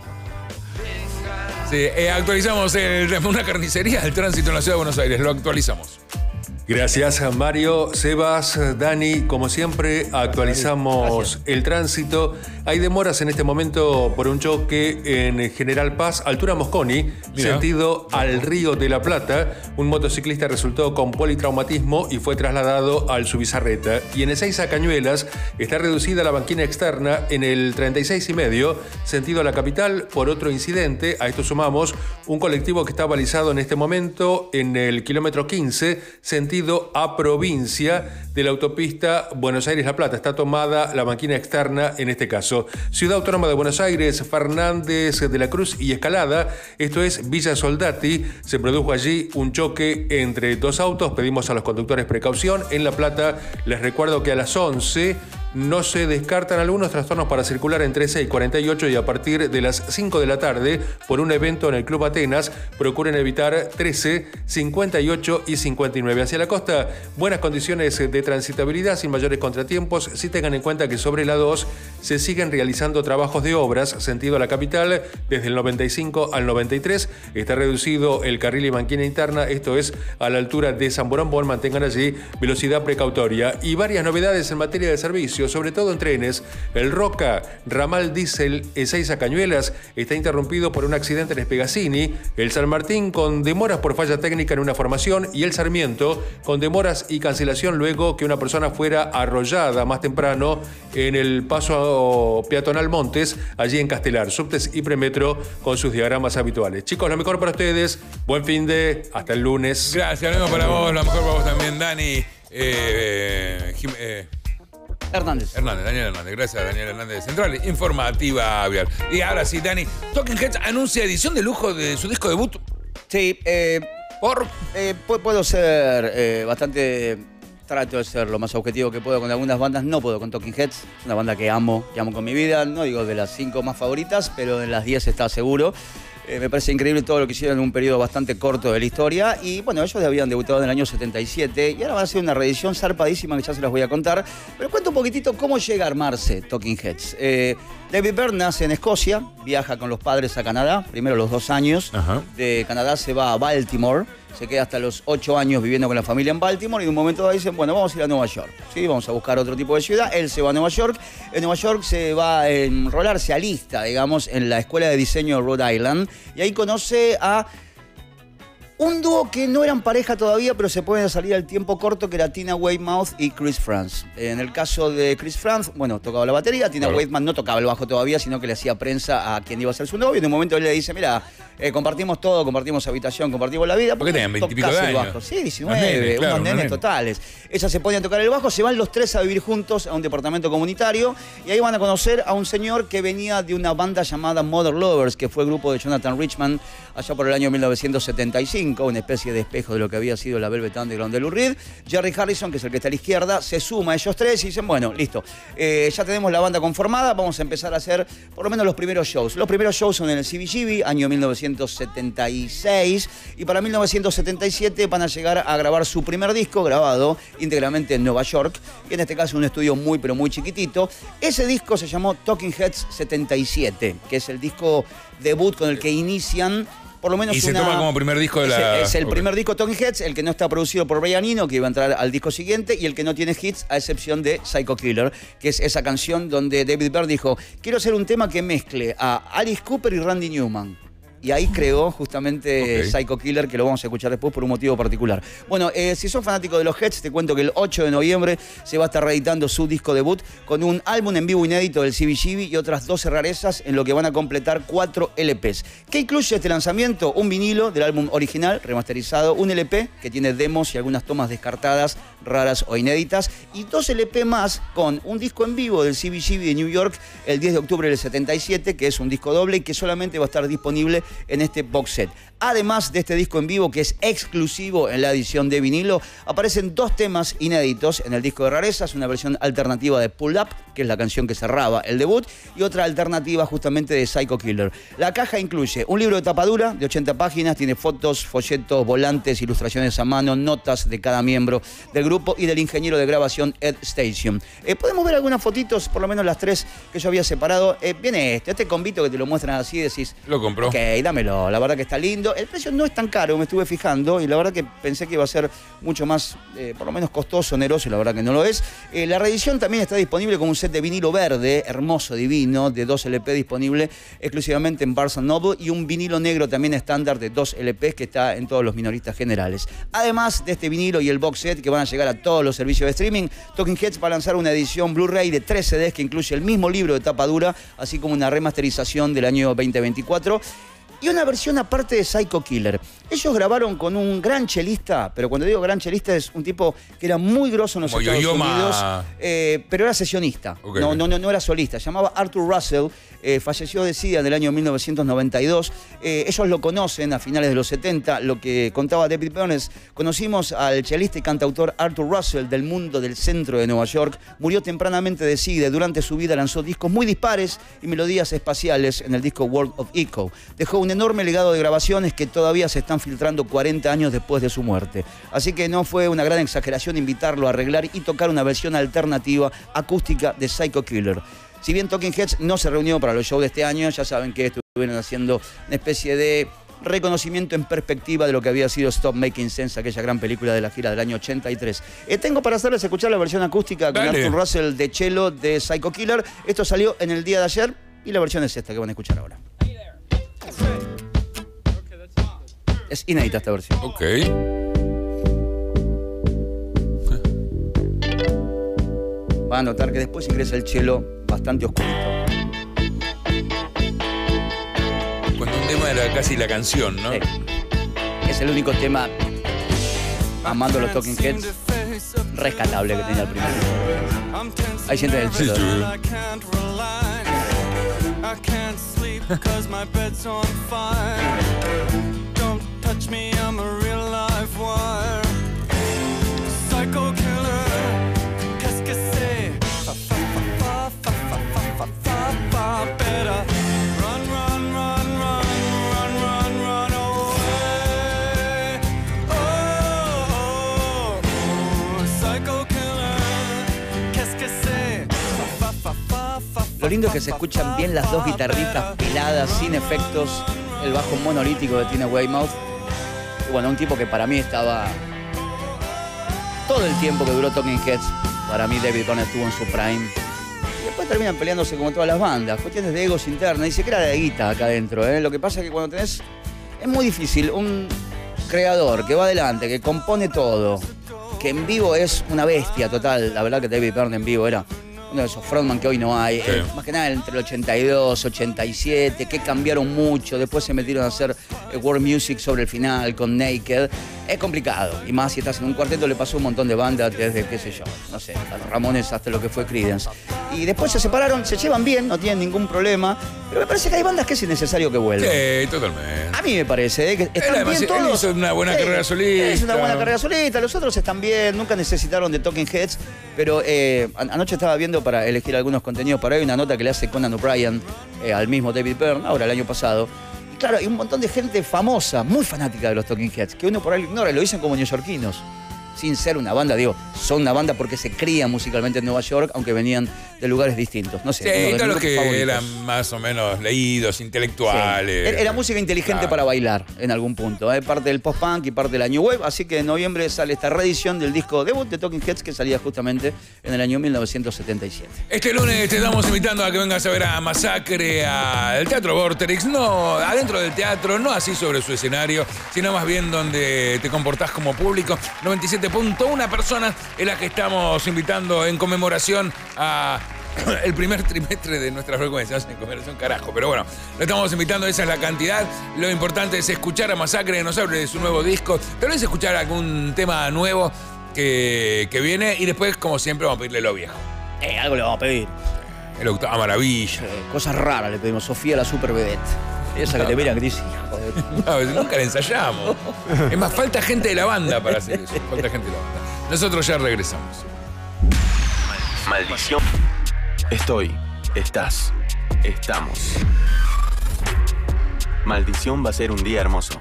Speaker 2: Sí, actualizamos una carnicería, el tránsito en la ciudad de Buenos Aires, lo actualizamos.
Speaker 8: Gracias, Mario, Sebas, Dani. Como siempre, actualizamos el tránsito. Hay demoras en este momento por un choque en General Paz, altura Mosconi, sentido al Río de la Plata. Un motociclista resultó con politraumatismo y fue trasladado al Subizarreta. Y en Ezeiza Cañuelas está reducida la banquina externa en el 36,5, sentido a la capital, por otro incidente. A esto sumamos un colectivo que está balizado en este momento en el kilómetro 15, sentido a provincia de la autopista Buenos Aires-La Plata. Está tomada la banquina externa en este caso. Ciudad Autónoma de Buenos Aires, Fernández de la Cruz y Escalada, esto es Villa Soldati. Se produjo allí un choque entre dos autos. Pedimos a los conductores precaución. En La Plata, les recuerdo que a las 11 no se descartan algunos trastornos para circular entre 13 y 48 y a partir de las 5 de la tarde por un evento en el Club Atenas. Procuren evitar 13, 58 y 59. Hacia la costa, buenas condiciones de transitabilidad sin mayores contratiempos. Sí tengan en cuenta que sobre la 2 se siguen realizando trabajos de obras sentido a la capital desde el 95 al 93. Está reducido el carril y banquina interna, esto es a la altura de San Borondón. Mantengan allí velocidad precautoria. Y varias novedades en materia de servicio, sobre todo en trenes. El Roca, ramal diésel Ezeiza Cañuelas, está interrumpido por un accidente en Espegazzini. El San Martín con demoras por falla técnica en una formación y el Sarmiento con demoras y cancelación luego que una persona fuera arrollada más temprano en el paso peatonal Montes, allí en Castelar. Subtes y Premetro con sus diagramas habituales. Chicos, lo mejor para ustedes. Buen fin de. Hasta el lunes.
Speaker 2: Gracias, lo mismo para vos, lo mejor para vos también, Dani. Daniel Hernández. Gracias, Daniel Hernández de Central Informativa Vial. Y ahora sí, Dani, Talking Heads anuncia edición de lujo de su disco debut.
Speaker 5: Sí, puedo ser bastante... Trato de ser lo más objetivo que puedo con algunas bandas. No puedo con Talking Heads. Es una banda que amo con mi vida. No digo de las 5 más favoritas, pero de las 10 está seguro. Me parece increíble todo lo que hicieron en un periodo bastante corto de la historia. Y bueno, ellos habían debutado en el año 77 y ahora van a hacer una reedición zarpadísima que ya se las voy a contar. Pero cuento un poquitito cómo llega a armarse Talking Heads. David Byrne nace en Escocia, viaja con los padres a Canadá, primero los 2 años. Ajá. De Canadá se va a Baltimore, se queda hasta los 8 años viviendo con la familia en Baltimore y en un momento dicen, bueno, vamos a ir a Nueva York. ¿Sí? Vamos a buscar otro tipo de ciudad. Él se va a Nueva York. En Nueva York se va a enrolar, se alista, digamos, en la Escuela de Diseño de Rhode Island y ahí conoce a un dúo que no eran pareja todavía, pero se pueden salir al tiempo corto, que era Tina Weymouth y Chris Frantz. En el caso de Chris Frantz, bueno, tocaba la batería, Tina Weymouth no tocaba el bajo todavía, sino que le hacía prensa a quien iba a ser su novio. En un momento él le dice, mira, compartimos todo, compartimos habitación, compartimos la vida.
Speaker 2: ¿Por qué tenían 20 y pico de años?
Speaker 5: Bajo? Sí, 19, unos nenes totales. Ella se pone a tocar el bajo, se van los 3 a vivir juntos a un departamento comunitario y ahí van a conocer a un señor que venía de una banda llamada Mother Lovers, que fue el grupo de Jonathan Richman allá por el año 1975, una especie de espejo de lo que había sido la Velvet Underground de Lou Reed. Jerry Harrison, que es el que está a la izquierda, se suma a ellos 3 y dicen, bueno, listo, ya tenemos la banda conformada, vamos a empezar a hacer por lo menos los primeros shows. Los primeros shows son en el CBGB, año 1976, y para 1977 van a llegar a grabar su primer disco, grabado íntegramente en Nueva York, y en este caso un estudio muy, pero muy chiquitito. Ese disco se llamó Talking Heads 77, que es el disco debut con el que inician por lo menos.
Speaker 2: Y se toma como primer disco de la...
Speaker 5: Es el primer disco Talking Heads, el que no está producido por Brian Eno, que iba a entrar al disco siguiente, y el que no tiene hits, a excepción de Psycho Killer, que es esa canción donde David Byrne dijo, quiero hacer un tema que mezcle a Alice Cooper y Randy Newman. Y ahí creó justamente Psycho Killer, que lo vamos a escuchar después por un motivo particular. Bueno, si sos fanático de los Heads, te cuento que el 8 de noviembre se va a estar reeditando su disco debut con un álbum en vivo inédito del CBGB y otras 12 rarezas en lo que van a completar 4 LPs. ¿Qué incluye este lanzamiento? Un vinilo del álbum original, remasterizado, un LP que tiene demos y algunas tomas descartadas, raras o inéditas, y 2 LP más con un disco en vivo del CBGB de New York el 10 de octubre del 77, que es un disco doble y que solamente va a estar disponible en este box set. Además de este disco en vivo, que es exclusivo en la edición de vinilo, aparecen 2 temas inéditos en el disco de rarezas, una versión alternativa de Pull Up, que es la canción que cerraba el debut, y otra alternativa justamente de Psycho Killer. La caja incluye un libro de tapadura de 80 páginas, tiene fotos, folletos, volantes, ilustraciones a mano, notas de cada miembro del grupo y del ingeniero de grabación Ed Station. Podemos ver algunas fotitos, por lo menos las 3 que yo había separado. Viene este convito que te lo muestran así, decís...
Speaker 2: Lo compró.
Speaker 5: Ok, dámelo, la verdad que está lindo. El precio no es tan caro, me estuve fijando, y la verdad que pensé que iba a ser mucho más, por lo menos costoso, oneroso, y la verdad que no lo es. La reedición también está disponible con un set de vinilo verde, hermoso, divino, de 2 LP disponible exclusivamente en Barnes & Noble, y un vinilo negro también estándar de 2 LPs que está en todos los minoristas generales. Además de este vinilo y el box set que van a llegar a todos los servicios de streaming, Talking Heads va a lanzar una edición Blu-ray de 3 CDs que incluye el mismo libro de tapa dura, así como una remasterización del año 2024. Y una versión aparte de Psycho Killer. Ellos grabaron con un gran chelista, pero cuando digo gran chelista es un tipo que era muy grosso en los Estados Unidos, pero era sesionista,
Speaker 2: Okay.
Speaker 5: no era solista. Se llamaba Arthur Russell, falleció de SIDA en el año 1992. Ellos lo conocen a finales de los 70, lo que contaba David Burns. Conocimos al chelista y cantautor Arthur Russell del mundo del centro de Nueva York. Murió tempranamente de SIDA. Durante su vida lanzó discos muy dispares y melodías espaciales en el disco World of Echo. Dejó un enorme legado de grabaciones que todavía se están filtrando 40 años después de su muerte. Así que no fue una gran exageración invitarlo a arreglar y tocar una versión alternativa acústica de Psycho Killer. Si bien Talking Heads no se reunió para los shows de este año, ya saben que estuvieron haciendo una especie de reconocimiento en perspectiva de lo que había sido Stop Making Sense, aquella gran película de la gira del año 83. Tengo para hacerles escuchar la versión acústica con Arthur Russell de cello de Psycho Killer. Esto salió en el día de ayer y la versión es esta que van a escuchar ahora. Es inédita esta versión.
Speaker 2: Ok.
Speaker 5: Va a notar que después ingresa el cello bastante oscurito.
Speaker 2: Cuando un tema era casi la canción, ¿no?
Speaker 5: Sí. Es el único tema, amando los Talking Heads, rescatable que tenía el primer disco. Ahí sienten el cello.
Speaker 9: Touch me, I'm a real live wire. Psycho killer, qu'est-ce que c'est? Fa fa fa fa fa fa fa fa fa better. Run, run, run, run, run, run, run away. Oh, psycho killer, qu'est-ce que c'est? Fa fa fa fa.
Speaker 5: Lo lindo es que se escuchan bien las 2 guitarritas peladas, sin efectos, el bajo monolítico de Tina Weymouth. Bueno, un tipo que para mí estaba todo el tiempo que duró Talking Heads. Para mí David Byrne estuvo en su prime. Y después terminan peleándose como todas las bandas. Cuestiones de egos internas. Dice que era de guita acá adentro. Lo que pasa es que cuando tenés... Es muy difícil. Un creador que va adelante, que compone todo, que en vivo es una bestia total. La verdad que David Byrne en vivo era uno de esos frontman que hoy no hay.
Speaker 2: Sí.
Speaker 5: Más que nada entre el 82, 87, que cambiaron mucho. Después se metieron a hacer world music sobre el final con Naked. Es complicado. Y más si estás en un cuarteto, le pasó un montón de bandas desde, qué sé yo, no sé, a los Ramones hasta lo que fue Creedence. Y después se separaron, se llevan bien, no tienen ningún problema. Pero me parece que hay bandas que es innecesario que vuelvan.
Speaker 2: Sí, totalmente.
Speaker 5: A mí me parece que están bien todos.
Speaker 2: Él hizo una buena carrera solista.
Speaker 5: Es una buena carrera solista. Los otros están bien, nunca necesitaron de Talking Heads. Pero anoche estaba viendo para elegir algunos contenidos para hoy una nota que le hace Conan O'Brien al mismo David Byrne, ahora el año pasado. Y claro, hay un montón de gente famosa, muy fanática de los Talking Heads, que uno por ahí ignora y lo dicen como neoyorquinos. Sin ser una banda, digo, son una banda porque se crían musicalmente en Nueva York, aunque venían de lugares distintos. No sé.
Speaker 2: Sí, todos los que eran más o menos leídos, intelectuales.
Speaker 5: Sí. Era música inteligente para bailar en algún punto. Parte del post-punk y parte de la New Wave. Así que en noviembre sale esta reedición del disco debut de Talking Heads que salía justamente en el año 1977.
Speaker 2: Este lunes te estamos invitando a que vengas a ver a Masacre al Teatro Vorterix. No adentro del teatro, no así sobre su escenario, sino más bien donde te comportás como público. 97.1 personas es la que estamos invitando en conmemoración a el primer trimestre de nuestra frecuencia, en conmemoración carajo, pero bueno, lo estamos invitando, esa es la cantidad. Lo importante es escuchar a Masacre, nos hable de su nuevo disco, tal vez escuchar algún tema nuevo que viene y después, como siempre, vamos a pedirle lo viejo.
Speaker 5: Algo le vamos a pedir.
Speaker 2: El octava maravilla.
Speaker 5: Cosas raras le pedimos. Sofía la super vedette. Esa que te mira que dice...
Speaker 2: No, nunca la ensayamos. Es más, falta gente de la banda para hacer eso. Falta gente de la banda. Nosotros ya regresamos.
Speaker 1: Maldición. Estoy. Estás. Estamos. Maldición va a ser un día hermoso.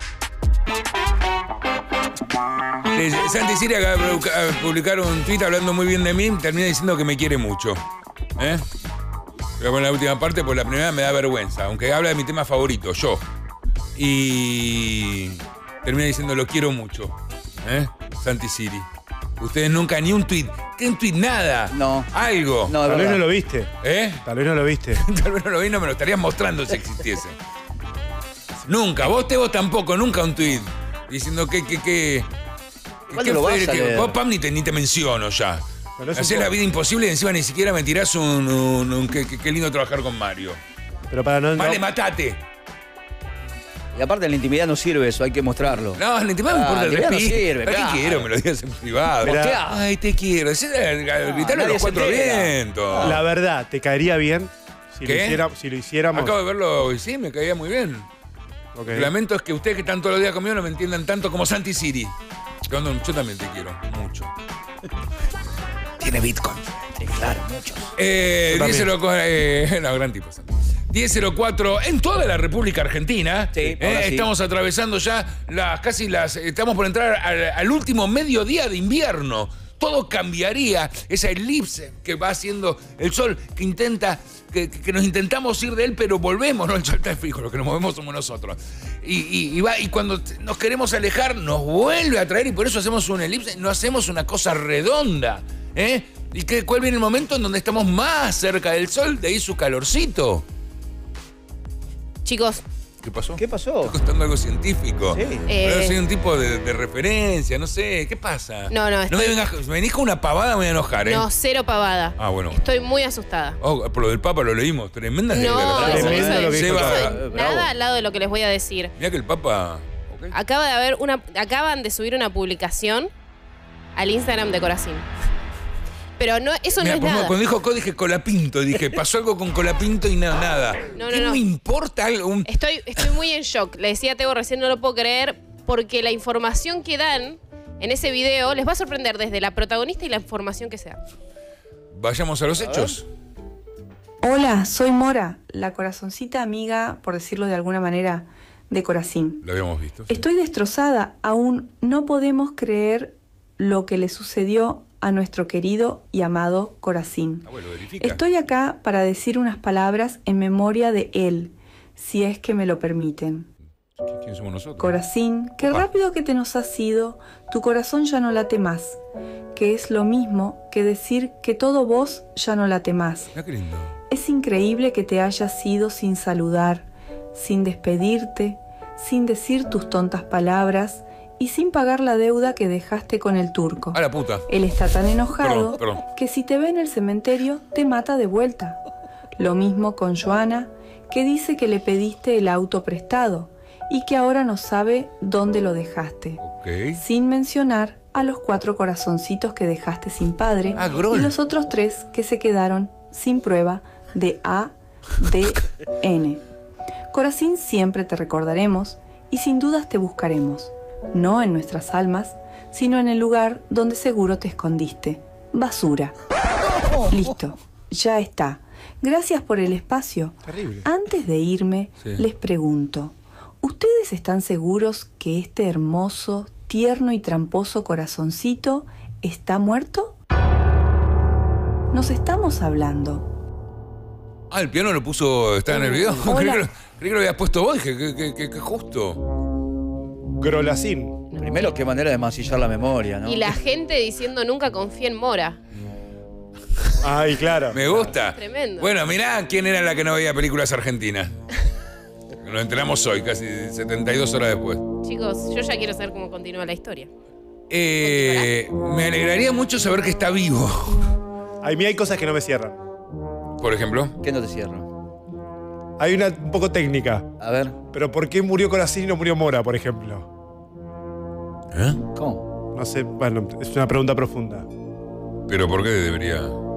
Speaker 2: Santi Siri acaba de publicar un tweet hablando muy bien de mí. Termina diciendo que me quiere mucho. Voy a poner la última parte porque la primera me da vergüenza. Aunque habla de mi tema favorito, yo. Y termina diciendo lo quiero mucho. Santi Siri. Ustedes nunca ni un tweet. ¿Qué un tweet? Nada.
Speaker 5: No.
Speaker 2: Algo.
Speaker 5: No,
Speaker 4: Tal vez no lo viste.
Speaker 2: Tal vez no lo viste. Tal vez no lo vi, no me lo estarías mostrando si existiese. Nunca. Vos tampoco. Nunca un tweet. Diciendo que
Speaker 5: ¿Cuándo lo vas a leer?
Speaker 2: vos, Pam, ni te menciono ya. Hacés la vida imposible y encima ni siquiera me tirás qué lindo trabajar con Mario.
Speaker 4: Pero para no...
Speaker 2: Vale, matate.
Speaker 5: Y aparte en la intimidad no sirve eso, hay que mostrarlo.
Speaker 2: No, en la intimidad me importa el
Speaker 5: no
Speaker 2: respeto.
Speaker 5: sirve,
Speaker 2: ¿Para
Speaker 5: claro.
Speaker 2: qué quiero? Me lo digas en privado.
Speaker 4: Mirá.
Speaker 2: Ay, te quiero. Gritalo a los cuatro vientos.
Speaker 4: La verdad, ¿te caería bien si
Speaker 2: ¿Qué?
Speaker 4: lo hiciéramos?
Speaker 2: Acabo de verlo y sí, me caía muy bien.
Speaker 4: Okay.
Speaker 2: Lamento es que ustedes que están todos los días conmigo no me entiendan tanto como Santi Siri. Yo también te quiero mucho. Tiene Bitcoin.
Speaker 5: Sí, claro, muchos.
Speaker 2: 10.04, no, gran tipo, Santi. 10.04 en toda la República Argentina.
Speaker 5: Sí, ahora sí.
Speaker 2: Estamos atravesando ya estamos por entrar al último mediodía de invierno. Todo cambiaría. Esa elipse que va haciendo el sol, que intenta, que nos intentamos ir de él, pero volvemos, ¿no? El sol está fijo, los que nos movemos somos nosotros. Y cuando nos queremos alejar, nos vuelve a traer, y por eso hacemos una elipse, no hacemos una cosa redonda. ¿Y cuál viene el momento en donde estamos más cerca del sol? De ahí su calorcito.
Speaker 6: Chicos.
Speaker 2: ¿Qué pasó?
Speaker 5: ¿Qué pasó?
Speaker 2: Estoy contando algo científico.
Speaker 5: Sí.
Speaker 2: Pero soy un tipo de referencia, no sé. ¿Qué pasa?
Speaker 6: No,
Speaker 2: me venís con una pavada, me voy a enojar, ¿eh?
Speaker 6: No, cero pavada.
Speaker 2: Ah, bueno.
Speaker 6: Estoy muy asustada.
Speaker 2: Por lo del Papa lo leímos. Tremenda
Speaker 6: No,
Speaker 2: declaración.
Speaker 6: nada al lado de lo que les voy a decir.
Speaker 2: Mirá que el Papa... Okay.
Speaker 6: Acaban de subir una publicación al Instagram de Corazín. Pero no, eso
Speaker 2: Mirá,
Speaker 6: no es nada.
Speaker 2: Cuando dijo dije Colapinto, dije, pasó algo con Colapinto y nada. ¿Qué me importa algo?
Speaker 6: Estoy muy en shock. Le decía a Teo recién, no lo puedo creer, porque la información que dan en ese video les va a sorprender desde la protagonista y la información que sea.
Speaker 2: Vayamos a los hechos.
Speaker 7: Hola, soy Mora, la corazoncita amiga, por decirlo de alguna manera, de Corazín.
Speaker 2: Lo habíamos visto. Sí.
Speaker 7: Estoy destrozada, aún no podemos creer lo que le sucedió a nuestro querido y amado Corazín. Estoy acá para decir unas palabras en memoria de él, si es que me lo permiten.
Speaker 2: ¿Quién somos nosotros?
Speaker 7: Corazín, qué rápido que te nos has ido, tu corazón ya no late más, que es lo mismo que decir que todo vos ya no late más.
Speaker 2: Mira qué lindo.
Speaker 7: Es increíble que te hayas ido sin saludar, sin despedirte, sin decir tus tontas palabras y sin pagar la deuda que dejaste con el turco.
Speaker 2: A la puta.
Speaker 7: Él está tan enojado
Speaker 2: Perdón.
Speaker 7: que si te ve en el cementerio te mata de vuelta. Lo mismo con Joana, que dice que le pediste el auto prestado y que ahora no sabe dónde lo dejaste.
Speaker 2: Okay.
Speaker 7: Sin mencionar a los 4 corazoncitos que dejaste sin padre y los otros 3 que se quedaron sin prueba de ADN. Corazín, siempre te recordaremos y sin dudas te buscaremos. No en nuestras almas, sino en el lugar donde seguro te escondiste. Basura. Listo, ya está. Gracias por el espacio.
Speaker 4: Terrible.
Speaker 7: Antes de irme, les pregunto, ¿ustedes están seguros que este hermoso, tierno y tramposo corazoncito está muerto? Nos estamos hablando.
Speaker 2: Ah, el piano lo puso, estaba en el video. Creí que lo habías puesto vos, dije, que justo.
Speaker 4: Grolacín.
Speaker 5: Primero, qué manera de mancillar la memoria, ¿no?
Speaker 6: Y la gente diciendo nunca confía en Mora.
Speaker 4: Ay, claro.
Speaker 2: Me gusta.
Speaker 6: Tremendo.
Speaker 2: Bueno, mirá quién era la que no veía películas argentinas. Nos enteramos hoy, casi 72 horas después.
Speaker 6: Chicos, yo ya quiero saber cómo continúa la historia.
Speaker 2: Me alegraría mucho saber que está vivo.
Speaker 4: A mí hay cosas que no me cierran.
Speaker 2: Por ejemplo.
Speaker 5: ¿Qué no te cierra?
Speaker 4: Hay una un poco técnica.
Speaker 5: A ver.
Speaker 4: Pero ¿por qué murió Corazín y no murió Mora, por ejemplo?
Speaker 5: ¿Cómo?
Speaker 4: No sé, bueno, es una pregunta profunda.
Speaker 2: ¿Pero por qué debería?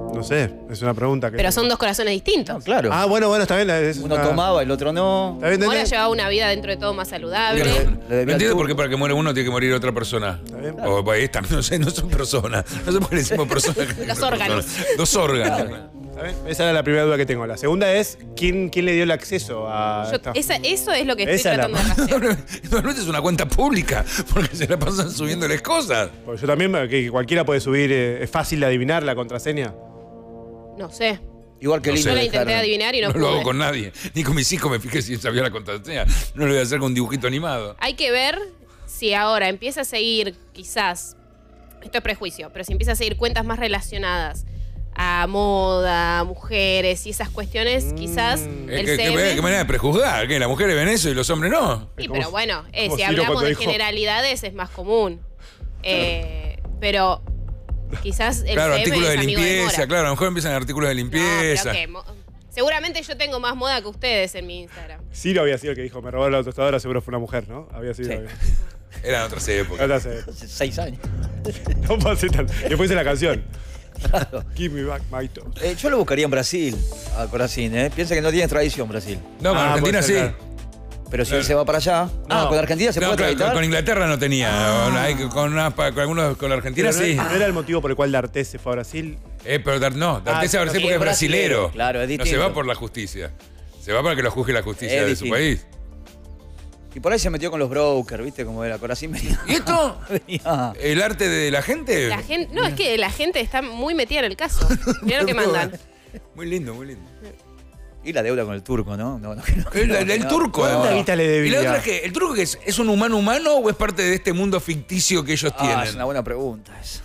Speaker 4: No sé, es una pregunta que...
Speaker 6: Pero son dos corazones distintos.
Speaker 5: Claro.
Speaker 4: Ah, bueno, está bien.
Speaker 5: Uno tomaba, el otro no.
Speaker 4: Está bien,
Speaker 6: Mora llevaba una vida dentro de todo más saludable.
Speaker 2: No entiendo por qué para que muera uno tiene que morir otra persona. O esta, no sé, no son personas. No sé por qué le decimos personas.
Speaker 6: Los órganos.
Speaker 2: Dos órganos.
Speaker 4: Esa era la primera duda que tengo. La segunda es, ¿quién le dio el acceso a esta?
Speaker 6: Eso es lo que estoy
Speaker 4: Esa es la-
Speaker 6: tratando de hacer.
Speaker 2: Normalmente es una cuenta pública, porque se la pasan subiéndoles cosas.
Speaker 4: Porque yo también, que cualquiera puede subir, es fácil de adivinar la contraseña.
Speaker 6: No sé.
Speaker 5: Igual que
Speaker 2: No
Speaker 6: Yo
Speaker 2: sé.
Speaker 6: la intenté adivinar y no
Speaker 2: No
Speaker 6: pude.
Speaker 2: lo hago con nadie. Ni con mis hijos me fijé si sabía la contraseña. No lo voy a hacer con un dibujito animado.
Speaker 6: Hay que ver si ahora empieza a seguir, quizás, esto es prejuicio, pero si empieza a seguir cuentas más relacionadas a moda, mujeres y esas cuestiones, quizás el CM...
Speaker 2: ¿Qué manera de prejuzgar? ¿Que las mujeres ven eso y los hombres no?
Speaker 6: Sí, pero bueno,
Speaker 4: como
Speaker 6: si
Speaker 4: Ciro
Speaker 6: hablamos
Speaker 4: cuando
Speaker 6: de
Speaker 4: dijo-
Speaker 6: generalidades es más común. Pero quizás el
Speaker 2: Claro,
Speaker 6: CM
Speaker 2: artículos
Speaker 6: es
Speaker 2: de
Speaker 6: amigo de
Speaker 2: limpieza,
Speaker 6: Mora.
Speaker 2: claro, a lo mejor empiezan artículos de
Speaker 6: No,
Speaker 2: limpieza.
Speaker 6: pero seguramente yo tengo más moda que ustedes en mi Instagram.
Speaker 4: Ciro había sido el que dijo, me robó la tostadora, seguro fue una mujer, ¿no? Había sido.
Speaker 5: Sí.
Speaker 2: Eran otras épocas.
Speaker 4: Hace
Speaker 5: 6 años.
Speaker 4: No pasé tanto. Después hice la canción. Give me back my toast.
Speaker 5: Yo lo buscaría en Brasil, a Corazín, ¿eh? Piensa que no tiene tradición Brasil.
Speaker 2: No, con Argentina sí.
Speaker 5: Pero si él se va para allá.
Speaker 2: No.
Speaker 5: Con Argentina se
Speaker 2: No,
Speaker 5: puede traditar.
Speaker 2: con Inglaterra no tenía. Con algunos, con la Argentina
Speaker 4: Pero
Speaker 2: sí.
Speaker 4: no era el motivo por el cual D'Artés se fue a Brasil.
Speaker 2: Pero D'Artés se va a Brasil porque es brasilero.
Speaker 5: Claro, es
Speaker 2: No se
Speaker 5: distinto.
Speaker 2: va por la justicia. Se va para que lo juzgue la justicia
Speaker 5: Es
Speaker 2: de su
Speaker 5: distinto.
Speaker 2: país.
Speaker 5: Y por ahí se metió con los brokers, ¿viste? Como era Corazín venía.
Speaker 2: ¿Y esto? ¿El arte de la gente?
Speaker 6: La gente, no, es que la gente está muy metida en el caso. Mirá lo que mandan.
Speaker 2: Muy lindo, muy lindo.
Speaker 5: Y la deuda con el turco, ¿no?
Speaker 2: El turco.
Speaker 4: ¿Cuánta guita le debía?
Speaker 2: ¿Y la otra es que el turco que es un humano o es parte de este mundo ficticio que ellos tienen?
Speaker 5: Es una buena pregunta esa.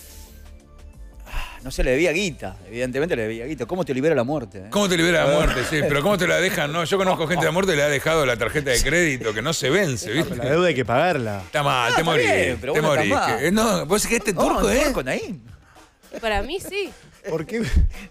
Speaker 5: No se le debía guita, evidentemente le debía guita. ¿Cómo te libera la muerte?
Speaker 2: ¿Cómo te libera la muerte? Sí, pero ¿cómo te la dejan? No, yo conozco gente de la muerte que le ha dejado la tarjeta de crédito que no se vence, ¿viste?
Speaker 4: La deuda hay que pagarla.
Speaker 2: Está mal, te
Speaker 5: está
Speaker 2: morís.
Speaker 5: bien, pero
Speaker 2: Te
Speaker 5: vos no
Speaker 2: morís.
Speaker 5: estás mal.
Speaker 2: No, vos es que este turco, ¿eh?
Speaker 5: Turco, Naim.
Speaker 6: Para mí sí.
Speaker 4: ¿Por qué?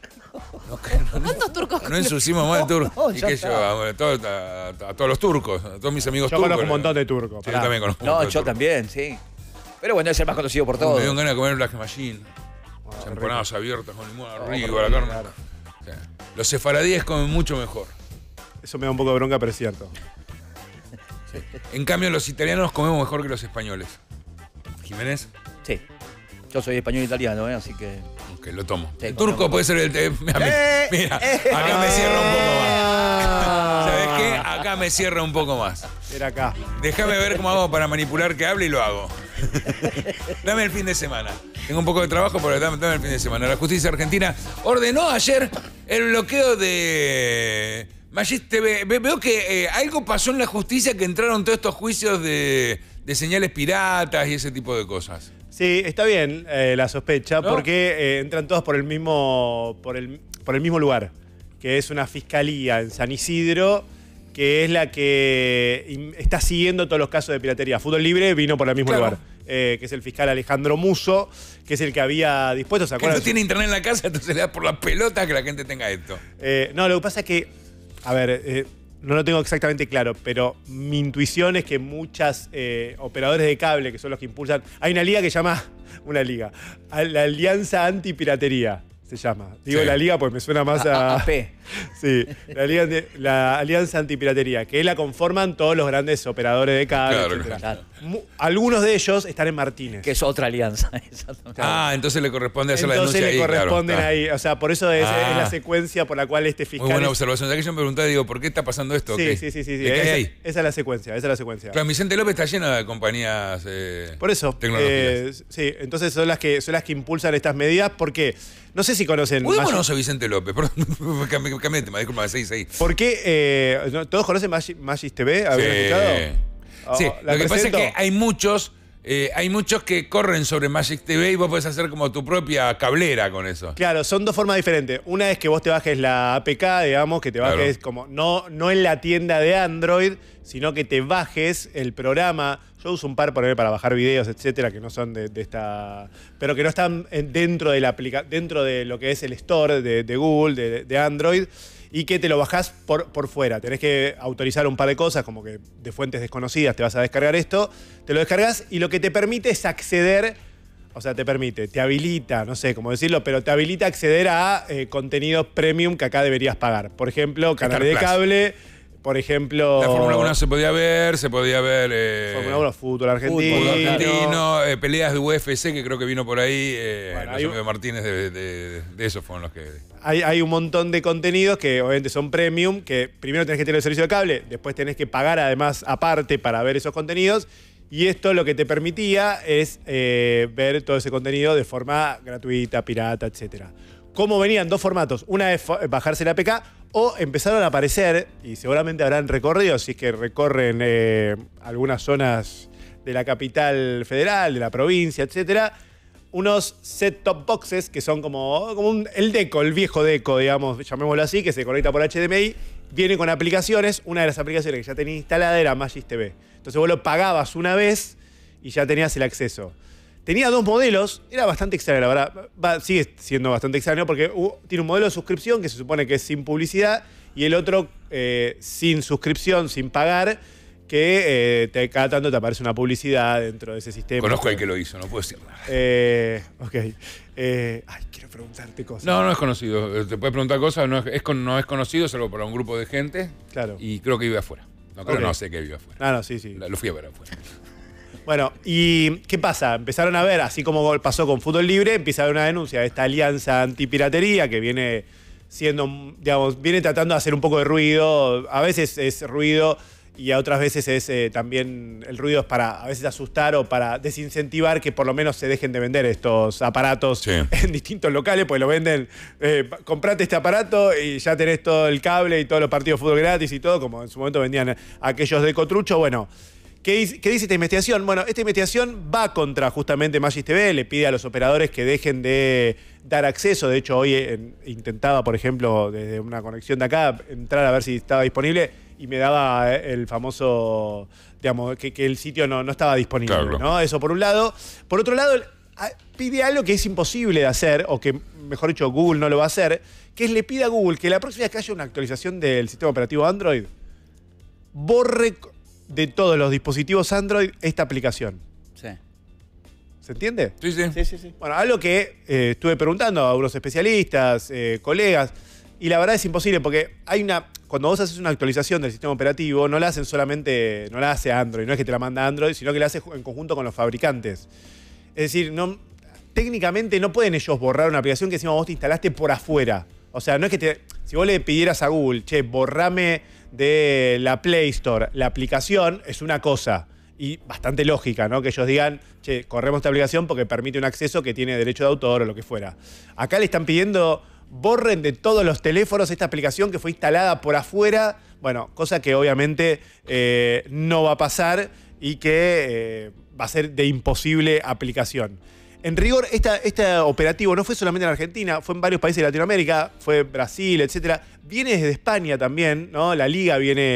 Speaker 6: ¿Cuántos turcos
Speaker 2: No ensucimos más el turco. Y
Speaker 5: ya
Speaker 2: que
Speaker 5: está.
Speaker 2: yo, a todos los turcos, a todos mis amigos
Speaker 4: Yo
Speaker 2: turcos.
Speaker 4: conozco un montón de turcos.
Speaker 2: Sí, yo
Speaker 4: pará.
Speaker 2: también conozco un
Speaker 5: No,
Speaker 2: montón de
Speaker 5: yo
Speaker 2: turcos.
Speaker 5: también, sí. Pero bueno, es el más conocido por
Speaker 2: Me
Speaker 5: todos.
Speaker 2: dio ganas de comer Black Machine. Empanadas abiertas con limón arriba, la carne. O sea, los sefaradíes comen mucho mejor.
Speaker 4: Eso me da un poco de bronca, pero es cierto.
Speaker 2: En cambio, los italianos comemos mejor que los españoles. ¿Jiménez?
Speaker 5: Sí. Yo soy español italiano, así que.
Speaker 2: Ok, lo tomo.
Speaker 5: Sí,
Speaker 2: El turco
Speaker 5: comemos.
Speaker 2: puede ser el... Mira, acá me cierra un poco más. ¿Sabes qué? Acá me cierra un poco más.
Speaker 4: Era acá.
Speaker 2: Déjame ver cómo hago para manipular que hable y lo hago. Dame el fin de semana. Tengo un poco de trabajo, pero dame el fin de semana. La justicia argentina ordenó ayer el bloqueo de Magis TV. Veo que algo pasó en la justicia, que entraron todos estos juicios de señales piratas y ese tipo de cosas.
Speaker 4: Sí, está bien la sospecha,
Speaker 2: ¿No?
Speaker 4: porque entran todos por el mismo lugar, que es una fiscalía en San Isidro, que es la que está siguiendo todos los casos de piratería. Fútbol Libre vino por el mismo
Speaker 2: Claro.
Speaker 4: lugar, que es el fiscal Alejandro Musso, que es el que había dispuesto, ¿se
Speaker 2: Que
Speaker 4: acuerdan?
Speaker 2: no tiene internet en la casa, entonces le da por la pelota que la gente tenga esto.
Speaker 4: No, lo que pasa es que, a ver, no lo tengo exactamente claro, pero mi intuición es que muchas operadores de cable, que son los que impulsan, hay una liga que se llama, la Alianza Antipiratería, se llama. Digo
Speaker 2: Sí.
Speaker 4: la liga porque me suena más a...
Speaker 5: AP.
Speaker 4: Sí, la Alianza Antipiratería, que la conforman todos los grandes operadores de cable,
Speaker 2: Claro,
Speaker 4: etcétera.
Speaker 5: claro.
Speaker 4: Algunos de ellos están en Martínez.
Speaker 5: Que es otra alianza. Exactamente.
Speaker 2: Ah, entonces le corresponde hacer la
Speaker 4: Entonces
Speaker 2: denuncia
Speaker 4: le
Speaker 2: ahí. claro,
Speaker 4: corresponden
Speaker 2: está.
Speaker 4: ahí. O sea, por eso es la
Speaker 2: Ah.
Speaker 4: secuencia por la cual este fiscal...
Speaker 2: Muy buena
Speaker 4: es-
Speaker 2: observación. Ya que yo me preguntaba, digo, ¿por qué está pasando esto?
Speaker 4: Sí,
Speaker 2: Ok.
Speaker 4: sí, sí, sí.
Speaker 2: ¿De qué hay ahí?
Speaker 4: Esa es la secuencia, esa es la secuencia.
Speaker 2: Claro, Vicente López está lleno de compañías
Speaker 4: Por eso,
Speaker 2: tecnológicas.
Speaker 4: sí, entonces son las que impulsan estas medidas porque no sé si conocen.
Speaker 2: Ubicémonos a Vicente López. Perdón, cambié de tema, disculpa, seguí.
Speaker 4: ¿Por qué? ¿Todos conocen Magis TV? ¿Habían escuchado?
Speaker 2: Sí,
Speaker 4: ¿La
Speaker 2: lo que pasa es
Speaker 4: presento?
Speaker 2: que hay muchos que corren sobre Magic TV y vos podés hacer como tu propia cablera con eso.
Speaker 4: Claro, son dos formas diferentes. Una es que vos te bajes la APK, digamos, que te bajes como, no en la tienda de Android, sino que te bajes el programa. Yo uso un par para bajar videos, etcétera, que no son de esta. Pero que no están dentro de dentro de lo que es el store de Google, de Android, y que te lo bajás por fuera. Tenés que autorizar un par de cosas, como que de fuentes desconocidas te vas a descargar esto, te lo descargas y lo que te permite es acceder. O sea, te permite, te habilita, no sé cómo decirlo, pero te habilita a acceder a contenidos premium que acá deberías pagar. Por ejemplo, canales de cable, por ejemplo...
Speaker 2: La Fórmula 1 se podía ver
Speaker 4: Fórmula 1, fútbol argentino.
Speaker 2: Peleas de UFC, que creo que vino por ahí.
Speaker 4: hay
Speaker 2: de Martínez de esos fueron los que...
Speaker 4: Hay un montón de contenidos que obviamente son premium, que primero tenés que tener el servicio de cable, después tenés que pagar además aparte para ver esos contenidos. Y esto lo que te permitía es ver todo ese contenido de forma gratuita, pirata, etc. ¿Cómo venían? Dos formatos. Una es bajarse la APK o empezaron a aparecer, y seguramente habrán recorrido, si es que recorren algunas zonas de la capital federal, de la provincia, etc., unos set-top boxes que son como el Deco, el viejo Deco, digamos, llamémoslo así, que se conecta por HDMI, viene con aplicaciones. Una de las aplicaciones que ya tenía instalada era Magis TV. Entonces vos lo pagabas una vez y ya tenías el acceso. Tenía dos modelos, era bastante extraño, la verdad. Sigue siendo bastante extraño porque tiene un modelo de suscripción que se supone que es sin publicidad y el otro sin suscripción, sin pagar, que cada tanto te aparece una publicidad dentro de ese sistema.
Speaker 2: Conozco al que lo hizo, no puedo decir nada.
Speaker 4: Ok. Quiero preguntarte cosas.
Speaker 2: No es conocido. Te puedes preguntar cosas, no es conocido, salvo para un grupo de gente.
Speaker 4: Claro.
Speaker 2: Y creo que vive afuera. No sé que vive afuera.
Speaker 4: Sí.
Speaker 2: Lo fui a ver afuera.
Speaker 4: Bueno, ¿y qué pasa? Empezaron a ver, así como pasó con Fútbol Libre, empieza a haber una denuncia de esta alianza antipiratería que viene siendo, digamos, viene tratando de hacer un poco de ruido. A veces es ruido y a otras veces es también el ruido es para a veces asustar o para desincentivar que por lo menos se dejen de vender estos aparatos en distintos locales, pues lo venden, comprate este aparato y ya tenés todo el cable y todos los partidos de fútbol gratis y todo, como en su momento vendían aquellos de Cotrucho. Bueno, ¿qué dice esta investigación? Bueno, esta investigación va contra justamente Magis TV, le pide a los operadores que dejen de dar acceso. De hecho, hoy intentaba, por ejemplo, desde una conexión de acá, entrar a ver si estaba disponible y me daba el famoso, digamos, que el sitio no estaba disponible. Claro. ¿No? Eso por un lado. Por otro lado, pide algo que es imposible de hacer, o que, mejor dicho, Google no lo va a hacer, que es le pide a Google que la próxima vez que haya una actualización del sistema operativo Android, borre de todos los dispositivos Android esta aplicación. Sí. ¿Se entiende?
Speaker 2: Sí.
Speaker 4: Bueno, algo que estuve preguntando a unos especialistas, colegas, y la verdad es imposible porque cuando vos haces una actualización del sistema operativo, no la hacen solamente, no la hace Android, no es que te la manda Android, sino que la hace en conjunto con los fabricantes. Es decir, técnicamente no pueden ellos borrar una aplicación que encima vos te instalaste por afuera. O sea, no es que si vos le pidieras a Google, borrame de la Play Store la aplicación, es una cosa. Y bastante lógica, ¿no? Que ellos digan, corremos esta aplicación porque permite un acceso que tiene derecho de autor o lo que fuera. Acá le están pidiendo, borren de todos los teléfonos esta aplicación que fue instalada por afuera. Bueno, cosa que obviamente no va a pasar y que va a ser de imposible aplicación. En rigor, este operativo no fue solamente en Argentina, fue en varios países de Latinoamérica, fue Brasil, etc. Viene desde España también, ¿no? La Liga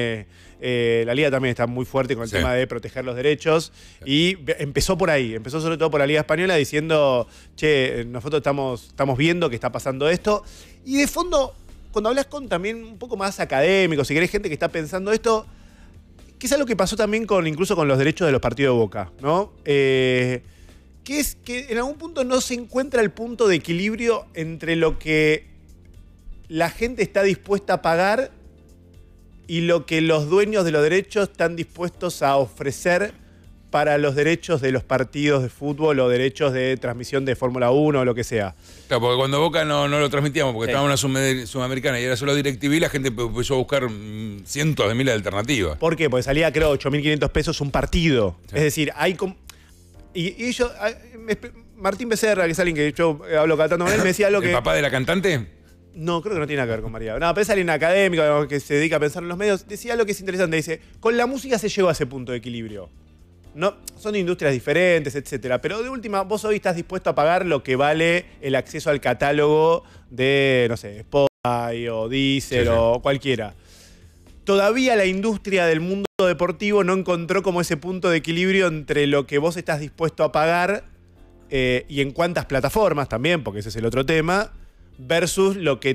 Speaker 4: también está muy fuerte con el tema de proteger los derechos. Y empezó por ahí, empezó sobre todo por la Liga Española diciendo, nosotros estamos viendo que está pasando esto. Y de fondo, cuando hablas con también un poco más académicos, si querés gente que está pensando esto, que es algo que pasó también incluso con los derechos de los partidos de Boca, ¿no? Que es que en algún punto no se encuentra el punto de equilibrio entre lo que la gente está dispuesta a pagar y lo que los dueños de los derechos están dispuestos a ofrecer para los derechos de los partidos de fútbol o derechos de transmisión de Fórmula 1 o lo que sea.
Speaker 2: Claro, porque cuando Boca no lo transmitíamos, porque estábamos en una Sudamericana y era solo DirecTV, la gente empezó a buscar cientos de miles de alternativas.
Speaker 4: ¿Por qué? Porque salía, creo, 8.500 pesos un partido. Sí. Es decir, hay... Y ellos, Martín Becerra, que es alguien que yo hablo cada tanto con él, me decía algo que...
Speaker 2: ¿El papá de la cantante?
Speaker 4: No, creo que no tiene nada que ver con María. No, pero es alguien académico que se dedica a pensar en los medios. Decía algo que es interesante. Dice, con la música se llegó a ese punto de equilibrio. No, son industrias diferentes, etcétera. Pero de última, vos hoy estás dispuesto a pagar lo que vale el acceso al catálogo de, no sé, Spotify o Deezer o cualquiera. Todavía la industria del mundo deportivo no encontró como ese punto de equilibrio entre lo que vos estás dispuesto a pagar y en cuántas plataformas también, porque ese es el otro tema, versus lo que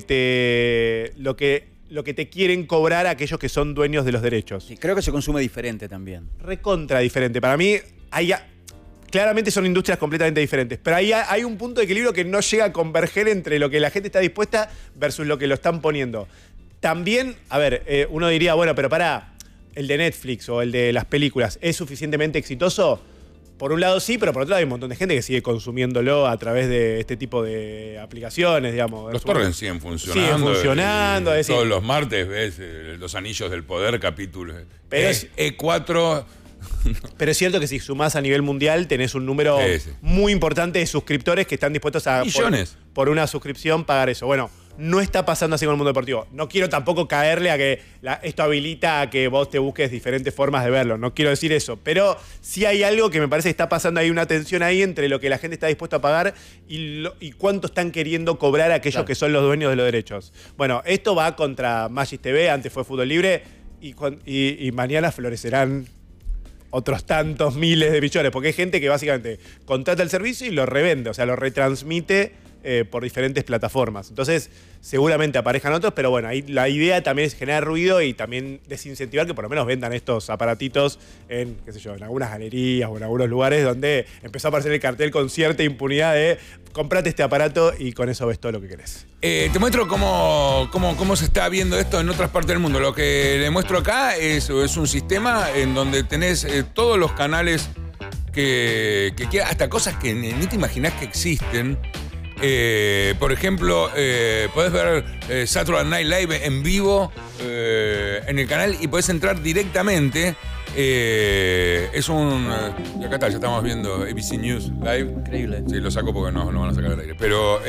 Speaker 4: te quieren cobrar aquellos que son dueños de los derechos.
Speaker 5: Sí, creo que se consume diferente también.
Speaker 4: Recontra diferente. Para mí, claramente son industrias completamente diferentes. Pero ahí hay un punto de equilibrio que no llega a converger entre lo que la gente está dispuesta versus lo que lo están poniendo. También, a ver, uno diría, bueno, pero pará, el de Netflix o el de las películas, ¿es suficientemente exitoso? Por un lado sí, pero por otro lado hay un montón de gente que sigue consumiéndolo a través de este tipo de aplicaciones, digamos.
Speaker 2: Los torrents siguen funcionando.
Speaker 4: Siguen funcionando. Es decir,
Speaker 2: todos los martes ves Los Anillos del Poder, capítulos.
Speaker 4: Pero
Speaker 2: E4...
Speaker 4: Pero es cierto que si sumás a nivel mundial tenés un número muy importante de suscriptores que están dispuestos a
Speaker 2: millones
Speaker 4: por una suscripción pagar eso. Bueno, no está pasando así con el mundo deportivo. No quiero tampoco caerle a que esto habilita a que vos te busques diferentes formas de verlo. No quiero decir eso. Pero sí hay algo que me parece que está pasando ahí, una tensión ahí entre lo que la gente está dispuesta a pagar y cuánto están queriendo cobrar aquellos que son los dueños de los derechos. Bueno, esto va contra Magis TV, antes fue Fútbol Libre y mañana florecerán otros tantos miles de millones, porque hay gente que básicamente contrata el servicio y lo revende, o sea, lo retransmite por diferentes plataformas. Entonces, seguramente aparezcan otros, pero bueno, ahí la idea también es generar ruido y también desincentivar que por lo menos vendan estos aparatitos en, qué sé yo, en algunas galerías o en algunos lugares donde empezó a aparecer el cartel con cierta impunidad de comprate este aparato y con eso ves todo lo que querés.
Speaker 2: Te muestro cómo se está viendo esto en otras partes del mundo. Lo que le muestro acá es un sistema en donde tenés todos los canales que quieras, hasta cosas que ni te imaginás que existen. Por ejemplo, podés ver Saturday Night Live en vivo en el canal y podés entrar directamente. Es un... acá está, ya estamos viendo ABC News Live.
Speaker 5: Increíble.
Speaker 2: Sí, lo saco porque no van a sacar del aire. Pero...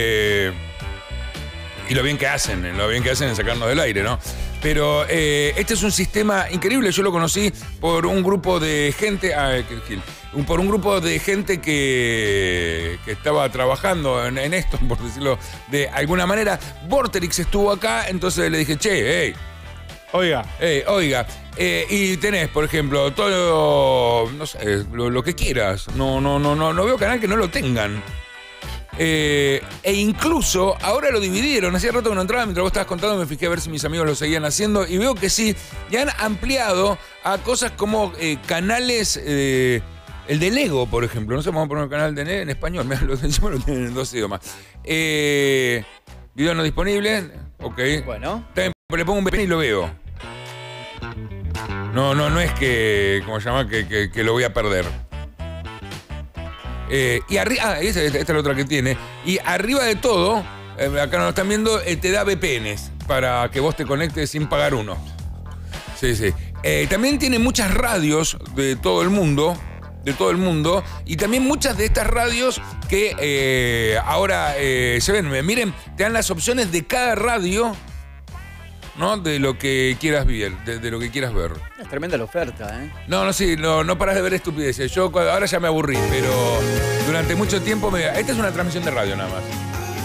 Speaker 2: y lo bien que hacen en sacarnos del aire, ¿no? Pero este es un sistema increíble. Yo lo conocí por un grupo de gente... por un grupo de gente que estaba trabajando en esto, por decirlo de alguna manera. Vorterix estuvo acá, entonces le dije, che, hey,
Speaker 4: oiga.
Speaker 2: Y tenés, por ejemplo, todo, no sé, lo que quieras. No veo canal que no lo tengan. E incluso ahora lo dividieron. Hacía rato que no entraba, mientras vos estabas contando me fijé a ver si mis amigos lo seguían haciendo y veo que sí, ya han ampliado a cosas como canales, el de Lego, por ejemplo. No sé, vamos a poner un canal de Lego en español, mirá, lo tienen en 2 idiomas. Video no disponible, ok.
Speaker 5: Bueno.
Speaker 2: También le pongo un VPN y lo veo. No es que, ¿cómo se llama? Que lo voy a perder. Y arriba, esta es la otra que tiene. Y arriba de todo, acá no lo están viendo, te da VPNs para que vos te conectes sin pagar uno. Sí. También tiene muchas radios de todo el mundo. Y también muchas de estas radios que ahora se ven. Miren, te dan las opciones de cada radio, ¿no? De lo que quieras ver, de lo que quieras ver.
Speaker 5: Es tremenda la oferta, ¿eh?
Speaker 2: No paras de ver estupideces. Yo ahora ya me aburrí, pero durante mucho tiempo esta es una transmisión de radio nada más.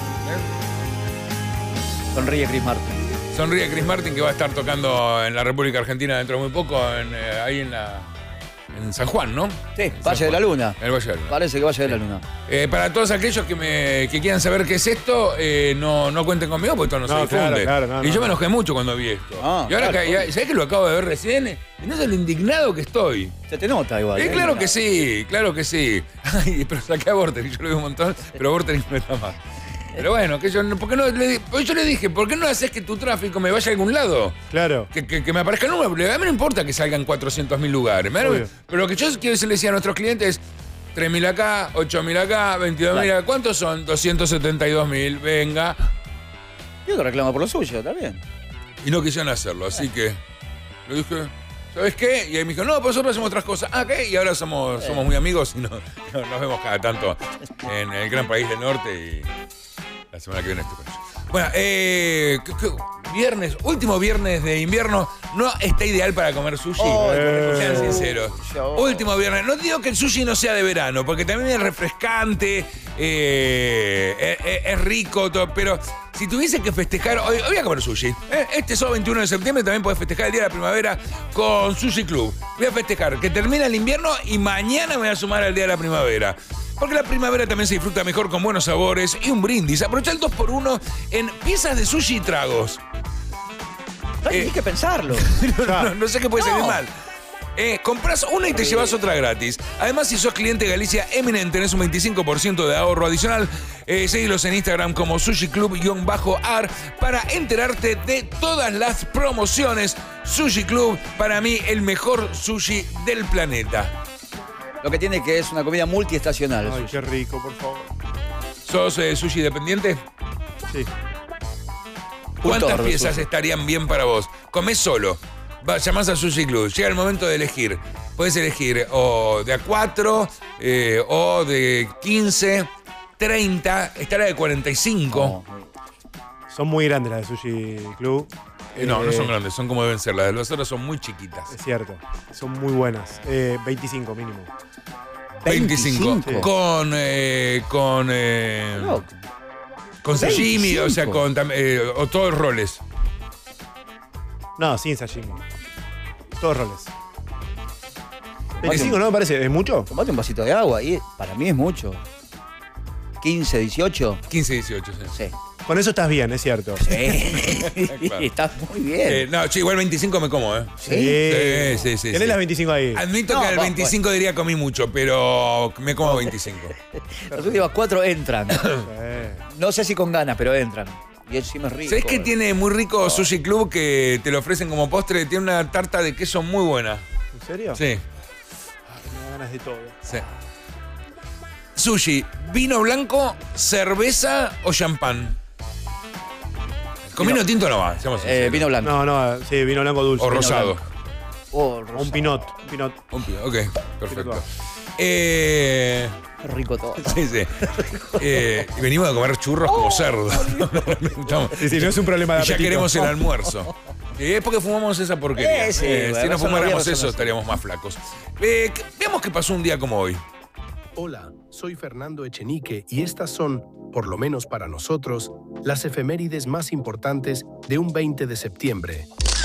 Speaker 5: Sonríe Chris Martin.
Speaker 2: Sonríe Chris Martin, que va a estar tocando en la República Argentina dentro de muy poco, ahí en San Juan, ¿no?
Speaker 5: Sí, Valle de la Luna.
Speaker 2: El Valle de la Luna.
Speaker 5: Parece que Valle de la Luna.
Speaker 2: Para todos aquellos que quieran saber qué es esto, no cuenten conmigo porque esto no se difunde.
Speaker 4: Claro,
Speaker 2: y yo me enojé mucho cuando vi esto. Y ahora, ¿sabés que lo acabo de ver recién? Y no sé lo indignado que estoy.
Speaker 5: Se te nota igual.
Speaker 2: Claro que sí. Ay, pero saqué a Vorterix, yo lo vi un montón, pero Vorterix no está más. Pero bueno, ¿por qué no yo le dije, ¿por qué no haces que tu tráfico me vaya a algún lado?
Speaker 4: Claro.
Speaker 2: Que me aparezca el número. A mí no importa que salgan 400.000 lugares. Pero lo que yo quiero decirle a nuestros clientes es 3.000 acá, 8.000 acá, 22.000 acá. ¿Cuántos son? 272.000. Venga.
Speaker 5: Yo te reclamo por lo suyo, está bien.
Speaker 2: Y no quisieron hacerlo, así que le dije, ¿sabes qué? Y ahí me dijo, no, pues nosotros hacemos otras cosas. Ah, ¿qué? Y ahora somos muy amigos y nos vemos cada tanto en el gran país del norte y... La semana que viene estoy con ellos. Bueno, último viernes de invierno, no está ideal para comer sushi. Sean sinceros. Último viernes. No digo que el sushi no sea de verano, porque también es refrescante, es rico, todo, pero si tuviese que festejar, hoy voy a comer sushi. Este sábado 21 de septiembre también podés festejar el Día de la Primavera con Sushi Club. Voy a festejar que termina el invierno y mañana me voy a sumar al Día de la Primavera. Porque la primavera también se disfruta mejor con buenos sabores y un brindis. Aprovecha el 2x1 en piezas de sushi y tragos.
Speaker 5: Hay que pensarlo.
Speaker 2: No sé qué puede salir mal. Comprás una y te llevas otra gratis. Además, si sos cliente Galicia Eminent, tenés un 25% de ahorro adicional. Seguilos en Instagram como Sushi Club-AR para enterarte de todas las promociones. Sushi Club, para mí, el mejor sushi del planeta.
Speaker 5: Lo que tiene que es una comida multiestacional.
Speaker 4: Ay, qué rico, por favor.
Speaker 2: ¿Sos sushi dependiente?
Speaker 4: Sí.
Speaker 2: ¿Cuántas piezas estarían bien para vos? Comés solo. Llamás a Sushi Club. Llega el momento de elegir. Puedes elegir o de a 4, o de 15, 30, estará de 45.
Speaker 4: Son muy grandes las de Sushi Club.
Speaker 2: No son grandes, son como deben ser. Las de los otros son muy chiquitas.
Speaker 4: Es cierto, son muy buenas. 25 mínimo.
Speaker 2: 25.
Speaker 4: Sí.
Speaker 2: Con sashimi,
Speaker 4: 25.
Speaker 2: o sea, o todos roles.
Speaker 4: No, sin sashimi. Todos roles. 25, ¿no me parece? ¿Es mucho?
Speaker 5: Tomate un vasito de agua y para mí es mucho. 15, 18.
Speaker 2: 15, 18, sí.
Speaker 4: Con eso estás bien, es cierto.
Speaker 5: Sí.
Speaker 2: Claro.
Speaker 5: Estás muy bien.
Speaker 2: No, che, igual 25 me como, ¿eh?
Speaker 4: Sí.
Speaker 2: Sí.
Speaker 4: Tenés las 25 ahí.
Speaker 2: Admito que al 25 diría comí mucho, pero me como 25.
Speaker 5: Las últimas 4 entran. No sé si con ganas, pero entran. Y encima es rico.
Speaker 2: ¿Sabés qué tiene muy rico Sushi Club que te lo ofrecen como postre? Tiene una tarta de queso muy buena.
Speaker 4: ¿En serio?
Speaker 2: Sí.
Speaker 4: Me da ganas de todo.
Speaker 2: Sí. Sushi, ¿vino blanco, cerveza o champán? Con vino tinto no va, seamos sinceros.
Speaker 5: Vino blanco.
Speaker 4: No, sí, vino blanco dulce.
Speaker 2: O
Speaker 4: Vino
Speaker 2: rosado.
Speaker 4: blanco.
Speaker 5: O rosado.
Speaker 4: Un pinot.
Speaker 2: Ok, perfecto.
Speaker 5: Rico todo.
Speaker 2: Sí. Y venimos a comer churros como cerdos.
Speaker 4: Sí, no es un problema de
Speaker 2: Y ya
Speaker 4: apetito.
Speaker 2: queremos el almuerzo. Es porque fumamos esa porquería.
Speaker 5: Sí,
Speaker 2: Si
Speaker 5: bueno,
Speaker 2: no
Speaker 5: eso no
Speaker 2: fumáramos
Speaker 5: había
Speaker 2: eso,
Speaker 5: razón.
Speaker 2: estaríamos más flacos. Veamos qué pasó un día como hoy.
Speaker 10: Hola, soy Fernando Echenique y estas son, por lo menos para nosotros, las efemérides más importantes de un 20 de septiembre.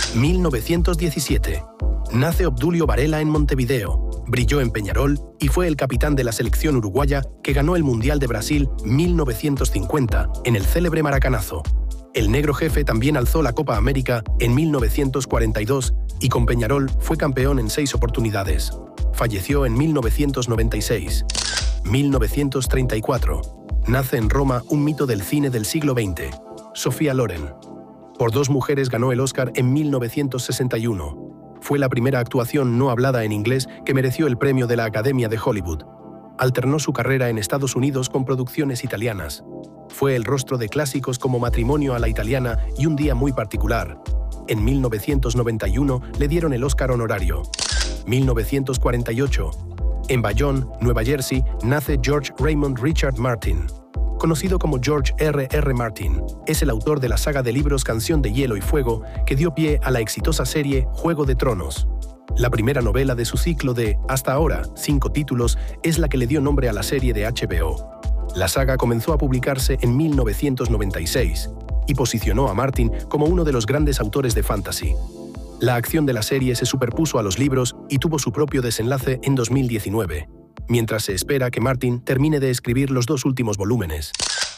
Speaker 10: 1917. Nace Obdulio Varela en Montevideo, brilló en Peñarol y fue el capitán de la selección uruguaya que ganó el Mundial de Brasil 1950 en el célebre Maracanazo. El negro jefe también alzó la Copa América en 1942 y con Peñarol fue campeón en 6 oportunidades. Falleció en 1996. 1934. Nace en Roma un mito del cine del siglo XX, Sofía Loren. Por 2 mujeres ganó el Oscar en 1961. Fue la primera actuación no hablada en inglés que mereció el premio de la Academia de Hollywood. Alternó su carrera en Estados Unidos con producciones italianas. Fue el rostro de clásicos como Matrimonio a la Italiana y Un día muy particular. En 1991 le dieron el Oscar honorario. 1948. En Bayonne, Nueva Jersey, nace George Raymond Richard Martin. Conocido como George R.R. Martin, es el autor de la saga de libros Canción de Hielo y Fuego que dio pie a la exitosa serie Juego de Tronos. La primera novela de su ciclo de, hasta ahora, 5 títulos, es la que le dio nombre a la serie de HBO. La saga comenzó a publicarse en 1996 y posicionó a Martin como uno de los grandes autores de fantasy. La acción de la serie se superpuso a los libros y tuvo su propio desenlace en 2019, mientras se espera que Martin termine de escribir los 2 últimos volúmenes.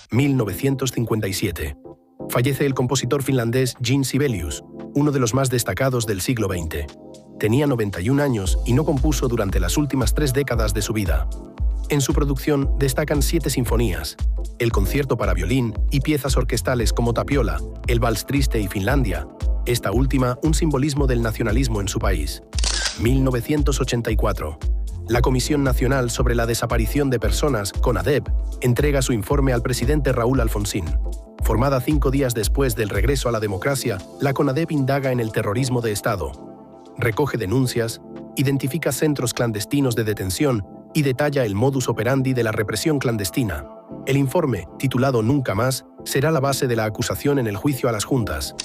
Speaker 10: 1957. Fallece el compositor finlandés Jean Sibelius, uno de los más destacados del siglo XX. Tenía 91 años y no compuso durante las últimas 3 décadas de su vida. En su producción destacan 7 sinfonías, el concierto para violín y piezas orquestales como Tapiola, el Vals Triste y Finlandia, esta última un simbolismo del nacionalismo en su país. 1984. La Comisión Nacional sobre la Desaparición de Personas, CONADEP, entrega su informe al presidente Raúl Alfonsín. Formada 5 días después del regreso a la democracia, la CONADEP indaga en el terrorismo de Estado. Recoge denuncias, identifica centros clandestinos de detención y detalla el modus operandi de la represión clandestina. El informe, titulado Nunca Más, será la base de la acusación en el juicio a las juntas.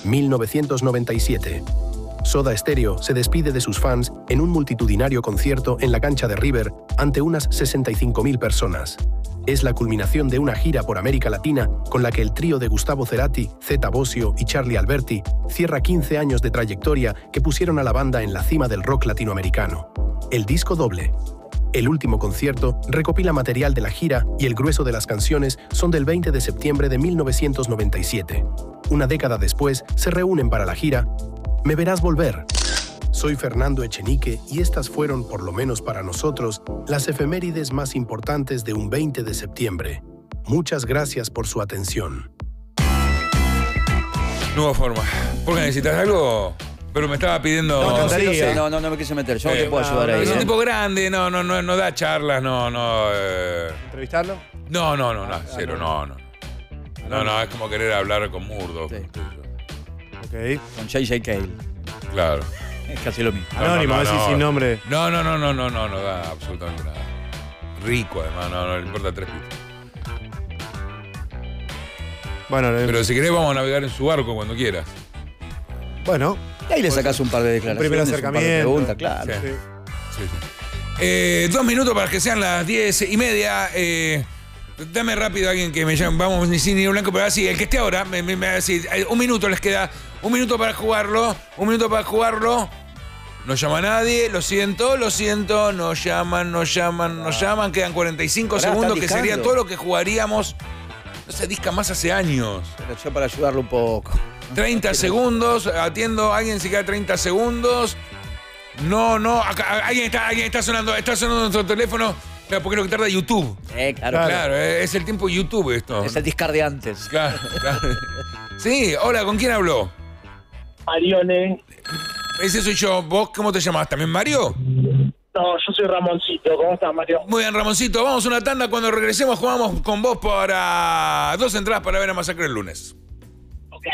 Speaker 10: 1997. Soda Stereo se despide de sus fans en un multitudinario concierto en la cancha de River ante unas 65.000 personas. Es la culminación de una gira por América Latina con la que el trío de Gustavo Cerati, Zeta Bosio y Charlie Alberti cierra 15 años de trayectoria que pusieron a la banda en la cima del rock latinoamericano. El disco doble. El último concierto recopila material de la gira y el grueso de las canciones son del 20 de septiembre de 1997. Una década después, se reúnen para la gira Me verás volver. Soy Fernando Echenique y estas fueron, por lo menos para nosotros, las efemérides más importantes de un 20 de septiembre. Muchas gracias por su atención.
Speaker 2: Nueva forma. ¿Por qué necesitas algo? Pero me estaba pidiendo...
Speaker 5: No me quise meter. Yo no te puedo ayudar ahí.
Speaker 2: Es un tipo grande, no da charlas,
Speaker 4: ¿Entrevistarlo?
Speaker 2: No, cero, no. No, es como querer hablar con Murdoch.
Speaker 5: Sí.
Speaker 4: Ok.
Speaker 5: Con J.J. Cale.
Speaker 2: Claro.
Speaker 5: Es casi lo mismo.
Speaker 4: Anónimo, así sin nombre.
Speaker 2: No da absolutamente nada. Rico, además, no le importa 3 pitos. Bueno, pero si querés vamos a navegar en su barco cuando quieras.
Speaker 4: Bueno.
Speaker 5: Y ahí le sacás un par de declaraciones,
Speaker 4: primer acercamiento.
Speaker 5: Un par de preguntas, claro.
Speaker 2: Sí. 2 minutos para que sean las 10:30. Dame rápido a alguien que me llame. Vamos, ni sin ni blanco, pero así, el que esté ahora, un minuto les queda. Un minuto para jugarlo. No llama nadie, lo siento. No llaman. Quedan 45 segundos, que sería todo lo que jugaríamos. No se disca más hace años.
Speaker 5: Pero yo para ayudarlo un poco.
Speaker 2: 30 segundos, atiendo a alguien, se queda 30 segundos. No, acá, alguien está sonando nuestro teléfono. Claro, porque es lo que tarda YouTube. Claro, es el tiempo YouTube esto.
Speaker 5: Es el discar de antes.
Speaker 2: Claro. Sí, hola, ¿con quién habló?
Speaker 11: Marione.
Speaker 2: Ese soy yo. ¿Vos cómo te llamás? ¿También Mario?
Speaker 11: No, yo soy Ramoncito. ¿Cómo estás, Mario?
Speaker 2: Muy bien, Ramoncito. Vamos a una tanda. Cuando regresemos jugamos con vos para 2 entradas para ver a Masacre el lunes.
Speaker 11: Ok.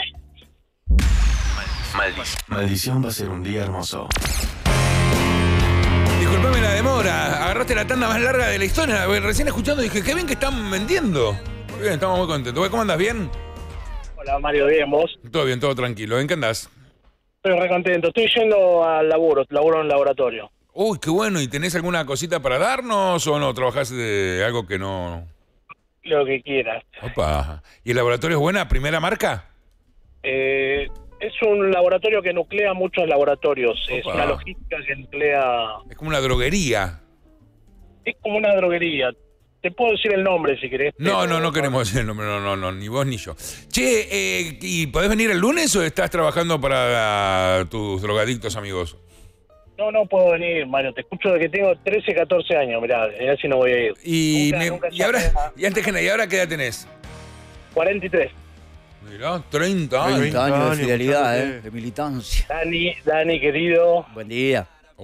Speaker 1: Maldición va a ser un día hermoso.
Speaker 2: Disculpame la demora. Agarraste la tanda más larga de la historia. Recién escuchando dije, qué bien que están vendiendo. Muy bien, estamos muy contentos. ¿Cómo andás? ¿Bien?
Speaker 11: Hola, Mario. ¿Bien, vos?
Speaker 2: Todo bien, todo tranquilo. ¿En qué andás?
Speaker 11: Estoy re contento. Estoy yendo al laburo en laboratorio.
Speaker 2: Uy, qué bueno. ¿Y tenés alguna cosita para darnos o no? ¿Trabajás de algo que no...?
Speaker 11: Lo que quieras.
Speaker 2: Opa. ¿Y el laboratorio es buena? ¿Primera marca?
Speaker 11: Es un laboratorio que nuclea muchos laboratorios.
Speaker 2: Opa.
Speaker 11: Es una logística que nuclea...
Speaker 2: Es como una droguería.
Speaker 11: Es como una droguería. Te puedo decir el nombre si querés.
Speaker 2: No queremos decir el nombre. No, ni vos ni yo. Che, ¿y podés venir el lunes o estás trabajando para tus drogadictos amigos?
Speaker 11: No puedo venir, Mario. Te escucho de que tengo 13, 14 años. Mirá, si no voy a ir.
Speaker 2: ¿Y antes que nada, ¿y ahora qué edad tenés?
Speaker 11: 43.
Speaker 2: Mirá, 30 años.
Speaker 5: 30 años de fidelidad, de militancia.
Speaker 11: Dani, querido.
Speaker 5: Buen día.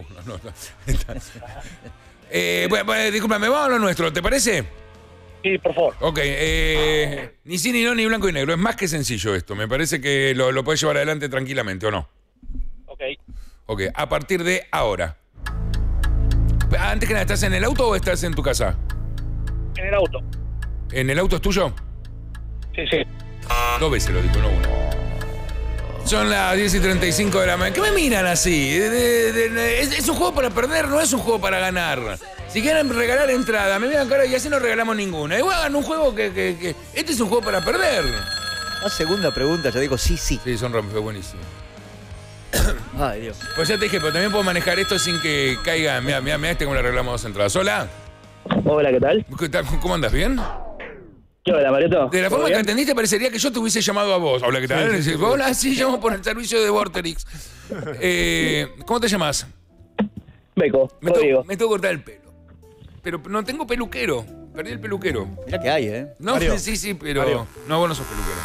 Speaker 2: Bueno, discúlpame, vamos a lo nuestro, ¿te parece?
Speaker 11: Sí, por favor.
Speaker 2: Ok, ni sí, ni no, ni blanco y negro. Es más que sencillo esto. Me parece que lo podés llevar adelante tranquilamente, ¿o no? Ok, a partir de ahora. Antes que nada, ¿estás en el auto o estás en tu casa?
Speaker 11: En el auto.
Speaker 2: ¿En el auto es tuyo?
Speaker 11: Sí.
Speaker 2: 2 veces lo digo, no 1. Son las 10:35 de la mañana. ¿Qué me miran así? Es un juego para perder, no es un juego para ganar. Si quieren regalar entrada, me miran cara y así no regalamos ninguna. Igual hagan un juego que este es un juego para perder.
Speaker 5: La segunda pregunta, yo digo sí.
Speaker 2: Sí, son fue buenísimo.
Speaker 5: Ay, Dios.
Speaker 2: Pues ya te dije, pero también puedo manejar esto sin que caiga. Mira, cómo le arreglamos 2 entradas. Hola.
Speaker 11: Hola, ¿qué tal?
Speaker 2: ¿Cómo andas? ¿Bien?
Speaker 11: ¿Qué hola, Marito?
Speaker 2: De la forma que entendiste, parecería que yo te hubiese llamado a vos. Hola, ¿qué tal? Sí. Hola, sí, llamo por el servicio de Vorterix. ¿Cómo te llamas?
Speaker 11: Beco.
Speaker 2: Me tengo que cortar el pelo. Pero no tengo peluquero. Perdí el peluquero.
Speaker 5: Mirá que hay,
Speaker 2: No,
Speaker 4: Mario.
Speaker 2: sí, pero...
Speaker 4: Mario.
Speaker 2: No, vos no sos peluquero.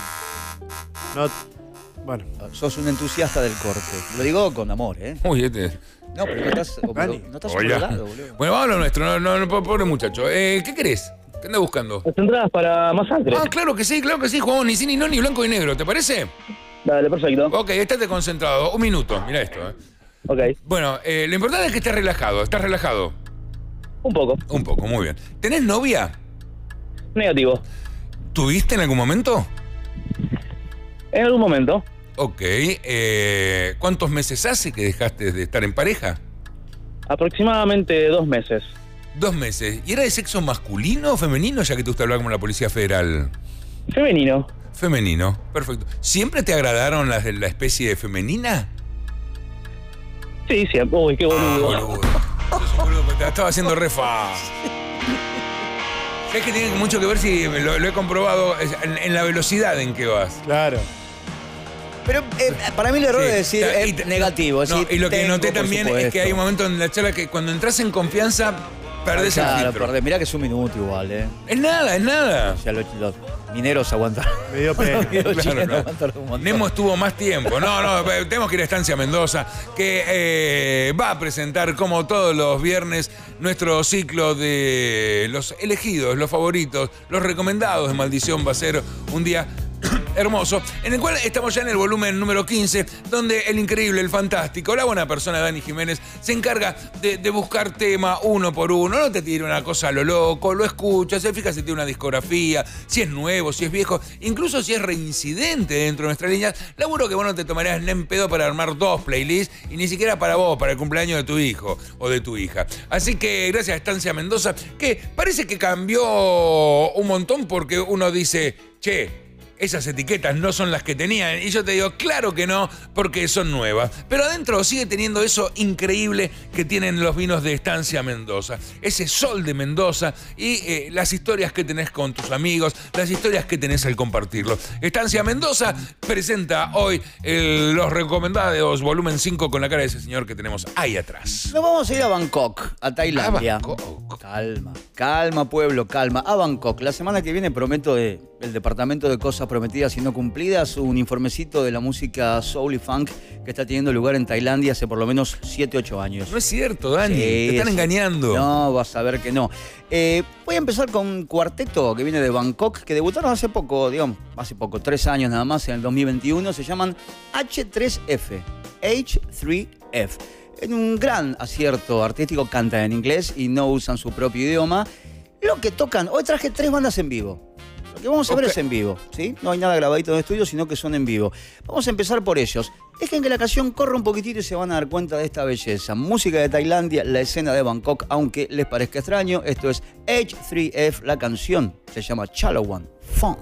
Speaker 4: Bueno.
Speaker 5: Sos un entusiasta del corte. Lo digo con amor,
Speaker 2: Uy,
Speaker 5: No, pero no estás homologado, boludo.
Speaker 2: Bueno, vamos a lo nuestro. No, pobre muchacho. ¿Qué querés? ¿Qué andas buscando?
Speaker 11: Las entradas para Masacre.
Speaker 2: Ah, claro que sí. Jugamos ni sí, ni no, ni blanco y negro. ¿Te parece?
Speaker 11: Dale, perfecto.
Speaker 2: Ok, estate concentrado. 1 minuto. Mira esto.
Speaker 11: Ok.
Speaker 2: Bueno, lo importante es que estés relajado. ¿Estás relajado?
Speaker 11: Un poco.
Speaker 2: Un poco, muy bien. ¿Tenés novia?
Speaker 11: Negativo.
Speaker 2: ¿Tuviste en algún momento?
Speaker 11: En algún momento.
Speaker 2: Ok. ¿Cuántos meses hace que dejaste de estar en pareja?
Speaker 11: Aproximadamente 2 meses.
Speaker 2: 2 meses. ¿Y era de sexo masculino o femenino, ya que te gusta hablar como la Policía Federal?
Speaker 11: Femenino.
Speaker 2: Femenino, perfecto. ¿Siempre te agradaron la especie de femenina?
Speaker 11: Sí, siempre. Uy, qué boludo.
Speaker 2: Sos un boludo, te la estaba haciendo re fácil. ¿Sabes que tiene mucho que ver si lo he comprobado en la velocidad en que vas?
Speaker 4: Claro.
Speaker 5: Pero para mí el error es decir es negativo.
Speaker 2: No, y lo que
Speaker 5: tengo,
Speaker 2: noté
Speaker 5: por
Speaker 2: también es
Speaker 5: supuesto.
Speaker 2: que hay un momento en la charla que cuando entras en confianza, perdés el filtro.
Speaker 5: Perdés. Mirá que es un minuto igual,
Speaker 2: Es nada, es nada.
Speaker 5: O sea, los mineros aguantaron.
Speaker 4: Me dio pena.
Speaker 2: Nemo estuvo más tiempo. No, tenemos que ir a Estancia Mendoza, que va a presentar, como todos los viernes, nuestro ciclo de los elegidos, los favoritos, los recomendados de Maldición. Va a ser un día hermoso, en el cual estamos ya en el volumen número 15, donde el increíble, el fantástico, la buena persona Dani Jiménez se encarga de buscar tema uno por uno. No te tira una cosa a lo loco, lo escucha, se fija si tiene una discografía, si es nuevo, si es viejo, incluso si es reincidente dentro de nuestra línea. Laburo que vos no te tomarías ni en pedo para armar 2 playlists, y ni siquiera para vos, para el cumpleaños de tu hijo o de tu hija. Así que gracias a Estancia Mendoza, que parece que cambió un montón, porque uno dice, che, esas etiquetas no son las que tenían. Y yo te digo, claro que no, porque son nuevas. Pero adentro sigue teniendo eso increíble que tienen los vinos de Estancia Mendoza. Ese sol de Mendoza y las historias que tenés con tus amigos, las historias que tenés al compartirlo. Estancia Mendoza presenta hoy los recomendados, volumen 5, con la cara de ese señor que tenemos ahí atrás.
Speaker 5: Nos vamos a ir a Bangkok, a Tailandia. Calma, pueblo, calma. A Bangkok. La semana que viene prometo el Departamento de Cosas Prometidas y No Cumplidas, un informecito de la música soul y funk que está teniendo lugar en Tailandia hace por lo menos 7, 8 años.
Speaker 2: No es cierto, Dani.
Speaker 5: Sí,
Speaker 2: te están engañando.
Speaker 5: No, vas a ver que no. Voy a empezar con un cuarteto que viene de Bangkok, que debutaron hace poco, 3 años nada más, en el 2021. Se llaman H3F. H3F. En un gran acierto artístico, cantan en inglés y no usan su propio idioma. Lo que tocan, hoy traje 3 bandas en vivo. Lo que vamos a ver es en vivo, ¿sí? No hay nada grabadito en el estudio, sino que son en vivo. Vamos a empezar por ellos. Dejen que la canción corra un poquitito y se van a dar cuenta de esta belleza. Música de Tailandia, la escena de Bangkok, aunque les parezca extraño. Esto es H3F, la canción se llama Chalawan Funk.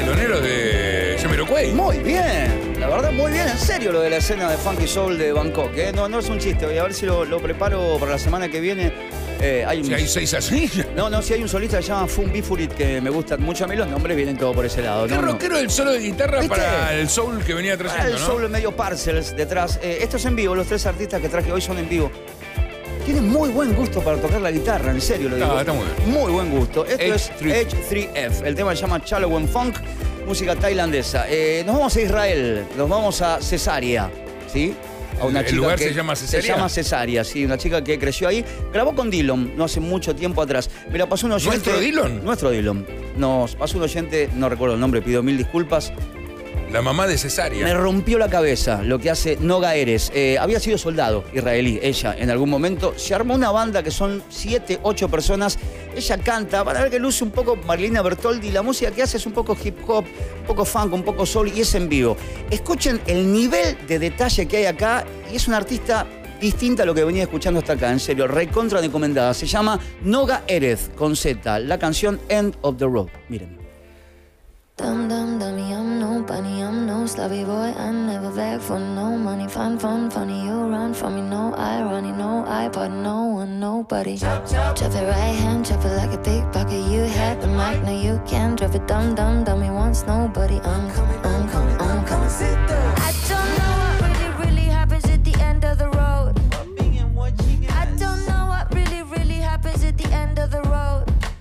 Speaker 2: teloneros de Jamiroquai.
Speaker 5: Muy bien, la verdad muy bien, en serio lo de la escena de Funky Soul de Bangkok, ¿eh? No es un chiste, voy a ver si lo preparo para la semana que viene.
Speaker 2: Si hay 6 así.
Speaker 5: No, si hay un solista que se llama Fun Bifurit que me gusta mucho a mí, los nombres vienen todos por ese lado.
Speaker 2: Qué rockero el solo de guitarra. ¿Viste? Para el soul que venía trayendo,
Speaker 5: el soul medio Parcels detrás. Esto es en vivo, los 3 artistas que traje hoy son en vivo. Tienen muy buen gusto para tocar la guitarra, en serio lo digo.
Speaker 2: Está muy bien.
Speaker 5: Muy buen gusto. Esto es H3F. El tema se llama Chalawan Funk, música tailandesa. Nos vamos a Israel, nos vamos a Cesárea, ¿sí? A una chica
Speaker 2: lugar
Speaker 5: que
Speaker 2: se llama Cesárea?
Speaker 5: Se llama Cesárea, sí, una chica que creció ahí. Grabó con Dillon no hace mucho tiempo atrás. Me la pasó un oyente.
Speaker 2: ¿Nuestro Dillon?
Speaker 5: Nuestro Dillon. Nos pasó un oyente, no recuerdo el nombre, pido 1000 disculpas.
Speaker 2: La mamá de Cesárea.
Speaker 5: Me rompió la cabeza lo que hace Noga Erez. Había sido soldado israelí, ella, en algún momento. Se armó una banda que son 7, 8 personas. Ella canta, van a ver que luce un poco Marlena Bertoldi. La música que hace es un poco hip hop, un poco funk, un poco soul y es en vivo. Escuchen el nivel de detalle que hay acá y es una artista distinta a lo que venía escuchando hasta acá, en serio, recontra recomendada. Se llama Noga Erez, con Z, la canción End of the Road. Miren.
Speaker 3: Dum dum dummy, I'm no bunny, I'm no slubby boy, I never beg for no money. Fun, funny, you run from me, no irony, no iPod, no one, nobody. Chop it right hand, chop it like a pickpocket. You had the mic, now you can't drop it. Dum dummy wants nobody. I'm coming. I don't know what really happens at the end of the road. I don't know what really happens at the end of the road.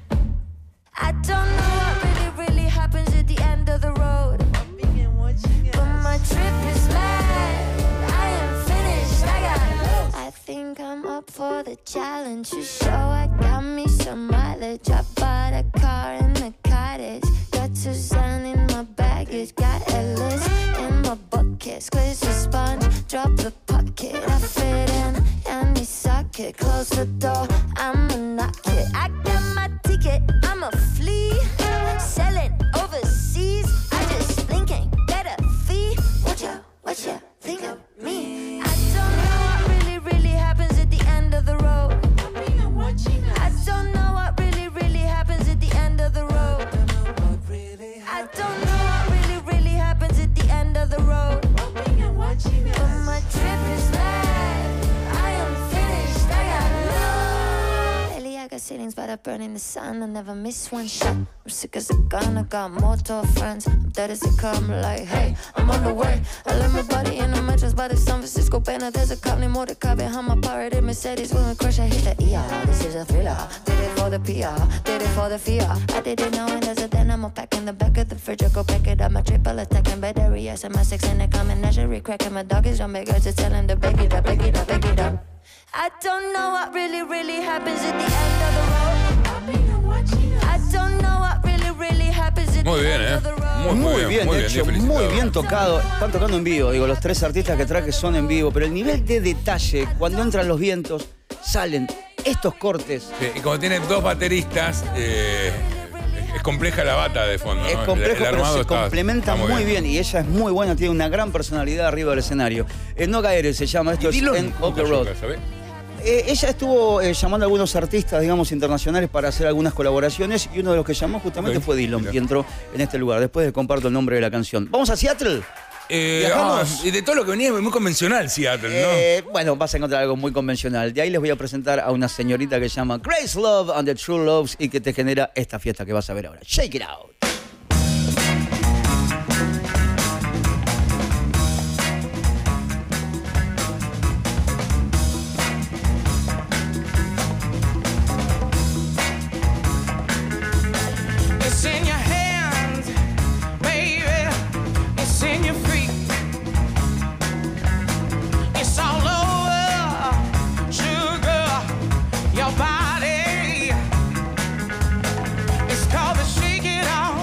Speaker 3: I don't know what really happens at the end of the road. But my trip is mad. I am finished. I think I'm up for the challenge. You show I got me some mileage. I bought a car in a cottage. Got Suzanne in my baggage. Got Ellis in my bucket. Squeeze the sponge, drop the pocket. I fit in any socket. Close the door, I'ma knock it. I got my ticket, I'ma flee. Selling overseas, I just think ain't get a fee. What you think of me? I don't know what really happens at the end of the road. I don't know what really happens at the end of the road. I don't know what really happens at the end of the road. But my trip is mad. I am finished. I got love. Lately I got ceilings, but I burn in the sun. I never miss one shot. I'm sick as a gun. I got mortal friends. I'm dead as they come. Like, hey, I'm on the way. I left my body in the mattress by the San Francisco Banner. There's a cop named Mordecai behind my pirated Mercedes. When we crash, I hit the ER. This is a thriller. Did it for the PR. Did it for the fear. I did it knowing there's a dynamo pack in the back of the fridge. I go pack it up. My triple attack and battery. Yes, and my 6 in the common menagerie. Cracking my dog is on big girls. Just telling the beg it up, beg it up, beg it up. I don't know what really happens at the end of the road. I don't know what really happens at the end of the road.
Speaker 5: Muy bien, de hecho,
Speaker 2: felicitado.
Speaker 5: muy bien tocado. Están tocando en vivo, digo, los 3 artistas que traje son en vivo, pero el nivel de detalle, cuando entran los vientos, salen estos cortes.
Speaker 2: Sí, y como tienen 2 bateristas, es compleja la bata de fondo, ¿no?
Speaker 5: Es complejo,
Speaker 2: el
Speaker 5: pero se
Speaker 2: está
Speaker 5: complementan muy bien. Y ella es muy buena, tiene una gran personalidad arriba del escenario. Noga Erez se llama, esto es End of the Road. Ella estuvo llamando a algunos artistas, digamos, internacionales para hacer algunas colaboraciones y uno de los que llamó justamente fue Dillon y entró en este lugar. Después les comparto el nombre de la canción. ¿Vamos a Seattle?
Speaker 2: Y de todo lo que venía es muy convencional Seattle, ¿no?
Speaker 5: Bueno, vas a encontrar algo muy convencional. De ahí les voy a presentar a una señorita que se llama Grace Love and the True Loves y que te genera esta fiesta que vas a ver ahora. Shake it out.
Speaker 9: It's in your hands, baby. It's in your feet. It's all over, sugar, your body. It's called the shake it off.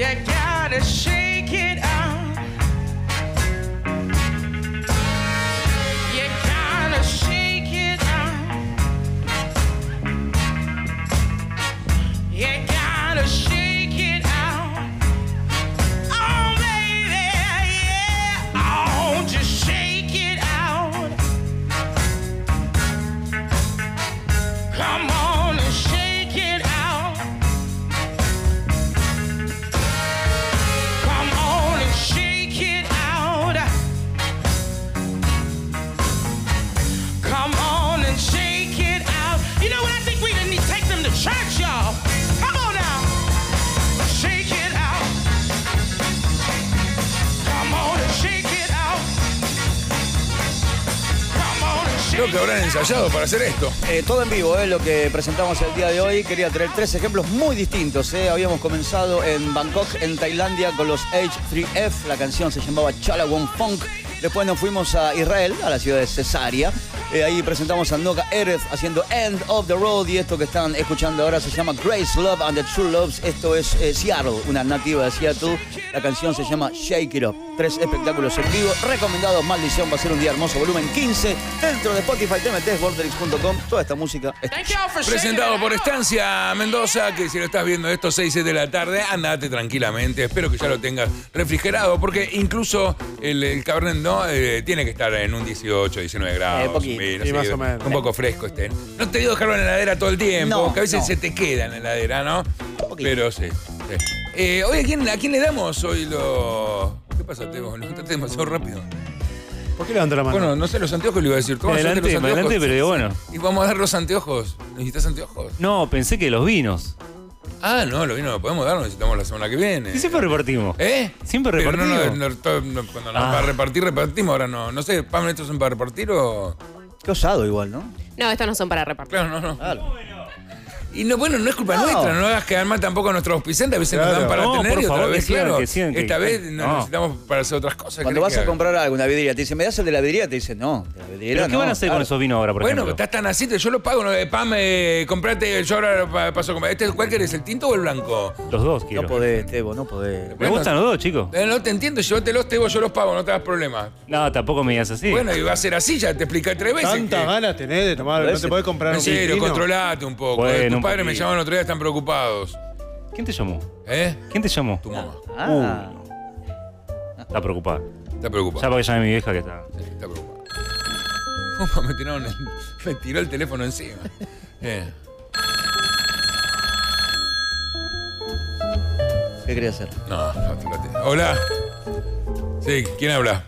Speaker 9: You gotta shake it out. You gotta shake it out. You gotta shake it out. Oh, baby, yeah. Oh, just shake it out. Come on and shake it out. Come on and shake it out. Come on and shake it out. You know what? I think we need to take them to church, y'all. Come on now. Shake it out. Come on and shake it out. Come on and shake
Speaker 2: Creo que habrán ensayado para hacer esto.
Speaker 5: Todo en vivo, lo que presentamos el día de hoy. Quería traer 3 ejemplos muy distintos. Habíamos comenzado en Bangkok, en Tailandia, con los H3F. La canción se llamaba Chalawon Funk. Después nos fuimos a Israel, a la ciudad de Cesarea. Ahí presentamos a Noga Erez haciendo End of the Road. Y esto que están escuchando ahora se llama Grace Love and the True Loves. Esto es Seattle, una nativa de Seattle. La canción se llama Shake It Up. 3 espectáculos en vivo. Recomendados, Maldición va a ser un día hermoso, volumen 15. Dentro de Spotify, TMT, Vorterix.com. Toda esta música está
Speaker 2: Presentado por Estancia Mendoza, que si lo estás viendo esto 6, 7 de la tarde, andate tranquilamente. Espero que ya lo tengas refrigerado, porque incluso el Cabernet no tiene que estar en un 18, 19 grados.
Speaker 4: Sí, más o menos.
Speaker 2: Un poco fresco estén. No te digo dejarlo en la heladera todo el tiempo,
Speaker 5: No,
Speaker 2: que a veces
Speaker 5: no.
Speaker 2: se te queda en la heladera, ¿no? Pero sí. Hoy, ¿a quién le damos hoy lo...? ¿Qué pasa, Teo? ¿Lo contaste demasiado rápido?
Speaker 4: ¿Por qué levantó la mano?
Speaker 2: Bueno, no sé, los anteojos le iba a decir. ¿Cómo
Speaker 12: Adelante,
Speaker 2: hacerte los anteojos?
Speaker 12: adelante, pero digo, bueno.
Speaker 2: Y vamos a dar los anteojos. ¿Necesitas anteojos?
Speaker 12: No, pensé que los vinos.
Speaker 2: Ah, no, los vinos no podemos dar, necesitamos la semana que viene.
Speaker 12: Y siempre repartimos.
Speaker 2: ¿Eh?
Speaker 12: Siempre
Speaker 2: Pero
Speaker 12: repartimos.
Speaker 2: cuando nos va a repartir, repartimos. Ahora no. No sé, Pam, ¿estos son para repartir o...?
Speaker 5: Qué osado igual, ¿no?
Speaker 6: No, estos no son para repartir.
Speaker 2: Claro, no. Y no, bueno, no es culpa nuestra, no hagas quedar mal tampoco a nuestros auspiciantes, a veces nos dan para tener
Speaker 12: por
Speaker 2: y otra
Speaker 12: favor,
Speaker 2: vez, claro.
Speaker 12: que sigan,
Speaker 2: esta vez necesitamos para hacer otras cosas.
Speaker 5: Cuando vas a comprar algo, una vidriera, te dicen, ¿me das el de la vidriera? Te dicen, no, de la vidriera
Speaker 12: ¿Pero qué van a hacer con esos vinos ahora, por
Speaker 2: bueno,
Speaker 12: ejemplo?
Speaker 2: estás tan así, yo lo pago, ¿no? Pam, comprate, yo ahora paso a comprar. ¿Cuál querés, el tinto o el blanco?
Speaker 12: Los dos quiero.
Speaker 5: No podés, Tebo, no podés.
Speaker 12: Me gustan los dos, chicos.
Speaker 2: No te entiendo, llévatelos, Tebo, yo los pago, no te das problema.
Speaker 12: No, tampoco me digas así.
Speaker 2: Bueno, y va a ser así, ya te expliqué 3 veces.
Speaker 4: Tantas ganas tenés de tomar, no te podés comprar
Speaker 2: En
Speaker 4: un
Speaker 2: serio,
Speaker 4: vino.
Speaker 2: controlate un poco.
Speaker 12: Bueno,
Speaker 2: Tus
Speaker 12: un
Speaker 2: padres me
Speaker 12: poquito.
Speaker 2: llamaron el otro día, están preocupados.
Speaker 12: ¿Quién te llamó?
Speaker 2: ¿Quién
Speaker 12: te llamó?
Speaker 2: Tu mamá.
Speaker 12: Está preocupada.
Speaker 2: Está preocupada.
Speaker 12: Ya para que llame a mi vieja que está.
Speaker 2: Sí, está preocupada. Me tiró el teléfono encima.
Speaker 5: ¿Qué quería hacer?
Speaker 2: No, fíjate. Hola. Sí, ¿quién habla?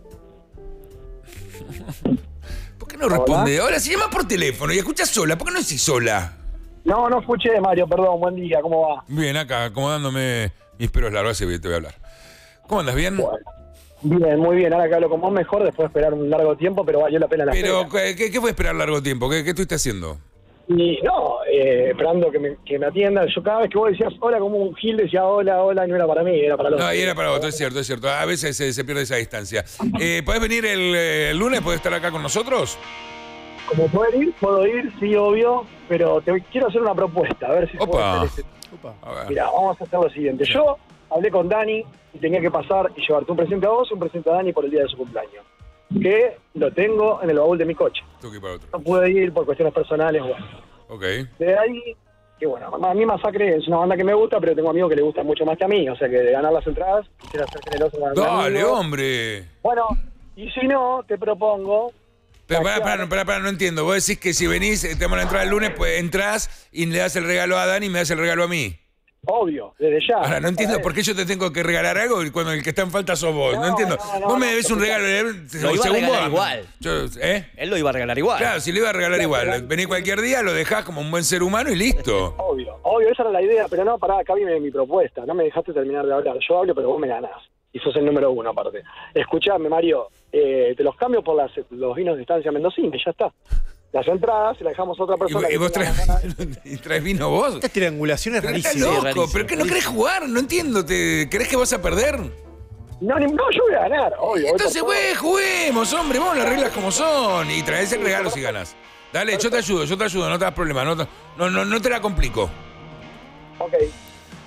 Speaker 2: ¿Por qué no responde? Ahora se llama por teléfono y escucha sola. ¿Por qué no decís sola?
Speaker 11: No escuché, Mario, perdón, buen día, ¿cómo va?
Speaker 2: Bien, acá, acomodándome mis pelos largos, así te voy a hablar. ¿Cómo andas? ¿Bien?
Speaker 11: Bien, muy bien, ahora que hablo con vos mejor, después de esperar un largo tiempo, pero valió la pena la
Speaker 2: Pero,
Speaker 11: espera.
Speaker 2: ¿qué fue esperar largo tiempo? ¿Qué estuviste haciendo?
Speaker 11: Y no, esperando que me atiendan, yo cada vez que vos decías hola, como un gil decía hola, y no era para mí, era para los
Speaker 2: No, y era para otro, es cierto, es cierto. A veces se pierde esa distancia. ¿Podés venir el lunes? ¿Podés estar acá con nosotros?
Speaker 11: Como puedo ir, sí, obvio, pero te quiero hacer una propuesta, a ver si puedo hacer Mira, vamos a hacer lo siguiente. Yo hablé con Dani y tenía que pasar y llevarte un presente a vos y un presente a Dani por el día de su cumpleaños. Que lo tengo en el baúl de mi coche. No pude ir por cuestiones personales, bueno.
Speaker 2: Ok.
Speaker 11: De ahí, que bueno, a mí Masacre es una banda que me gusta, pero tengo amigos que le gustan mucho más que a mí, o sea que de ganar las entradas, quisiera ser generoso con mi
Speaker 2: Dale,
Speaker 11: amigo.
Speaker 2: hombre.
Speaker 11: Bueno, y si no, te propongo...
Speaker 2: Pero pará, no entiendo. Vos decís que si venís, te damos la entrada el lunes, pues entrás y le das el regalo a Dani y me das el regalo a mí.
Speaker 11: Obvio, desde ya.
Speaker 2: Ahora, no entiendo por qué yo te tengo que regalar algo cuando el que está en falta sos vos. No entiendo. Vos me debes un regalo.
Speaker 5: Lo iba a regalar
Speaker 2: vos,
Speaker 5: igual. Él lo iba a regalar igual.
Speaker 2: Claro, si lo iba a regalar igual. Vení cualquier día, lo dejás como un buen ser humano y listo.
Speaker 11: Obvio, esa era la idea, pero no, pará, acá viene mi propuesta. No me dejaste terminar de hablar. Yo hablo, pero vos me ganás. Y sos el número 1, aparte. Escuchame, Mario, te los cambio por los vinos de Estancia Mendocina, y ya está. Las entradas se las dejamos a otra persona.
Speaker 2: ¿Y vos traes vino vos?
Speaker 4: Esta triangulación es rarísima.
Speaker 2: Estás loco, ¿pero qué no querés jugar? No entiendo. ¿Crees que vas a perder?
Speaker 11: No, yo voy a ganar, obvio.
Speaker 2: Entonces, güey, juguemos, hombre. Vamos las reglas como son. Y traes el regalo si ganas. Dale, yo te ayudo, no te das problema. No te la complico.
Speaker 11: Ok.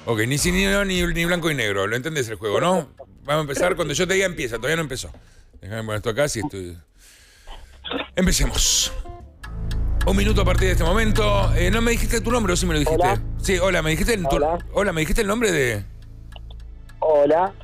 Speaker 2: Ok, ni blanco y negro. ¿Lo entendés el juego, no? Vamos a empezar. Cuando yo te diga empieza. Todavía no empezó. Déjame poner esto acá si estoy... Empecemos. 1 minuto a partir de este momento. ¿No me dijiste tu nombre o sí me lo dijiste?
Speaker 11: Hola.
Speaker 2: Sí, hola. ¿Me dijiste hola, ¿me dijiste el nombre de...?
Speaker 11: Hola.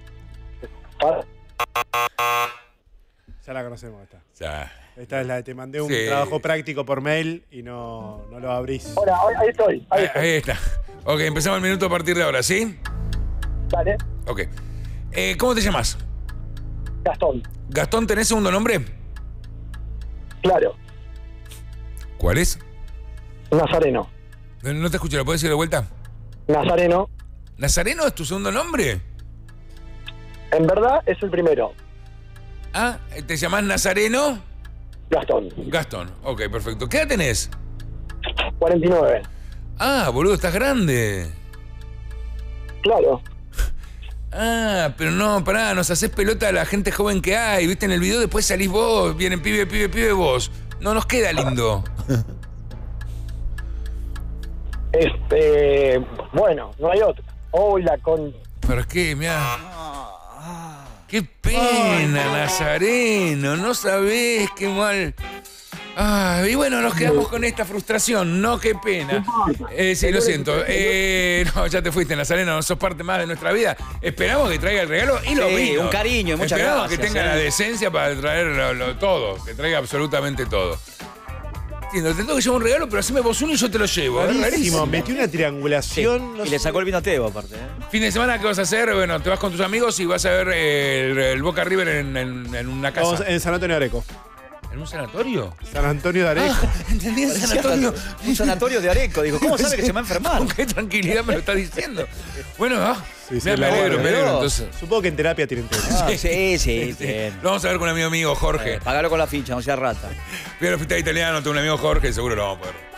Speaker 4: Ya la conocemos esta.
Speaker 2: Ya.
Speaker 4: Esta es la de te mandé un trabajo práctico por mail y no lo abrís.
Speaker 11: Hola, ahí estoy.
Speaker 2: Ahí está. Ok, empezamos el minuto a partir de ahora, ¿sí?
Speaker 11: Dale.
Speaker 2: Ok. ¿Cómo te llamas?
Speaker 11: Gastón.
Speaker 2: ¿Gastón, tenés segundo nombre?
Speaker 11: Claro.
Speaker 2: ¿Cuál es?
Speaker 11: Nazareno.
Speaker 2: No te escucho, ¿lo puedes decir de vuelta?
Speaker 11: Nazareno.
Speaker 2: ¿Nazareno es tu segundo nombre?
Speaker 11: En verdad es el primero.
Speaker 2: Ah, ¿te llamás Nazareno?
Speaker 11: Gastón.
Speaker 2: Gastón, ok, perfecto. ¿Qué edad tenés?
Speaker 11: 49.
Speaker 2: Ah, boludo, estás grande.
Speaker 11: Claro.
Speaker 2: Ah, pero no, pará, nos haces pelota a la gente joven que hay. ¿Viste en el video? Después salís vos, vienen pibe vos. No nos queda lindo.
Speaker 11: Bueno, no hay otro. Hola, con...
Speaker 2: ¿Pero qué? Mirá. ¡Qué pena, Nazareno! No sabés, qué mal. Ah, y bueno, nos quedamos con esta frustración. No, qué pena. Sí, lo siento. No, ya te fuiste, Nazareno. No sos parte más de nuestra vida. Esperamos que traiga el regalo y lo vino.
Speaker 5: Un cariño, muchas gracias.
Speaker 2: Esperamos que tenga la decencia para traer todo. Que traiga absolutamente todo. Entiendo, te tengo que llevar un regalo, pero haceme vos uno y yo te lo llevo. Es rarísimo.
Speaker 4: Metí una triangulación.
Speaker 5: Sí. Y le sacó el vino a Tebo, aparte.
Speaker 2: Fin de semana, ¿qué vas a hacer? Bueno, te vas con tus amigos y vas a ver el Boca River en una casa.
Speaker 4: Vamos en San Antonio de Areco.
Speaker 2: ¿En un sanatorio?
Speaker 4: San Antonio de Areco.
Speaker 2: Ah, entendí, en sanatorio.
Speaker 5: Un sanatorio de Areco. Digo, ¿cómo sabe que se va a enfermar?
Speaker 2: ¿Con qué tranquilidad me lo está diciendo? Bueno,
Speaker 4: sí,
Speaker 2: me alegro, entonces.
Speaker 4: Supongo que en terapia tienen terapia.
Speaker 5: Sí.
Speaker 2: Lo vamos a ver con un amigo mío, Jorge.
Speaker 5: Pagalo con la ficha, no sea rata.
Speaker 2: Fui a la fiesta italiana, tengo un amigo Jorge, seguro lo vamos a poder.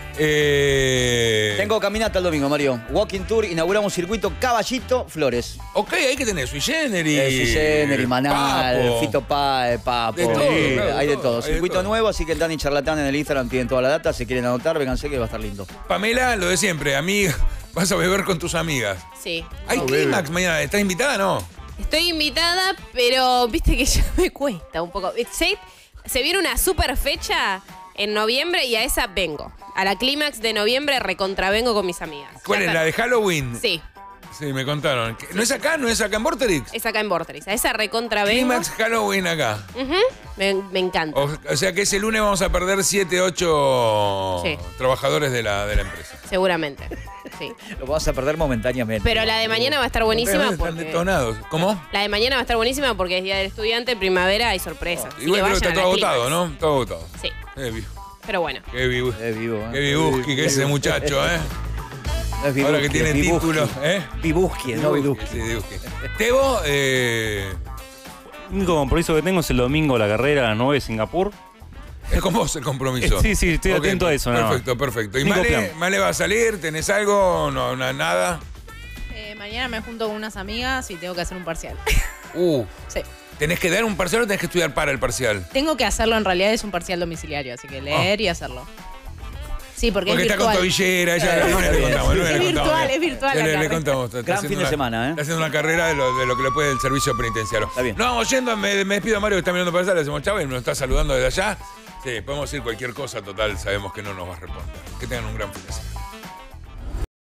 Speaker 5: Tengo caminata el domingo, Mario. Walking Tour, inauguramos circuito Caballito Flores.
Speaker 2: Ok, ahí que tenés Sui Generis.
Speaker 5: Sui Generis, Manal,
Speaker 2: Papo.
Speaker 5: Fito Páez, Papo.
Speaker 2: De todo, claro,
Speaker 5: hay de todo.
Speaker 2: hay
Speaker 5: Circuito
Speaker 2: de todo.
Speaker 5: nuevo, así que el Dani Charlatán en el Instagram tienen toda la data. Si quieren anotar, vénganse que va a estar lindo.
Speaker 2: Pamela, lo de siempre, amiga. Vas a beber con tus amigas.
Speaker 6: Sí.
Speaker 2: ¿Hay clímax mañana? ¿Estás invitada o no?
Speaker 6: Estoy invitada, pero viste que ya me cuesta un poco. Se viene una super fecha en noviembre y a esa vengo. A la clímax de noviembre recontravengo con mis amigas.
Speaker 2: ¿Cuál es? ¿La de Halloween?
Speaker 6: Sí.
Speaker 2: Sí, me contaron. ¿No es acá? ¿No es acá en Vorterix?
Speaker 6: Es acá en Vorterix. A esa recontravengo.
Speaker 2: Clímax Halloween acá.
Speaker 6: Me encanta.
Speaker 2: O sea que ese lunes vamos a perder 7, 8 trabajadores de la empresa.
Speaker 6: Seguramente. Sí.
Speaker 5: Lo vas a perder momentáneamente.
Speaker 6: Pero la de mañana va a estar buenísima.
Speaker 2: Están detonados. ¿Cómo?
Speaker 6: La de mañana va a estar buenísima porque es Día del Estudiante, primavera, hay sorpresas.
Speaker 2: Y bueno, pero está todo agotado, ¿no? Todo agotado.
Speaker 6: Sí. Pero bueno.
Speaker 2: Qué vivo. Qué vibuski que es ese muchacho, ¿eh? Ahora que tiene título, ¿eh?
Speaker 5: Vibuski, no Vibuski.
Speaker 2: Sí, Vibuski. Tebo,
Speaker 12: El único compromiso que tengo es el domingo la carrera a las 9 de Singapur.
Speaker 2: Es con vos el compromiso.
Speaker 12: Sí, estoy atento a eso.
Speaker 2: Perfecto. ¿Y Male va a salir? ¿Tenés algo? No, nada.
Speaker 13: Mañana me junto con unas amigas y tengo que hacer un parcial. Sí.
Speaker 2: ¿Tenés que dar un parcial o tenés que estudiar para el parcial?
Speaker 13: Tengo que hacerlo, en realidad es un parcial domiciliario, así que leer y hacerlo. Sí, porque es
Speaker 2: está
Speaker 13: virtual.
Speaker 2: con tobillera, ya le contamos.
Speaker 13: Es virtual.
Speaker 2: Le contamos.
Speaker 5: Gran fin de semana, ¿eh?
Speaker 2: Está haciendo una carrera de lo que le puede el servicio penitenciario.
Speaker 5: Está bien.
Speaker 2: Nos vamos yendo, me despido a Mario que está mirando para allá, le decimos chavo y nos está saludando desde allá. Sí, podemos decir cualquier cosa, total, sabemos que no nos va a responder. Que tengan un gran fin de semana.